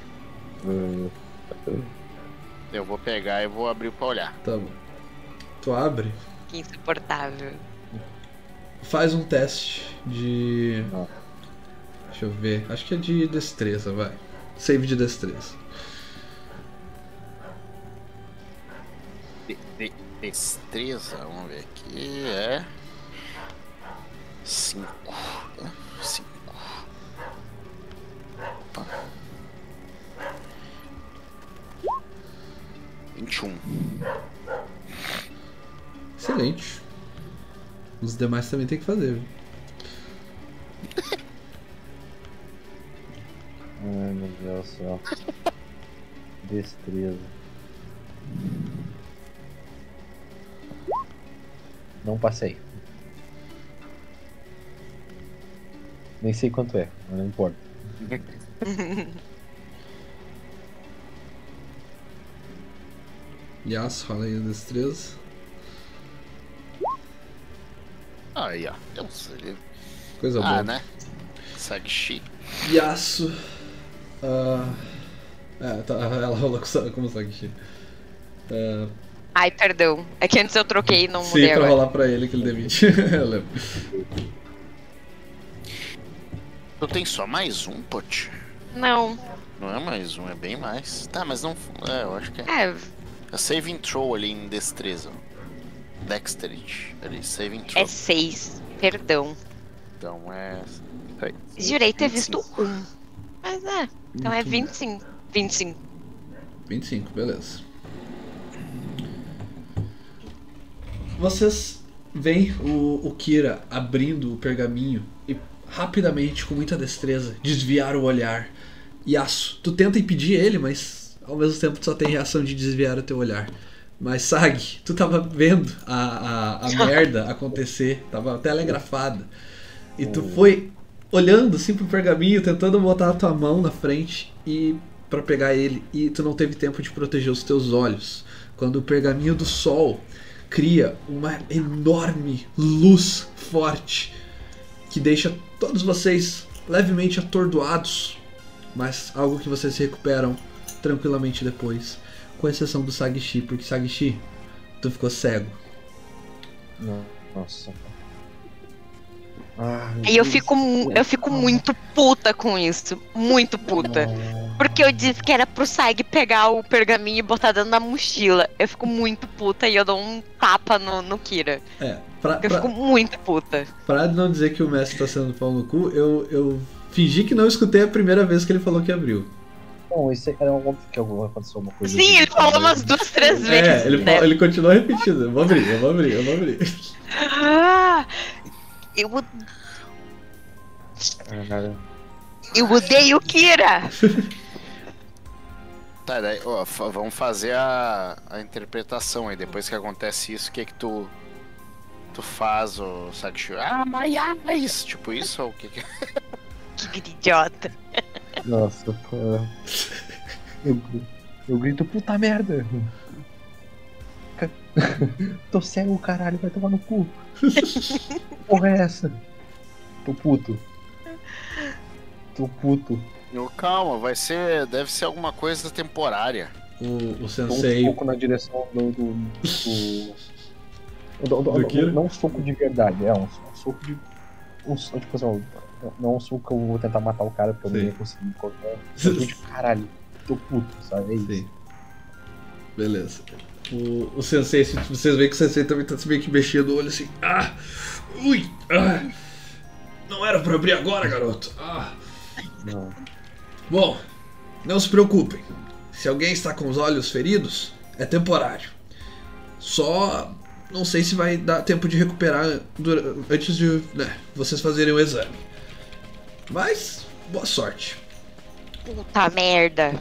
Eu vou pegar e vou abrir pra olhar. Tá bom. Tu abre, Que insuportável. faz um teste de... Não. Deixa eu ver, acho que é de destreza, vai. Save de destreza. Destreza, vamos ver aqui, é... 5. 5. Opa. 21. Excelente. Os demais também tem que fazer, viu? Ai, meu Deus do céu. Destreza. Não passei. Nem sei quanto é, mas não importa. Yas, rola aí a destreza. Aí, ó. Eu sei. Coisa boa. Ah, né? Sagshi. Yasuo. Tá, ela rola como Sagishi. Ai, perdão. É que antes eu troquei e não Sim, mudei pra agora. rolar pra ele aquele D20. Eu lembro. Tu tem só mais um, Pote? Não. Não é mais um, é bem mais. Tá, mas não... É, eu acho que é. É, É saving throw ali em destreza. Dexterity. Ali, saving throw. é 6. Perdão. Então é... Jurei ter visto 25. 1. Mas é. Então é 25. 25. 25, beleza. Vocês veem o Kira abrindo o pergaminho e rapidamente, com muita destreza, desviar o olhar. Yasuo, tu tenta impedir ele, mas ao mesmo tempo tu só tem reação de desviar o teu olhar. Mas Sag, tu tava vendo a merda acontecer, tava telegrafada. E tu foi olhando assim pro pergaminho, tentando botar a tua mão na frente e para pegar ele, e tu não teve tempo de proteger os teus olhos. Quando o pergaminho do sol cria uma enorme luz forte que deixa todos vocês levemente atordoados, mas algo que vocês se recuperam tranquilamente depois, com exceção do Sagishi, porque Sagishi, tu ficou cego. Não, nossa. Ah, meu Aí eu Deus. fico muito puta com isso. Muito puta. Porque eu disse que era pro Sag pegar o pergaminho e botar dentro da mochila. Eu fico muito puta e eu dou um tapa no Kira. Eu fico muito puta. Pra não dizer que o mestre tá sendo pau no cu, eu fingi que não escutei a primeira vez que ele falou que abriu. Não, isso aí era óbvio que aconteceu uma coisa. Sim, ele falou umas 2, 3 vezes. É, né? ele continua repetindo. Eu vou abrir. Ah, eu odeio Kira! Tá, daí, ó, vamos fazer a interpretação aí. Depois que acontece isso, o que tu faz, o Sagishu? Ah, mas tipo isso ou o que que... Que idiota. Nossa, pô. Eu grito, puta merda! Tô cego, caralho, vai tomar no cu! Porra é essa? Tô puto. Calma, deve ser alguma coisa temporária. O Dou sensei. um soco na direção do Kira? não um soco de verdade, um soco de. Tipo assim, não um soco que eu vou tentar matar o cara porque eu não ia conseguir cortar. Um soco de caralho, tô puto, sabe? É isso. Sim. Beleza. O sensei, vocês veem que o sensei também tá meio que mexendo o olho assim. Ah! Ui! Ah! Não era pra abrir agora, garoto. Ah! Não. Bom, não se preocupem. Se alguém está com os olhos feridos, é temporário. Só não sei se vai dar tempo de recuperar antes de vocês fazerem o exame. Mas, boa sorte. Puta merda.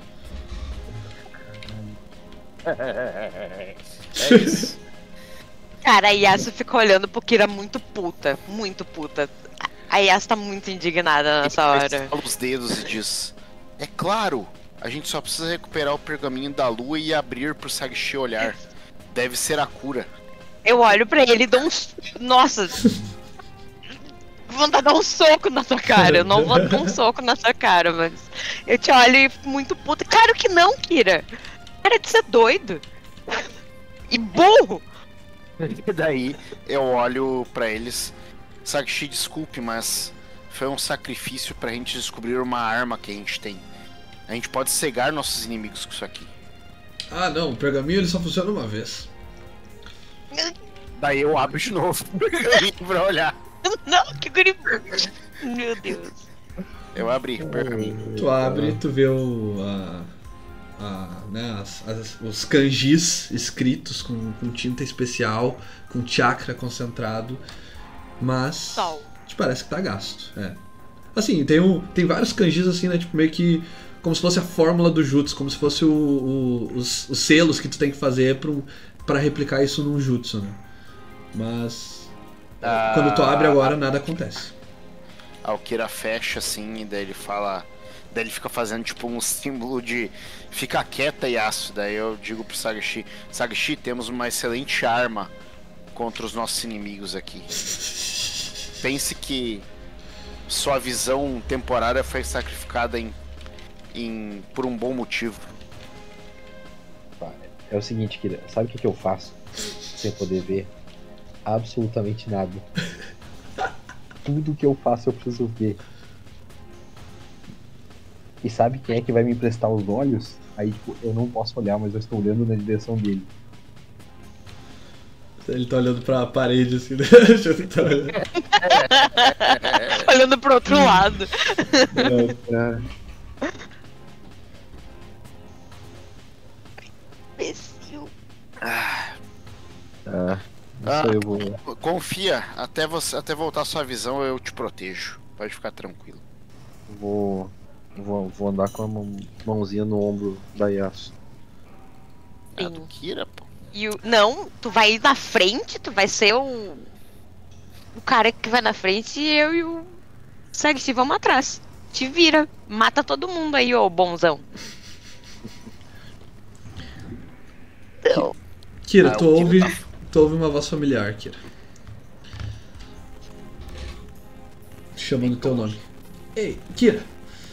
É isso. Cara, a Yasuo fica olhando pro Kira muito puta. Muito puta. A Yasuo tá muito indignada nessa hora. Estala os dedos e diz: é claro, a gente só precisa recuperar o pergaminho da lua e abrir pro Sagishi olhar. Deve ser a cura. Eu olho pra ele e dou um. Nossa! Vontade de dar um soco na sua cara. Eu não vou dar um soco na sua cara, mas. Eu te olho e fico muito puta. Claro que não, Kira! Para de ser doido! E burro! E daí eu olho pra eles. Sagishi, desculpe, mas foi um sacrifício pra gente descobrir uma arma que a gente tem. A gente pode cegar nossos inimigos com isso aqui. Ah, não, o pergaminho ele só funciona uma vez. Daí eu abro de novo o pergaminho pra olhar. Não, que guri. Meu Deus. Eu abri o pergaminho. Tu abre, tu vê os kanjis escritos com tinta especial, com chakra concentrado, mas Sol. te parece que tá gasto. É. Assim, tem vários kanjis assim, né? Tipo, meio que como se fosse a fórmula do jutsu, como se fosse os selos que tu tem que fazer pra replicar isso num jutsu, né? Mas quando tu abre agora, nada acontece. A Kira fecha assim e daí ele fala. Daí ele fica fazendo tipo um símbolo de fica quieta, Yasuo. Daí eu digo pro Sagishi: Sagishi, temos uma excelente arma contra os nossos inimigos aqui. Pense que sua visão temporária foi sacrificada por um bom motivo. É o seguinte, Kira, sabe o que eu faço sem poder ver? Absolutamente nada. Tudo que eu faço eu preciso ver. E sabe quem é que vai me emprestar os olhos? Aí, tipo, eu não posso olhar, mas eu estou olhando na direção dele. Ele tá olhando pra parede assim, né? Olhando pro outro lado. Imbecil. Isso eu vou. Confia, até voltar sua visão eu te protejo. Pode ficar tranquilo. Vou andar com a mãozinha no ombro da Yasuo. É do Kira, pô. Não, tu vai ir na frente, tu vai ser o cara que vai na frente e eu e o Sagishi vamos atrás. Te vira, mata todo mundo aí, ô bonzão. Então, Kira, tu ouve uma voz familiar, Kira. Chamando teu nome. Ei, Kira!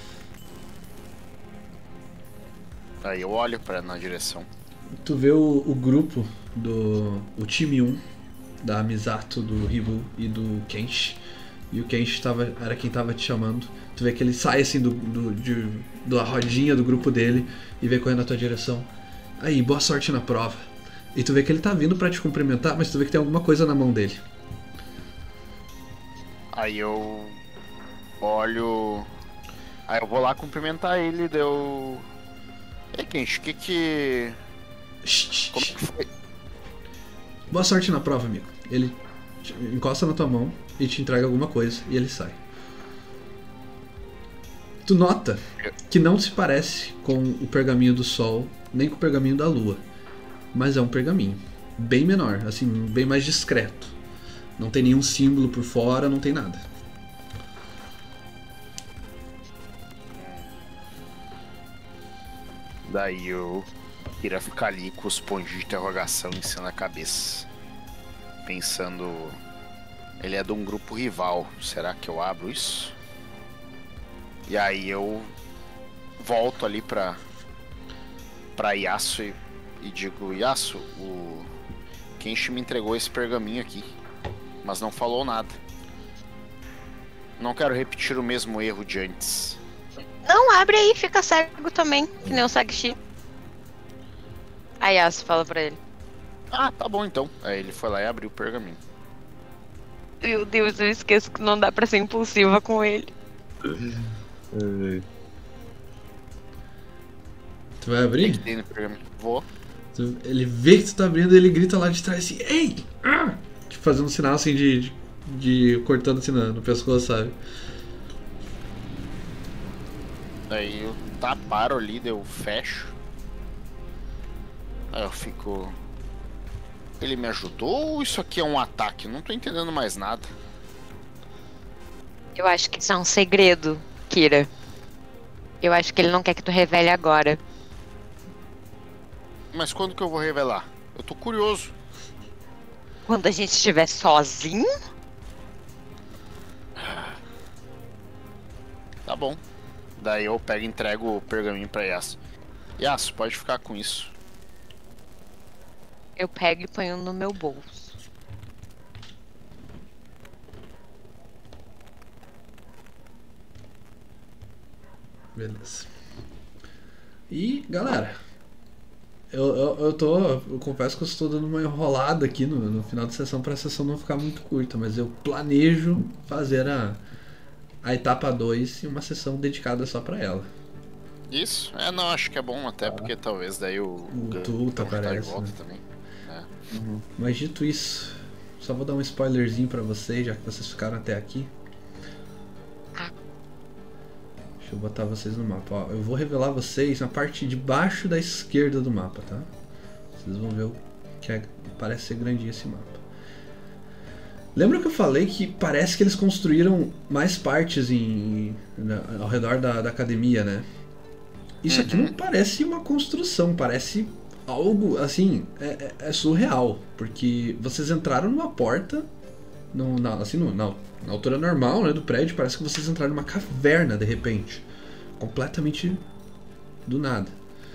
Aí eu olho na direção. Tu vê o grupo o time 1 da Misato, do Ribu e do Kenshi. E o Kenshi era quem tava te chamando. Tu vê que ele sai assim da rodinha do grupo dele e vem correndo na tua direção. Aí, boa sorte na prova. E tu vê que ele tá vindo pra te cumprimentar, mas tu vê que tem alguma coisa na mão dele. Aí eu olho. Aí eu vou lá cumprimentar ele, Gente, que... Como que foi? Boa sorte na prova, amigo. Ele encosta na tua mão e te entrega alguma coisa e ele sai. Tu nota que não se parece com o pergaminho do sol, nem com o pergaminho da lua. Mas é um pergaminho. Bem menor, assim, bem mais discreto. Não tem nenhum símbolo por fora, não tem nada. Daí eu queria ficar ali com os pontos de interrogação em cima da cabeça. Pensando... Ele é de um grupo rival. Será que eu abro isso? E aí eu volto ali pra Yasuo e digo: Yasuo, o Kenshi me entregou esse pergaminho aqui, mas não falou nada. Não quero repetir o mesmo erro de antes. Não, abre aí, fica cego também, que nem o Sagshi. Aí Yasuo fala pra ele. Ah, tá bom então. Aí ele foi lá e abriu o pergaminho. Meu Deus, eu esqueço que não dá pra ser impulsiva com ele. Tu vai abrir? O que tem no pergaminho? Vou. Ele vê que tu tá abrindo e ele grita lá de trás assim: ei! Ah! Tipo, fazendo um sinal assim de cortando assim no pescoço, sabe? Aí eu paro ali, eu fecho. Aí eu fico... Ele me ajudou ou isso aqui é um ataque? Não tô entendendo mais nada. Eu acho que isso é um segredo, Kira. Eu acho que ele não quer que tu revele agora. Mas quando que eu vou revelar? Eu tô curioso. Quando a gente estiver sozinho? Tá bom. Daí eu pego e entrego o pergaminho pra Yasuo. Yasuo, pode ficar com isso. Eu pego e ponho no meu bolso. Beleza. E, galera, eu confesso que eu estou dando uma enrolada aqui no final da sessão para a sessão não ficar muito curta, mas eu planejo fazer a etapa 2 e uma sessão dedicada só para ela. Isso? Não, acho que é bom até porque talvez daí o Tuta tá de aparece, volta né? também. Mas dito isso, só vou dar um spoilerzinho pra vocês, já que vocês ficaram até aqui. Deixa eu botar vocês no mapa. Ó, eu vou revelar vocês na parte de baixo da esquerda do mapa, tá? Vocês vão ver que parece ser grandinho esse mapa. Lembra que eu falei que parece que eles construíram mais partes ao redor da academia, né? Isso aqui não parece uma construção, parece algo, assim, é surreal. Porque vocês entraram numa porta, na altura normal, né, do prédio, parece que vocês entraram numa caverna, de repente. Completamente do nada.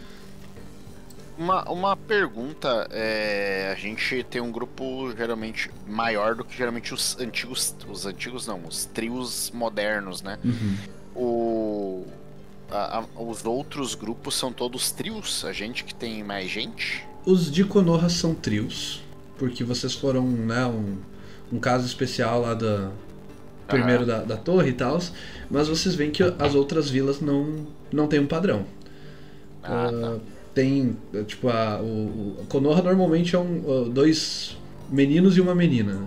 Uma pergunta, a gente tem um grupo geralmente maior do que geralmente os trios modernos, né? Os outros grupos são todos trios? A gente que tem mais gente? Os de Konoha são trios, porque vocês foram, né, um caso especial lá primeiro da torre e tal, mas vocês veem que as outras vilas não tem um padrão. Tá. Tem, tipo, o Konoha normalmente é dois meninos e uma menina.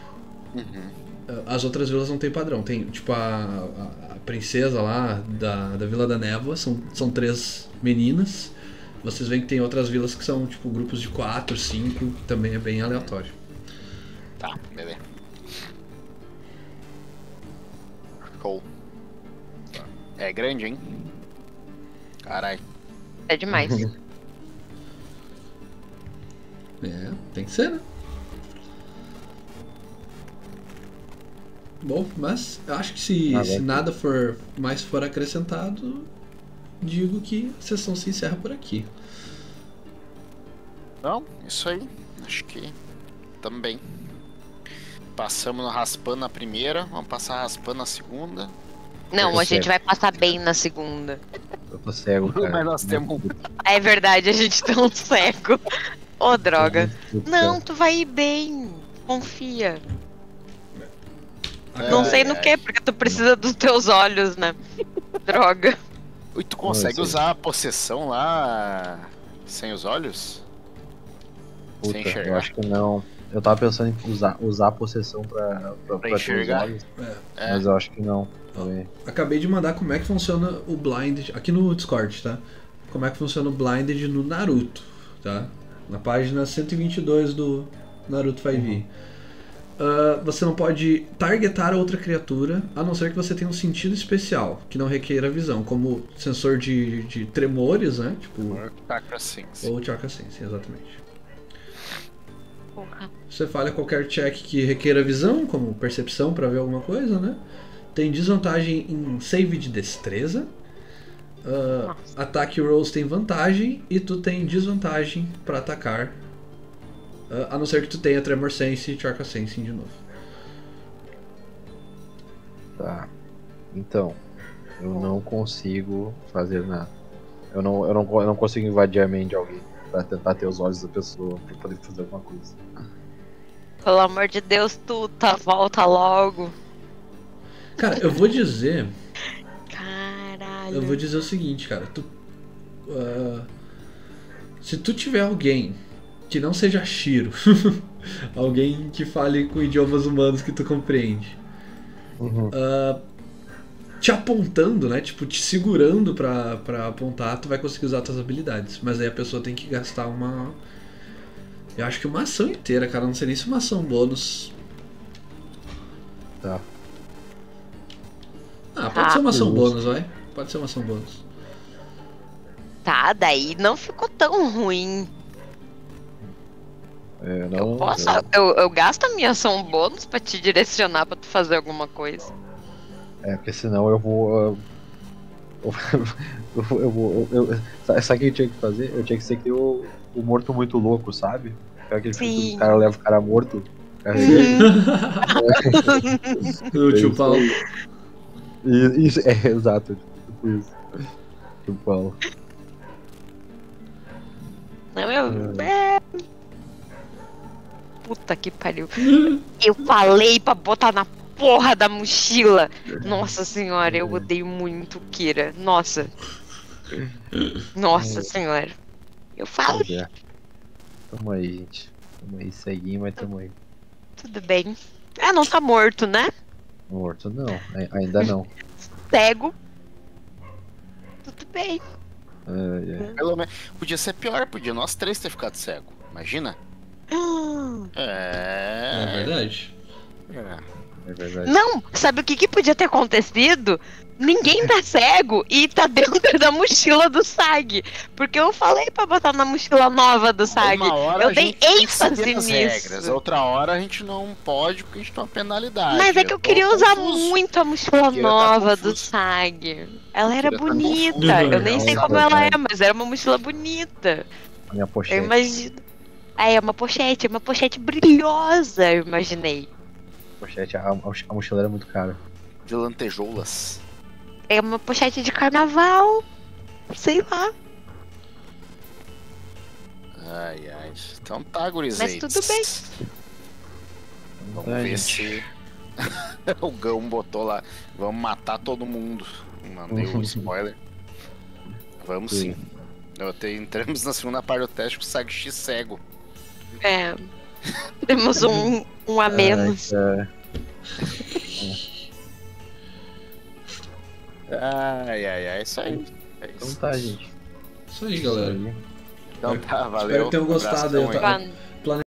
As outras vilas não tem padrão. Tem, tipo, a princesa lá da Vila da Névoa, são 3 meninas. Vocês veem que tem outras vilas que são, tipo, grupos de 4, 5, também é bem aleatório. Tá, beleza. Show. É grande, hein? Carai. É demais. Tem que ser, né? Bom, mas eu acho que se nada for acrescentado, digo que a sessão se encerra por aqui. Não, isso aí. Acho que também. Passamos raspando na primeira, vamos passar raspando na segunda. Não, a gente vai passar bem na segunda. Eu tô cego, cara. Mas nós temos... É verdade, a gente tá um cego. Ô, droga. Não, tu vai ir bem. Confia. Não sei no que, porque tu precisa dos teus olhos, né? Droga. E tu consegue usar a possessão lá sem os olhos? Puta, sem enxergar? eu acho que não. Eu tava pensando em usar a possessão pra enxergar. ter os olhos, mas eu acho que não. Também. Acabei de mandar como é que funciona o Blinded aqui no Discord, tá? Como é que funciona o Blinded no Naruto, tá? Na página 122 do Naruto 5e. Você não pode targetar outra criatura, a não ser que você tenha um sentido especial, que não requeira visão, como sensor de tremores, né? Tipo, Ou Chakra Sense. ou Chakra Sense, exatamente. Porra. Você falha qualquer check que requeira visão, como percepção pra ver alguma coisa, né? Tem desvantagem em save de destreza. Ataque rolls tem vantagem e tu tem desvantagem pra atacar. A não ser que tu tenha Tremor Sense e Chakra Sensing de novo. Tá. Então, eu não consigo fazer nada. Eu não consigo invadir a mente de alguém pra tentar ter os olhos da pessoa pra poder fazer alguma coisa. Pelo amor de Deus, Tuta, volta logo. Cara, eu vou dizer Caralho. o seguinte, cara. Se tu tiver alguém que não seja Shiro, alguém que fale com idiomas humanos que tu compreende, te apontando, né? Tipo, te segurando pra apontar, tu vai conseguir usar tuas habilidades. Mas aí a pessoa tem que gastar uma... Eu acho que uma ação inteira, cara. Não sei nem se uma ação bônus. Tá. Pode ser uma ação bônus, vai. Pode ser uma ação bônus. Tá, daí não ficou tão ruim. Eu gasto a minha ação bônus pra te direcionar pra tu fazer alguma coisa. Porque senão eu vou. Sabe o que eu tinha que fazer? Eu tinha que ser que o morto muito louco, sabe? Aquele filme que o cara leva o cara morto. O tio Paulo. Isso, exato. Tipo isso. Tio Paulo. Não, Puta que pariu. Eu falei pra botar na porra da mochila. Nossa senhora, eu odeio muito Kira. Nossa. Nossa senhora. Eu falo. Tamo aí, gente. Tamo aí, ceguinho, mas tamo aí. Tudo bem. Não tá morto, né? Morto não, ainda não. Cego. Tudo bem. Pelo menos. Podia ser pior, podia nós três ter ficado cego. Imagina. É verdade. É verdade. Não, sabe o que podia ter acontecido? Ninguém tá cego e tá dentro da mochila do SAG. Porque eu falei pra botar na mochila nova do SAG. Eu dei ênfase nisso. Outra hora a gente não pode porque a gente tem uma penalidade. Mas é que eu queria usar muito a mochila nova do SAG. Ela era bonita. Eu nem sei como ela é, mas era uma mochila bonita. A minha pochete. Eu imagino. É uma pochete brilhosa, eu imaginei. Pochete, a mochila era muito cara. De lantejoulas. É uma pochete de carnaval. Sei lá. Ai. Então tá, gurizeiros. Mas tudo bem. Vamos ver se... o Gão botou lá. Vamos matar todo mundo. Mandei o spoiler. Vamos sim. Entramos na segunda parte do teste com o SAG-X cego. Temos um a menos. Ai, isso aí. Então tá, gente. Isso aí, galera. Então tá, valeu. Espero que tenham gostado aí.